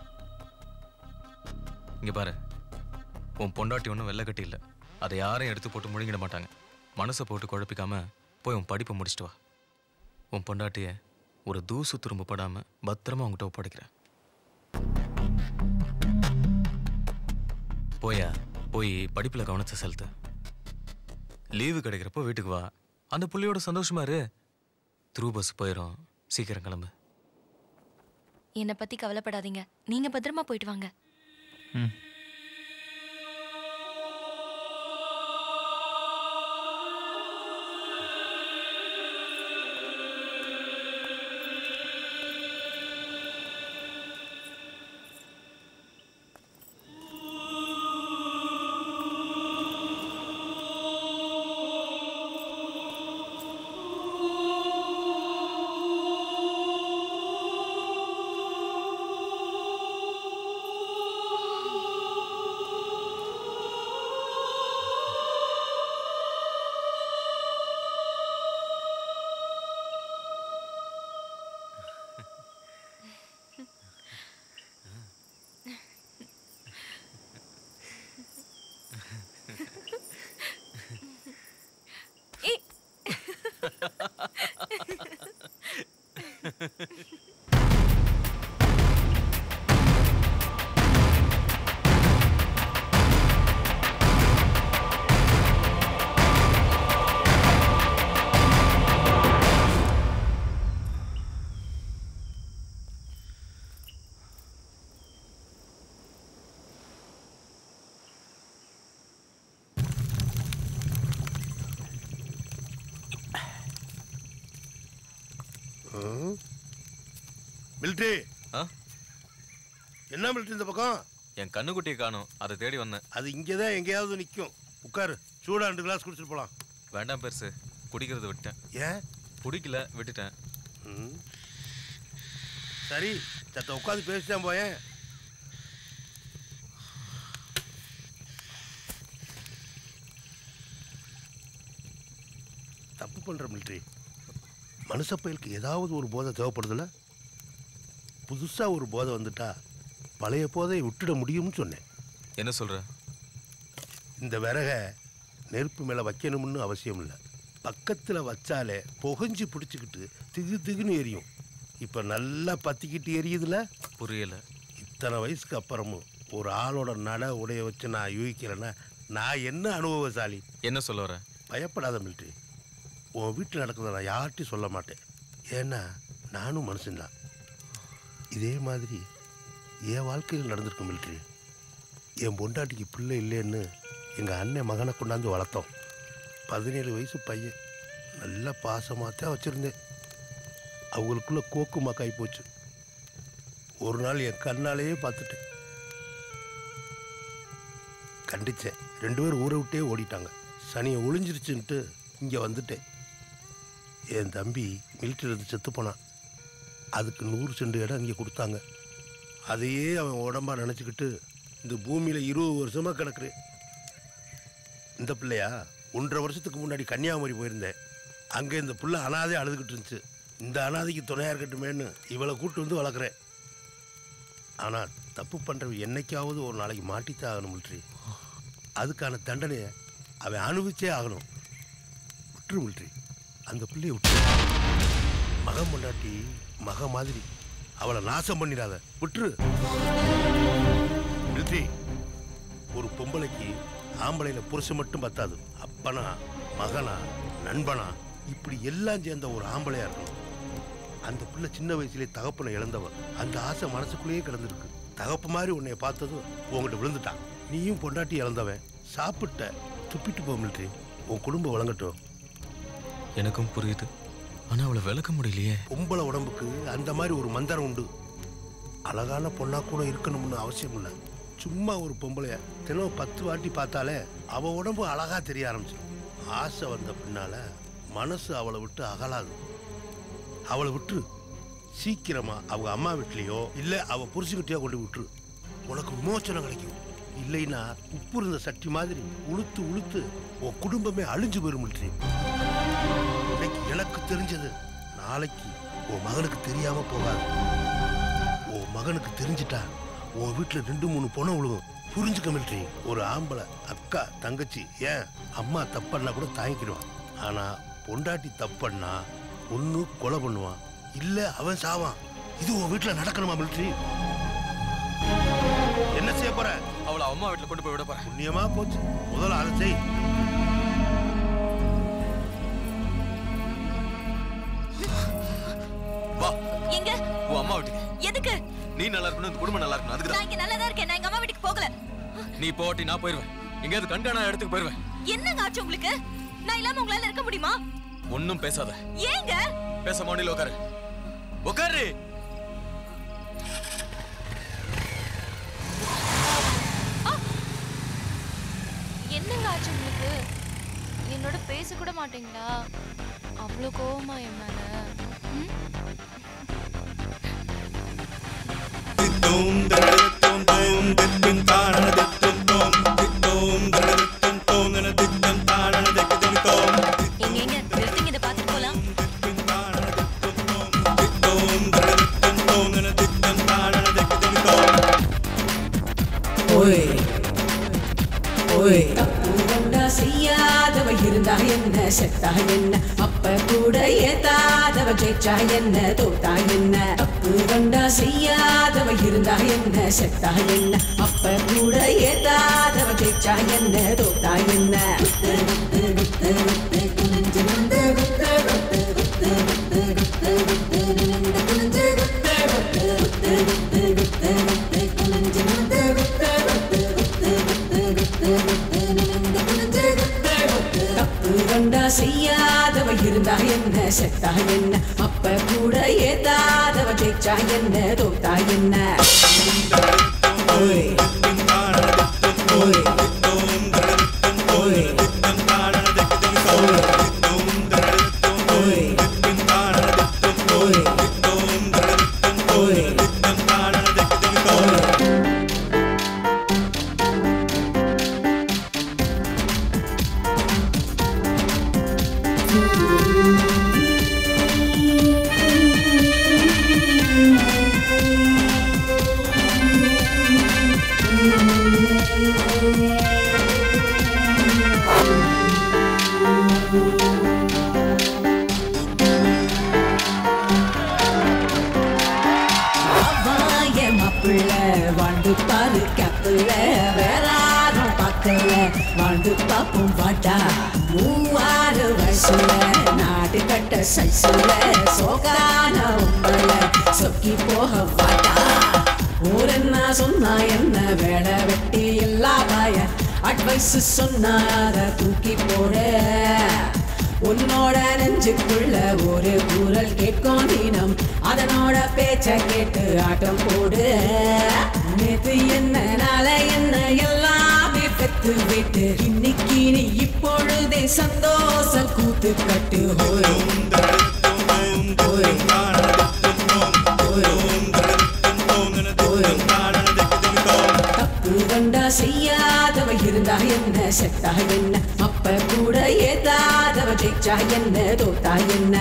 [SPEAKER 4] இங்க பாரு, உன் பொண்டாட்டி ஒன்றும் வெள்ளை கட்டி இல்லை. அதை யாரையும் எடுத்து போட்டு முழுங்கிட மாட்டாங்க. மனசை போட்டு குழப்பிக்காம போய் உன் படிப்பை முடிச்சுட்டு வா. உன் பொண்டாட்டிய ஒரு தூசு திரும்ப படாம பத்திரமா உங்ககிட்ட ஒப்படைக்கிறேன். போயா, போய் படிப்புல கவனத்தை செலுத்து. லீவு கிடைக்கிறப்போ வீட்டுக்கு வா. அந்த புள்ளியோட சந்தோஷமா இரு. த்ரூ பஸ் போயிடும். சீக்கிரம் கிளம்பு.
[SPEAKER 18] என்னை பத்தி கவலைப்படாதீங்க, நீங்க பத்திரமா போயிட்டு வாங்க.
[SPEAKER 3] மிலிட்ரி. என்ன மிலிட்ரி இந்த பக்கம்?
[SPEAKER 4] என் கண்ணுக்குட்டியை காணும், அதை தேடி வந்தேன்.
[SPEAKER 3] அது இங்கேதான் எங்கேயாவது நிற்கும். உட்காரு, சூடா 2 கிளாஸ் குடிச்சிட்டு போலாம்.
[SPEAKER 4] வேண்டாம் பெருசு, குடிக்கிறத விட்டேன்.
[SPEAKER 3] ஏன்?
[SPEAKER 4] பிடிக்கல, விட்டுட்டேன்.
[SPEAKER 3] சரி, சத்த உட்காந்து பேசிட்டேன் போயேன். தப்பு பண்ற மிலிட்ரி. மனுஷ பயலுக்கு ஏதாவது ஒரு போதை தேவைப்படுதுல. புதுசா ஒரு போதை வந்துட்டா பழைய போதையை விட்டுட முடியும்னு சொன்னேன்.
[SPEAKER 4] என்ன சொல்ற?
[SPEAKER 3] இந்த விறக நெருப்பு மேல வைக்கணும்னு அவசியம் இல்லை. பக்கத்துல வச்சாலே புகஞ்சு பிடிச்சிக்கிட்டு திகு திகுன்னு எரியும். இப்ப நல்லா பத்திக்கிட்டு எரியுதுல.
[SPEAKER 4] புரியல.
[SPEAKER 3] இத்தனை வயசுக்கு அப்புறமும் ஒரு ஆளோட நட உடைய வச்சு நான் யூகிக்கிறேன்னா நான் என்ன அனுபவசாலி.
[SPEAKER 4] என்ன சொல்ல வர?
[SPEAKER 3] பயப்படாத மிலிட்ரி. உன் வீட்டில் நடக்கிறத நான் யார்கிட்டையும் சொல்ல மாட்டேன். ஏன்னா நானும் மனுஷன்தான். இதே மாதிரி என் வாழ்க்கையில் நடந்திருக்கு மிலிட்ரி. என் பொண்டாட்டிக்கு பிள்ளை இல்லைன்னு எங்கள் அண்ணன் மகனை கொண்டாந்து வளர்த்தோம். 17 வயசு பையன். நல்ல பாசமாக தான் வச்சுருந்தேன். அவங்களுக்குள்ள கோக்குமா காய் போச்சு. ஒரு நாள் என் கண்ணாலேயே பார்த்துட்டேன். கண்டிச்சேன். 2 பேரும் ஊரை விட்டே ஓடிட்டாங்க. சனியை ஒளிஞ்சிருச்சுன்ட்டு இங்கே வந்துட்டேன். என் தம்பி மிலிட்டரியிலேருந்து செத்து போனான். அதுக்கு 100 சென்ட் இடம் இங்கே கொடுத்தாங்க. அதையே அவன் உடம்பா நினச்சிக்கிட்டு இந்த பூமியில் 20 வருஷமாக கிடக்குறேன். இந்த பிள்ளையா 1.5 வருஷத்துக்கு முன்னாடி கன்னியாகுமரி போயிருந்தேன். அங்கே இந்த பிள்ளை அனாதை அழுதுகிட்டு இருந்துச்சு. இந்த அனாதைக்கு துணையாக இருக்கட்டுமேன்னு இவளை கூப்பிட்டு வந்து வளர்க்குறேன். ஆனால் தப்பு பண்ணுறவன் என்னைக்காவது ஒரு நாளைக்கு மாட்டித்தான் ஆகணும் மிலிட்ரி. அதுக்கான தண்டனையை அவன் அனுபவிச்சே ஆகணும். விட்டுரு மிலிட்ரி, அந்த பிள்ளையை விட்டுரு. மகன் பொண்டாட்டி மக மாதிரி அவளை நாசம் பண்ணிடாத, விட்டுரு மிலிட்ரி. ஒரு பொம்பளைக்கு ஆம்பளையில புருஷன் மட்டும் பத்தாது, அப்பனா மகனா நண்பனா இப்படி எல்லாம் சேர்ந்த ஒரு ஆம்பளையா இருக்கணும். அந்த பிள்ளை சின்ன வயசுலேயே தகப்பனை இழந்தவன். அந்த ஆசை மனசுக்குள்ளேயே கிடந்திருக்கு. தகப்பு மாதிரி உன்னைய பார்த்ததும் உங்ககிட்ட விழுந்துட்டான். நீயும் பொண்டாட்டி இழந்தவன். சாப்பிட்ட துப்பிட்டு போ மிலிட்ரி, உன் குடும்பம் வழங்கட்டும்.
[SPEAKER 4] எனக்கும் புரியுது, ஆனா அவளை விளக்க முடியலையே.
[SPEAKER 3] பொம்பளை உடம்புக்கு அந்த மாதிரி ஒரு மந்திரம் உண்டு. அழகான பொண்ணா கூட இருக்கணும்னு அவசியம் இல்லை. சும்மா ஒரு பொம்பளைய தினம் 10 வாட்டி பார்த்தாலே அவ உடம்பு அழகா தெரிய ஆரம்பிச்சு. ஆசை வந்த பின்னால மனசு அவளை விட்டு அகலாது. அவளை விட்டு சீக்கிரமா அவங்க அம்மா வீட்லயோ இல்ல அவ புருஷன்கிட்டயோ கொண்டு விட்டுரு. உனக்கு விமோச்சனம் கிடைக்கும். இல்லைன்னா உப்பு இருந்த சட்டி மாதிரி உளுத்து உளுத்து உன் குடும்பமே அழிஞ்சு போயிரும். இன்னைக்கு எனக்கு தெரிஞ்சது நாளைக்கு உன் மகனுக்கு தெரியாம போகாது. உன் மகனுக்கு தெரிஞ்சிட்டா உன் வீட்டுல 2-3 பொண்ணை விழுகும். புரிஞ்சுக்க மிலிட்ரி. ஒரு ஆம்பளை அக்கா தங்கச்சி ஏன் அம்மா தப்பண்ணா கூட தாங்கிக்கிடுவான். ஆனா பொண்டாட்டி தப்பண்ணா ஒண்ணு கொலை பண்ணுவான், இல்ல அவன் சாவான். இது உன் வீட்டுல நடக்கணுமா மிலிட்ரி? என்ன செய்ய போற?
[SPEAKER 4] அவளை அம்மா வீட்டுல கொண்டு போய் விட போற.
[SPEAKER 3] புண்ணியமா போச்சு, முதல்ல அதை செய்.
[SPEAKER 4] வா.
[SPEAKER 5] எங்க?
[SPEAKER 4] உன் அம்மா வீட்டுக்கு.
[SPEAKER 5] எதுக்கு?
[SPEAKER 4] நீ நல்லா இருக்கணும், இந்த குடும்பம் நல்லா இருக்கணும், அதுக்கு
[SPEAKER 5] நான் இங்க நல்லா தான் இருக்கேன். நான் எங்க அம்மா வீட்டுக்கு போகல.
[SPEAKER 4] நீ போட்டி நான் போயிருவேன். எங்கேயாவது கண்காணா இடத்துக்கு போயிருவேன்.
[SPEAKER 5] என்னங்க ஆச்சு உங்களுக்கு? நான் இல்லாம உங்களால இருக்க முடியுமா?
[SPEAKER 4] ஒன்னும் பேசாத.
[SPEAKER 5] ஏங்க?
[SPEAKER 4] பேச மாட்டீல, உட்காரு. உட்காரு.
[SPEAKER 18] என்னங்க ஆச்சு உங்களுக்கு? என்னோட பேச கூட மாட்டீங்களா? அவ்வளோ கோவமா என் மேல?
[SPEAKER 5] எங்க நிறுத்துங்க, இதை பார்த்துட்டு போலாம்.
[SPEAKER 19] செய்யாதவ இருந்தா என்ன, செத்தா என்ன, அப்ப கூட ஏத்தாதவ ஜெயிச்சா என்ன, தோத்தா என்ன. தப்பு கண்டா செய்யாதவ இருந்தா என்ன, செத்தா என்ன, அப்ப கூட ஏத்தாதவ ஜெயிச்சா என்ன, தோத்தா என்ன. செய்யாதவ இருந்தா என்ன, செத்தா என்ன, அப்ப கூட ஏத்தாதவ ஜெயிச்சா என்ன, தோத்தா என்ன. வாழ்ந்து பாப்போம் வாட்டா. 3 வயசுல நாட்டு கட்ட சைசுல சோகான உங்கள சொக்கி போக வாட்டா. ஊரென்ன சொன்னா என்ன, வேலை வெட்டி எல்லா பாய அட்வைஸ் சொன்னாத தூக்கி போட. உன்னோட நெஞ்சுக்குள்ள ஒரு குரல் கேட்கும் தினம், அதனோட பேச்ச கேட்டு ஆட்டம் போடு. நேத்து என்ன நாளை என்ன எல்லாமே பெத்து விட்டு, இன்னைக்கு நீ இப்பொழுதே சந்தோஷம் கூத்து கட்டு. தப்பு கண்டா செய்யாதவ இருந்தா என்ன, செத்தா என்ன, அப்ப கூட ஏத்தாதவ ஜெயிச்சா என்ன, தோத்தா என்ன.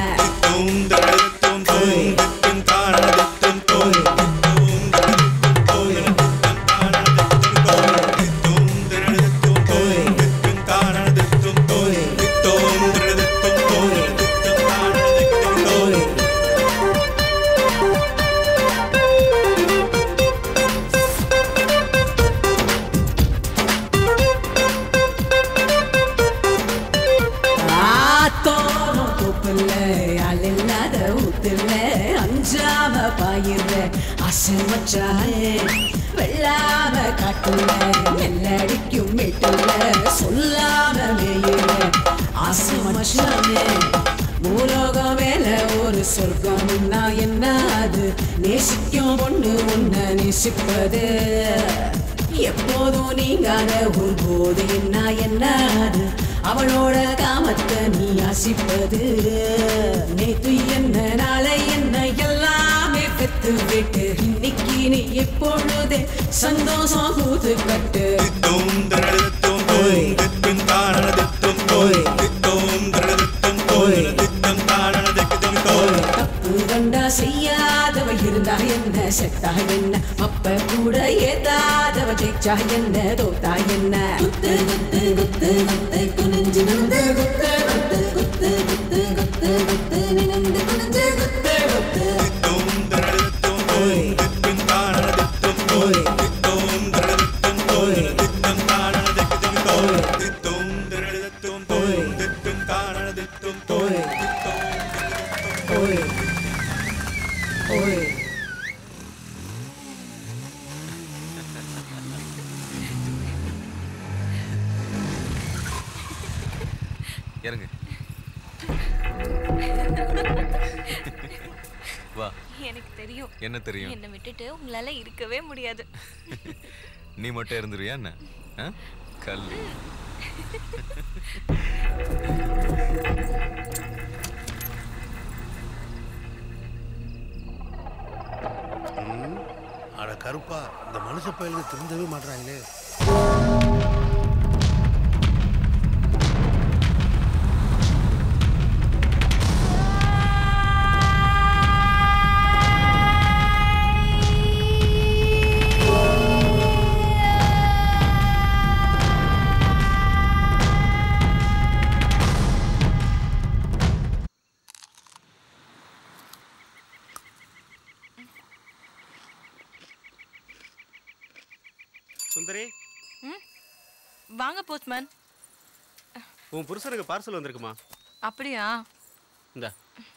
[SPEAKER 19] ஆத்துல அல்லாத ஊத்துல அஞ்சாம பாயிர ஆசை மச்சானே வெள்ளாம காட்டுல மெல்லடிக்கும் மேட்டுல சொல்லாம மேயிற ஆசை மச்சானே பூலோகம் மேல ஒரு சொர்க்கம்னா என்ன அது நேசிக்கும் பொண்ணு உன்ன நேசிப்பது எப்போதும் நீங்காத ஒரு போது என்ன அது அவளோட காமத்தை நீ ஆசிப்பது நேத்து என்ன நாளை என்ன எல்லாமே பெத்து விட்டு இன்னைக்கு நீ எப்பொழுதே சந்தோஷம் கூத்து கட்டு தப்பு கண்டா செய்யாதவ இருந்தா என்ன செத்தா என்ன அப்ப கூட ஏதாதவ ஜெயிச்சா என்ன தோத்தா என்ன குத்து குத்து குத்து குத்து குனிஞ்சு நின்று குத்து குத்து குத்து குத்து குத்து குத்து நின்று குனிஞ்சு குத்து குத்து
[SPEAKER 4] இறங்கு வா.
[SPEAKER 18] எனக்கு தெரியும்.
[SPEAKER 4] என்ன தெரியும்?
[SPEAKER 18] என்னை விட்டுட்டு உங்களால இருக்கவே முடியாது.
[SPEAKER 4] நீ மட்டும் இருந்துருவியா என்ன? கல்லு.
[SPEAKER 3] அட கருப்பா, இந்த மனுஷ பயலுக்கு திருந்தவே மாட்டாங்களே.
[SPEAKER 13] சுந்தரி,
[SPEAKER 18] வாங்க போஸ்ட்மேன்.
[SPEAKER 13] உன் புருஷனுக்கு பார்சல் வந்திருக்குமா?
[SPEAKER 18] அப்படியா?
[SPEAKER 13] இந்த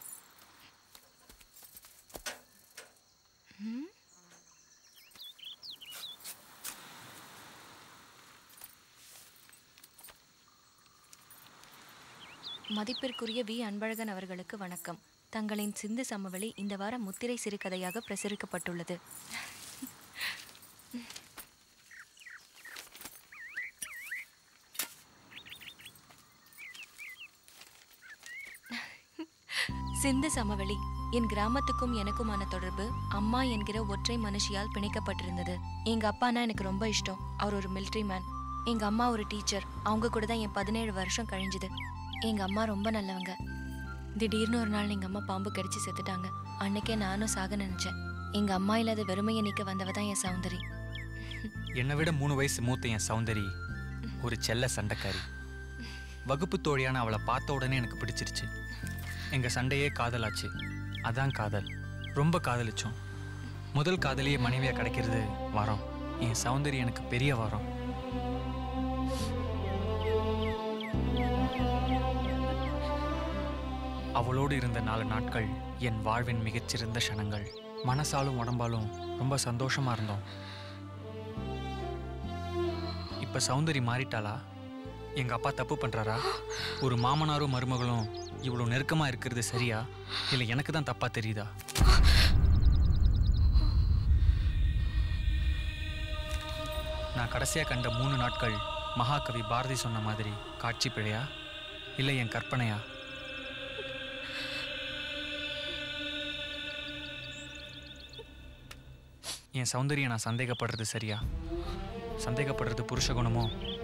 [SPEAKER 18] மதிப்பிற்குரிய வி அன்பழகன் அவர்களுக்கு வணக்கம். தங்களின் சிந்து சமவெளி இந்த வாரம் முத்திரை சிறுகதையாக பிரசுரிக்கப்பட்டுள்ளது. சிந்து சமவெளி. என் கிராமத்துக்கும் எனக்குமான தொடர்பு அம்மா என்கிற ஒற்றை மனுஷியால் பிணைக்கப்பட்டிருந்தது. எங்க அப்பானா எனக்கு ரொம்ப இஷ்டம். அவர் ஒரு மிலிட்ரி மேன். எங்க அம்மா ஒரு டீச்சர். அவங்க கூட தான் என் 17 வருஷம் கழிஞ்சுது. எங்க அம்மா ரொம்ப நல்லவங்க. திடீர்னு ஒரு நாள் எங்க அம்மா பாம்பு கடிச்சு செத்துட்டாங்க. அன்னைக்கே நானும் சாக நினைச்சேன். எங்க அம்மா இல்லாத வெறுமையை நீக்க வந்தவ தான் என் சௌந்தரி.
[SPEAKER 2] என்னை விட 3 வயசு மூத்த என் சௌந்தரி ஒரு செல்ல சண்டைக்காரி. வகுப்பு தோழியான அவளை பார்த்த உடனே எனக்கு பிடிச்சிருச்சு. எங்கள் சண்டையே காதலாச்சு. அதான் காதல். ரொம்ப காதலிச்சோம். முதல் காதலியே மனைவியாக கிடைக்கிறது வரம். என் சௌந்தரி எனக்கு பெரிய வரம். அவளோடு இருந்த 4 நாட்கள் என் வாழ்வின் மிகச்சிறந்த க்ஷணங்கள். மனசாலும் உடம்பாலும் ரொம்ப சந்தோஷமா இருந்தோம். இப்ப சௌந்தரி மாறிட்டாளா? எங்க அப்பா தப்பு பண்றாரா? ஒரு மாமனாரும் மருமகளும் இவ்வளவு நெருக்கமா இருக்கிறது சரியா இல்ல எனக்கு தான் தப்பா தெரியுதா? நான் கடைசியா கண்ட 3 நாட்கள் மகாகவி பாரதி சொன்ன மாதிரி காட்சி பிழையா இல்லை என் கற்பனையா? என் சௌந்தரியை நான் சந்தேகப்படுறது சரியா? சந்தேகப்படுறது புருஷ குணமோ?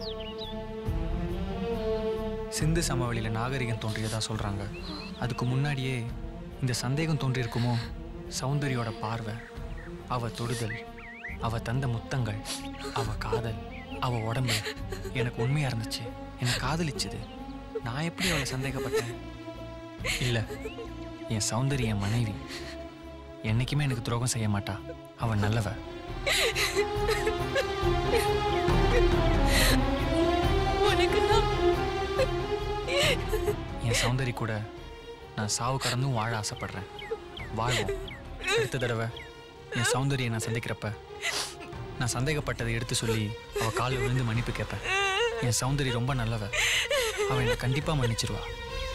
[SPEAKER 2] சிந்து சமவெளியில் நாகரிகம் தோன்றியதா சொல்கிறாங்க. அதுக்கு முன்னாடியே இந்த சந்தேகம் தோன்றியிருக்குமோ? சௌந்தரியோட பார்வை, அவ தொடுதல், அவ தந்த முத்தங்கள், அவ காதல், அவ உடம்பு எனக்கு உண்மையாக இருந்துச்சு. என்னை காதலிச்சுது. நான் எப்படி அவளை சந்தேகப்பட்டேன்? இல்லை, என் சௌந்தரி என் மனைவி. என்னைக்குமே எனக்கு துரோகம் செய்ய மாட்டா. அவன் நல்லவ. என் சௌந்தரி கூட நான் சாவு கடந்தும் வாழ ஆசைப்படுறேன். வாழ்வோம். அடுத்த தடவை என் சௌந்தரியை நான் சந்திக்கிறப்ப நான் சந்தேகப்பட்டதை எடுத்து சொல்லி அவள் காலில் விழுந்து மன்னிப்பு கேட்பேன். என் சௌந்தரி ரொம்ப நல்லவ. அவள் என்னை கண்டிப்பாக மன்னிச்சிருவா.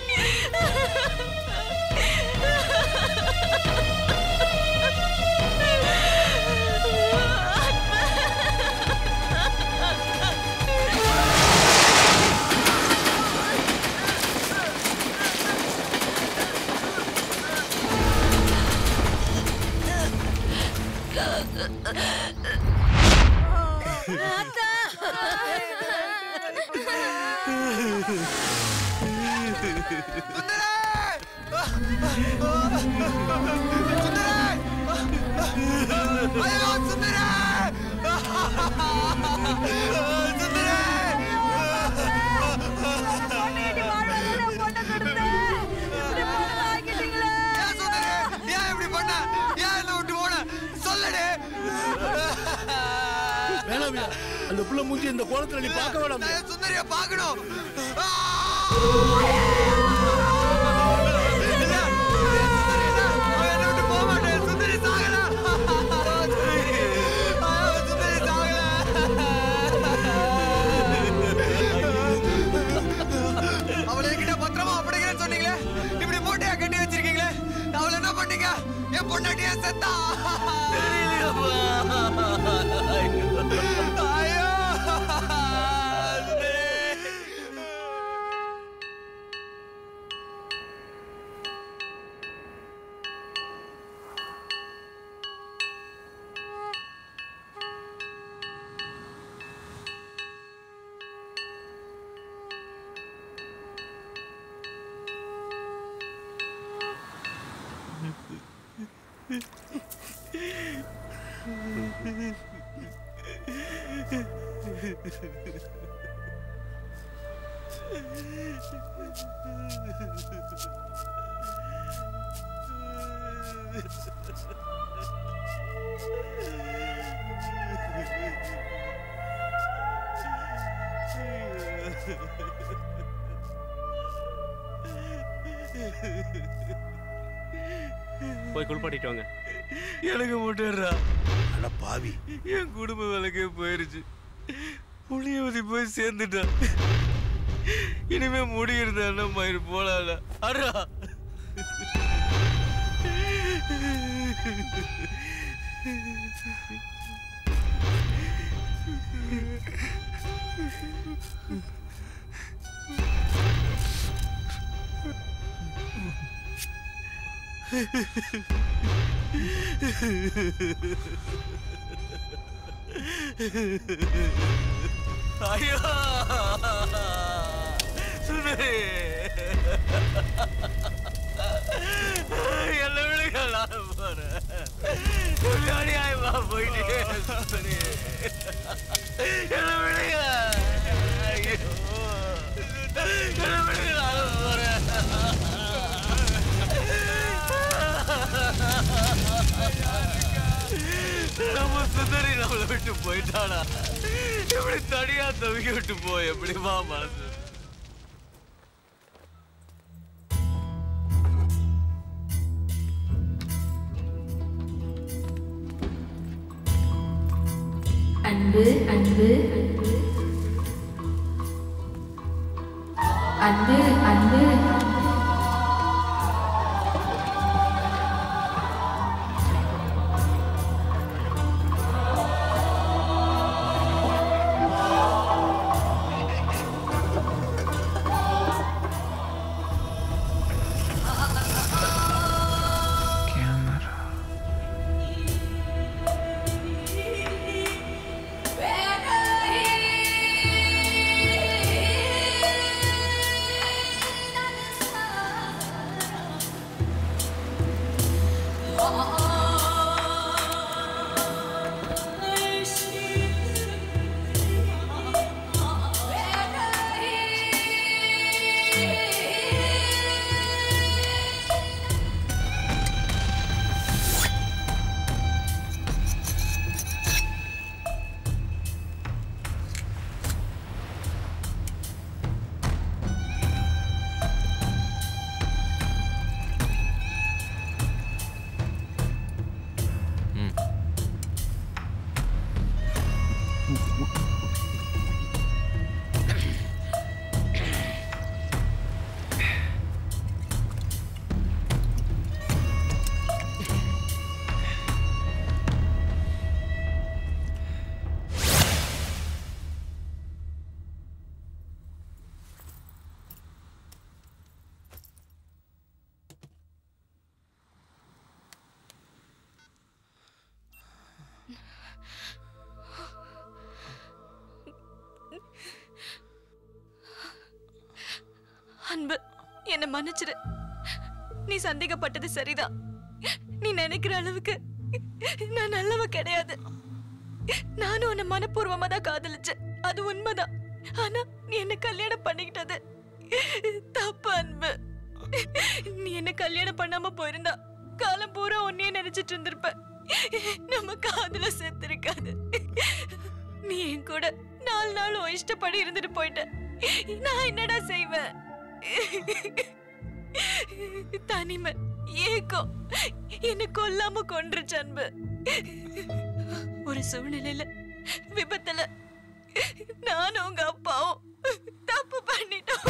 [SPEAKER 3] அந்த புள்ள மூஞ்சி இந்த கோலத்துல நீ பார்க்க வேணாம்.
[SPEAKER 6] சுந்தரியா பார்க்கணும். அவளை என்கிட்ட பத்திரமா அப்படிங்கிறேன்னு சொன்னீங்களே, இப்படி மூட்டையா கட்டி வச்சிருக்கீங்களே, அவளை என்ன பண்ணீங்க? என் பொண்டாட்டியா செத்தா?
[SPEAKER 13] போய் குளிப்பாட்டிட்டு வாங்க.
[SPEAKER 6] எனக்கு முட்டேறா.
[SPEAKER 3] அட பாவி,
[SPEAKER 6] என் குடும்ப வேலைக்கே போயிருச்சு. புளியவதி போய் சேர்ந்துட்டான். இனிமே முடியிருந்த அண்ணன் மயிறு போலால. அடா ஐயோ சுந்தரி, என்ன விடுங்க, நான் போறேன். அநியாயமா போயிட்டே சுந்தரி, என்ன விடுங்க. ஐயோ என்ன விடுங்க, நான் போறேன். நம்ம சுந்தரி நம்மளை விட்டு போயிட்டானா? இப்படி தனியா தவிக்க விட்டு போய் எப்படிமா மனசு?
[SPEAKER 7] அன்பு அன்பு அன்பு அன்பு
[SPEAKER 5] அன்பு, என்ன மன்னிச்சிரு. நீ சந்தேகப்பட்டது சரிதான். நீ நினைக்கிற அளவுக்கு நான் நல்லவ கிடையாது. நானும் உன்னை மனப்பூர்வமா தான் காதலிச்சேன், அது உண்மைதான். ஆனா நீ என்ன கல்யாணம் பண்ணிக்கிட்டது தப்பு அன்பு. நீ என்ன கல்யாணம் பண்ணாம போயிருந்தா காலம் பூரா உன்னையே நினைச்சிட்டு இருந்திருப்ப. நம்ம காதல செத்துருக்காது. நீ என் கூட 4 நாள் இஷ்டப்படி இருந்துட்டு போயிட்ட. நான் என்னடா செய்வேன்? தனிமை, ஏக்கம் என்ன கொல்லாம கொன்றுச்சு அன்பு. ஒரு சூழ்நிலையில, விபத்துல நானும் உங்க அப்பாவும் தப்பு பண்ணிட்டோம்.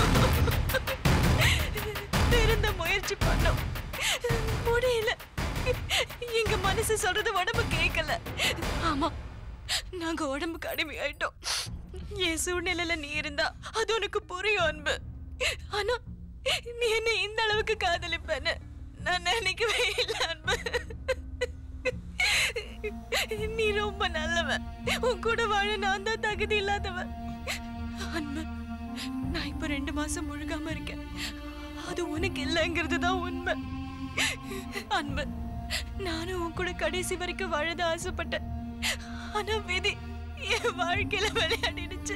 [SPEAKER 5] திருந்த முயற்சி பண்ணோம், முடியல. எங்க மனசு சொல்றது உடம்பு கேட்கல. ஆமா, நாங்க உடம்புக்கு அடிமையாயிட்டோம். என் சூழ்நிலையில நீ இருந்தா அது உனக்கு புரியும் அன்பு. ஆனா நீ என்ன இந்த அளவுக்கு காதலிப்பேன்னு நான் நினைக்கவே இல்லை அன்பு. நீ ரொம்ப நல்லவன். உன் கூட வாழ நான் தான் தகுதி இல்லாதவன் அன்பு. நான் இப்ப 2 மாசம் முழுகாம இருக்கேன். அது உனக்கு இல்லைங்கிறது தான் உண்மை அன்பு. நானும் உன் கூட கடைசி வரைக்கும் வாழத ஆசைப்பட்டேன். ஆனா விதி என் வாழ்க்கையில விளையாடிடுச்சு.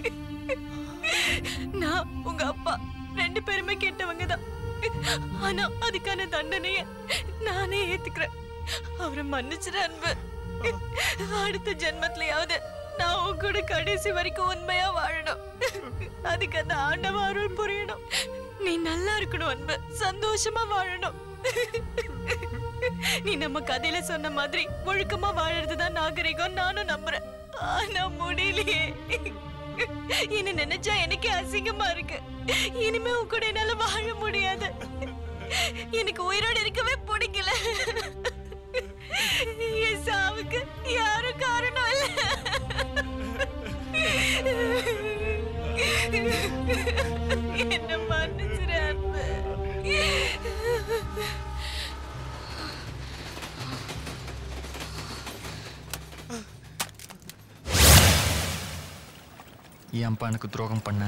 [SPEAKER 5] நான் உங்க அப்பா 2 பேருமே கேட்டவங்க தான். ஆனா அதுக்கான தண்டனைய நானே ஏத்துக்கிறேன். அவரை மன்னிச்சிரு அன்பு. அடுத்த ஜென்மத்திலயாவது நான் உன் கூட கடைசி வரைக்கும் உண்மையா வாழணும். அதுக்கு அந்த ஆண்டவ அருள் புரியணும். நீ நல்லா இருக்கணும் அன்பு, சந்தோஷமா வாழணும். நீ நம்ம கதையில சொன்ன மாதிரி ஒழுக்கமா வாழறதுதான் நாகரிகம் நானும் நம்புறேன். ஆனா முடியலையே. என்ன நினைச்சா எனக்கே அசிங்கமா இருக்கு. இனிமே உன் கூட என்னால வாழ முடியாது. எனக்கு உயிரோடு இருக்கவே பிடிக்கல. என் சாவுக்கு யாரும் காரணம் இல்ல. என்ன மன்னிச்சிரு அன்பு.
[SPEAKER 2] ஏன்பா எனக்கு துரோகம் பண்ண?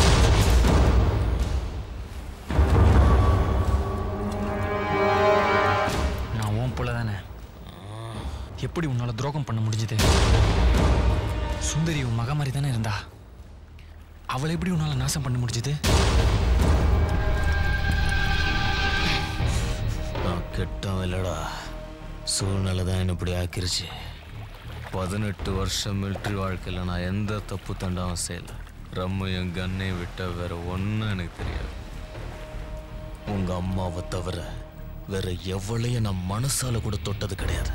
[SPEAKER 2] நான் உன் போல தானே. எப்படி உன்னால துரோகம் பண்ண முடிஞ்சது? சுந்தரி உன் மக மாதிரி தானே இருந்தா. அவளை எப்படி உன்னால நாசம் பண்ண முடிஞ்சது?
[SPEAKER 4] நான் கெட்டவன் இல்லடா, சூழ்நிலை தான் என்ன இப்படி ஆக்கிருச்சு. 18 வருஷம் மிலிட்ரி வாழ்க்கையில் நான் எந்த தப்பு தண்டாவும் செய்யல. ரம்மையும் கண்ணை விட்ட வேற ஒன்றும் எனக்கு தெரியாது. உங்க அம்மாவை தவிர வேற எவ்வளையும் நான் மனசால கூட தொட்டது கிடையாது.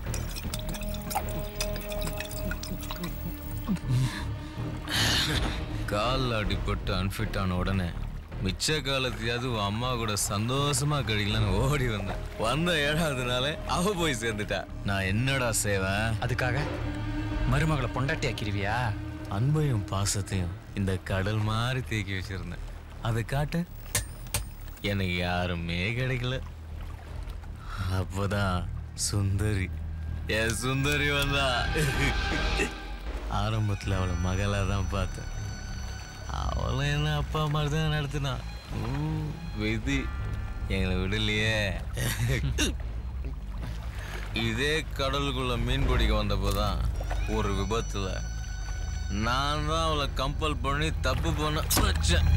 [SPEAKER 4] கால் அடிபட்டு அன்ஃபிட் ஆன உடனே மிச்ச காலத்தையாவது அம்மா கூட சந்தோஷமா கழிக்கலான்னு ஓடி வந்தேன். வந்த 7வது நாளே அவ போய் சேர்ந்துட்டா. நான் என்னடா செய்வேன்?
[SPEAKER 2] அதுக்காக மருமகளை பொண்டாட்டி ஆக்கிருவியா?
[SPEAKER 4] அன்பையும் பாசத்தையும் இந்த கடல் மாதிரி தேக்கி வச்சிருந்தேன். அதை காட்ட எனக்கு யாருமே கிடைக்கல. அப்போதான் சுந்தரி, என் சுந்தரி வந்தா. ஆரம்பத்தில் அவளை மகளா தான் பார்த்தேன். அவளும் என்ன அப்பா மாதிரி தான் நடத்தினா. விதி எங்களை விடலையே. இதே கடலுக்குள்ள மீன் பிடிக்க வந்தப்போதான் ஒரு விபத்துல நான் தான் அவளை கம்பல் பண்ணி தப்பு பண்ண வச்சேன்.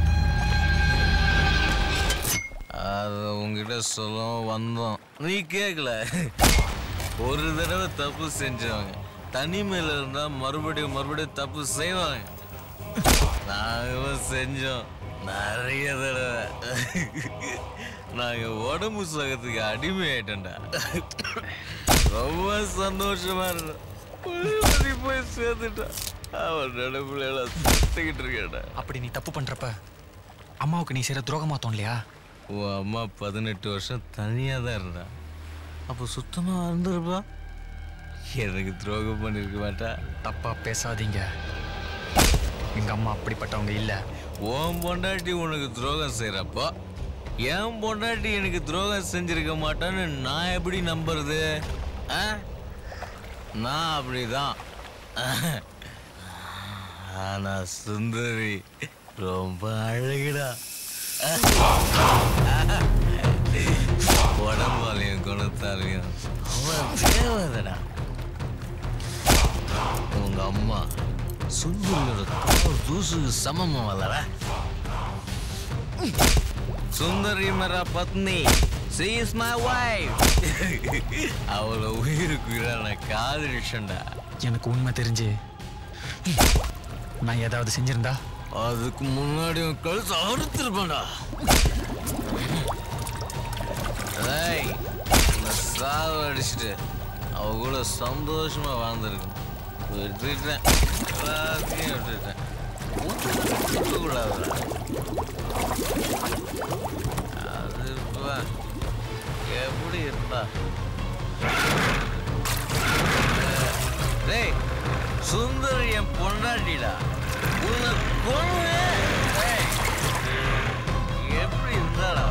[SPEAKER 4] அதை உங்ககிட்ட சொல்ல வந்தோம், நீ கேட்கல. ஒரு தடவை தப்பு செஞ்சவங்க தனிமையில இருந்தா மறுபடியும் தப்பு செய்வாங்க. நாங்களும் செஞ்சோம் நிறைய தடவை. நாங்க உடம்பு சுகத்துக்கு அடிமை ஆயிட்டோம்டா. ரொம்ப சந்தோஷமா இருந்தோம். போய் சேர்ந்துட்டான். அவன் நடுப்புல எல்லாம் சுத்திக்கிட்டு இருக்கேன்டா.
[SPEAKER 2] அப்படி நீ தப்பு பண்றப்ப அம்மாவுக்கு நீ செய்யற துரோகமா தோணலையா?
[SPEAKER 4] உன் அம்மா 18 வருஷம் தனியா தான் இருந்தா. அப்போ சுத்தமா இருந்திருப்பா. எனக்கு துரோகம் பண்ணிருக்க மாட்டா.
[SPEAKER 2] தப்பா பேசாதீங்க. எங்க அம்மா அப்படிப்பட்டவங்க இல்ல.
[SPEAKER 4] உன் பொண்டாட்டி உனக்கு துரோகம் செய்யறப்போ என் பொண்டாட்டி எனக்கு துரோகம் செஞ்சிருக்க மாட்டான்னு நான் எப்படி நம்புறது? நான் அப்படிதான். ஆனா சுந்தரி ரொம்ப அழகுடா.
[SPEAKER 6] உடம்பாலையும் குணத்தாலையும் அவன் தேவதடா. உங்க அம்மா சுந்தரியோட கால் தூசுக்கு சமமா வளர. சுந்தரி மேரா பத்னி, she is my wife. அவளை உயிருக்கு உயிரான காதலிச்சண்டா.
[SPEAKER 2] எனக்கு உண்மை தெரிஞ்சு நான் ஏதாவது செஞ்சிருந்தா
[SPEAKER 6] அதுக்கு முன்னாடி கழுத்து அறுத்திருப்பேன்டா. சாவு அடிச்சுட்டு அவ கூட சந்தோஷமா வாழ்ந்துருக்கணும். விட்டுட்டேன், எல்லாத்தையும் விட்டுட்டேன். கூடாதுடா. அது எப்படி இருந்தா டேய் சுந்தரி என் பொண்டாட்டிடா. உன்னை கொல்லுவேன். எப்படி இருந்தாடா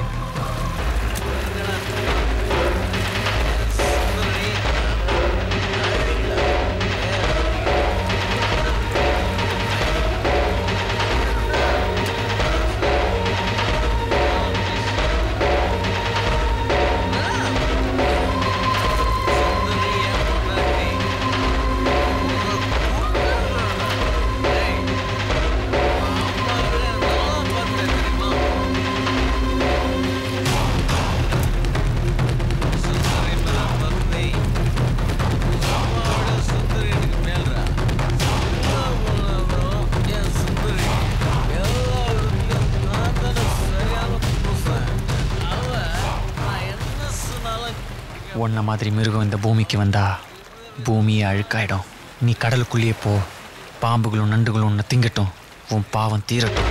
[SPEAKER 2] உன்ன மாதிரி மிருகம் இந்த பூமிக்கு வந்தா பூமியே அழுக்காயிடும். நீ கடலுக்குள்ளேயே போ, பாம்புகளும் நண்டுகளும் உன்னை திங்கட்டும், உன் பாவம் தீரட்டும்.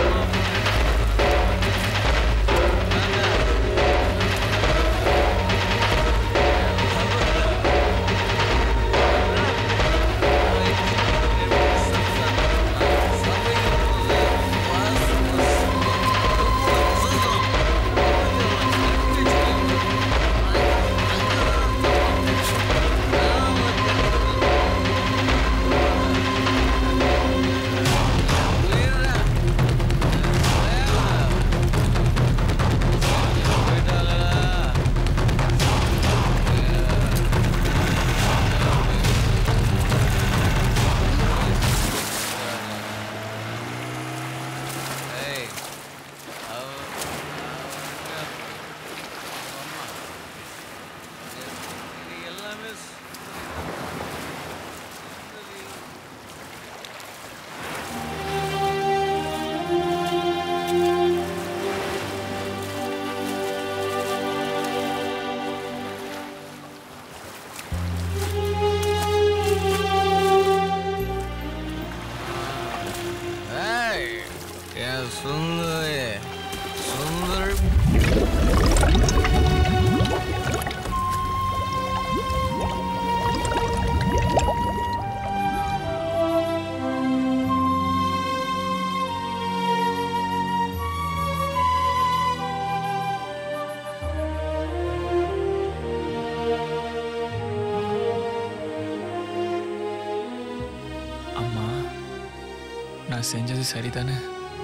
[SPEAKER 2] நான் செஞ்சது சரிதானே?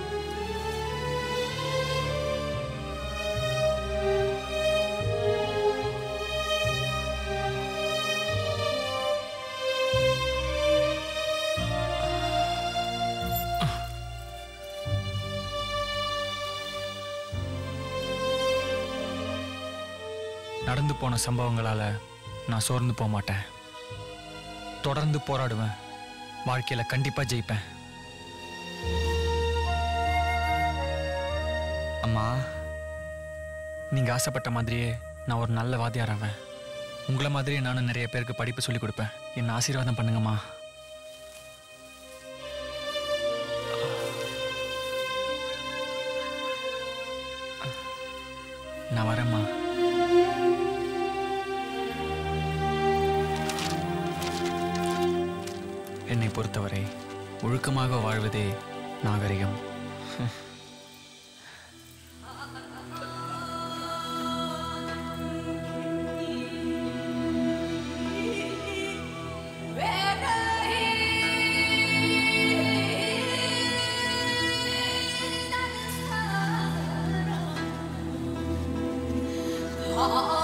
[SPEAKER 2] நடந்து போன சம்பவங்களால நான் சோர்ந்து போக மாட்டேன். தொடர்ந்து போராடுவேன். வாழ்க்கையில கண்டிப்பா ஜெயிப்பேன். அம்மா, நீங்க ஆசைப்பட்ட மாதிரியே நான் ஒரு நல்ல வாத்தியாராவேன். உங்களை மாதிரியே நானும் நிறைய பேருக்கு படிப்பு சொல்லி கொடுப்பேன். என்ன ஆசீர்வாதம் பண்ணுங்கம்மா. நான் வரேம்மா. என்னை பொறுத்தவரை ஒழுக்கமாக வாழ்வதே நாகரிகம்.
[SPEAKER 19] ஆ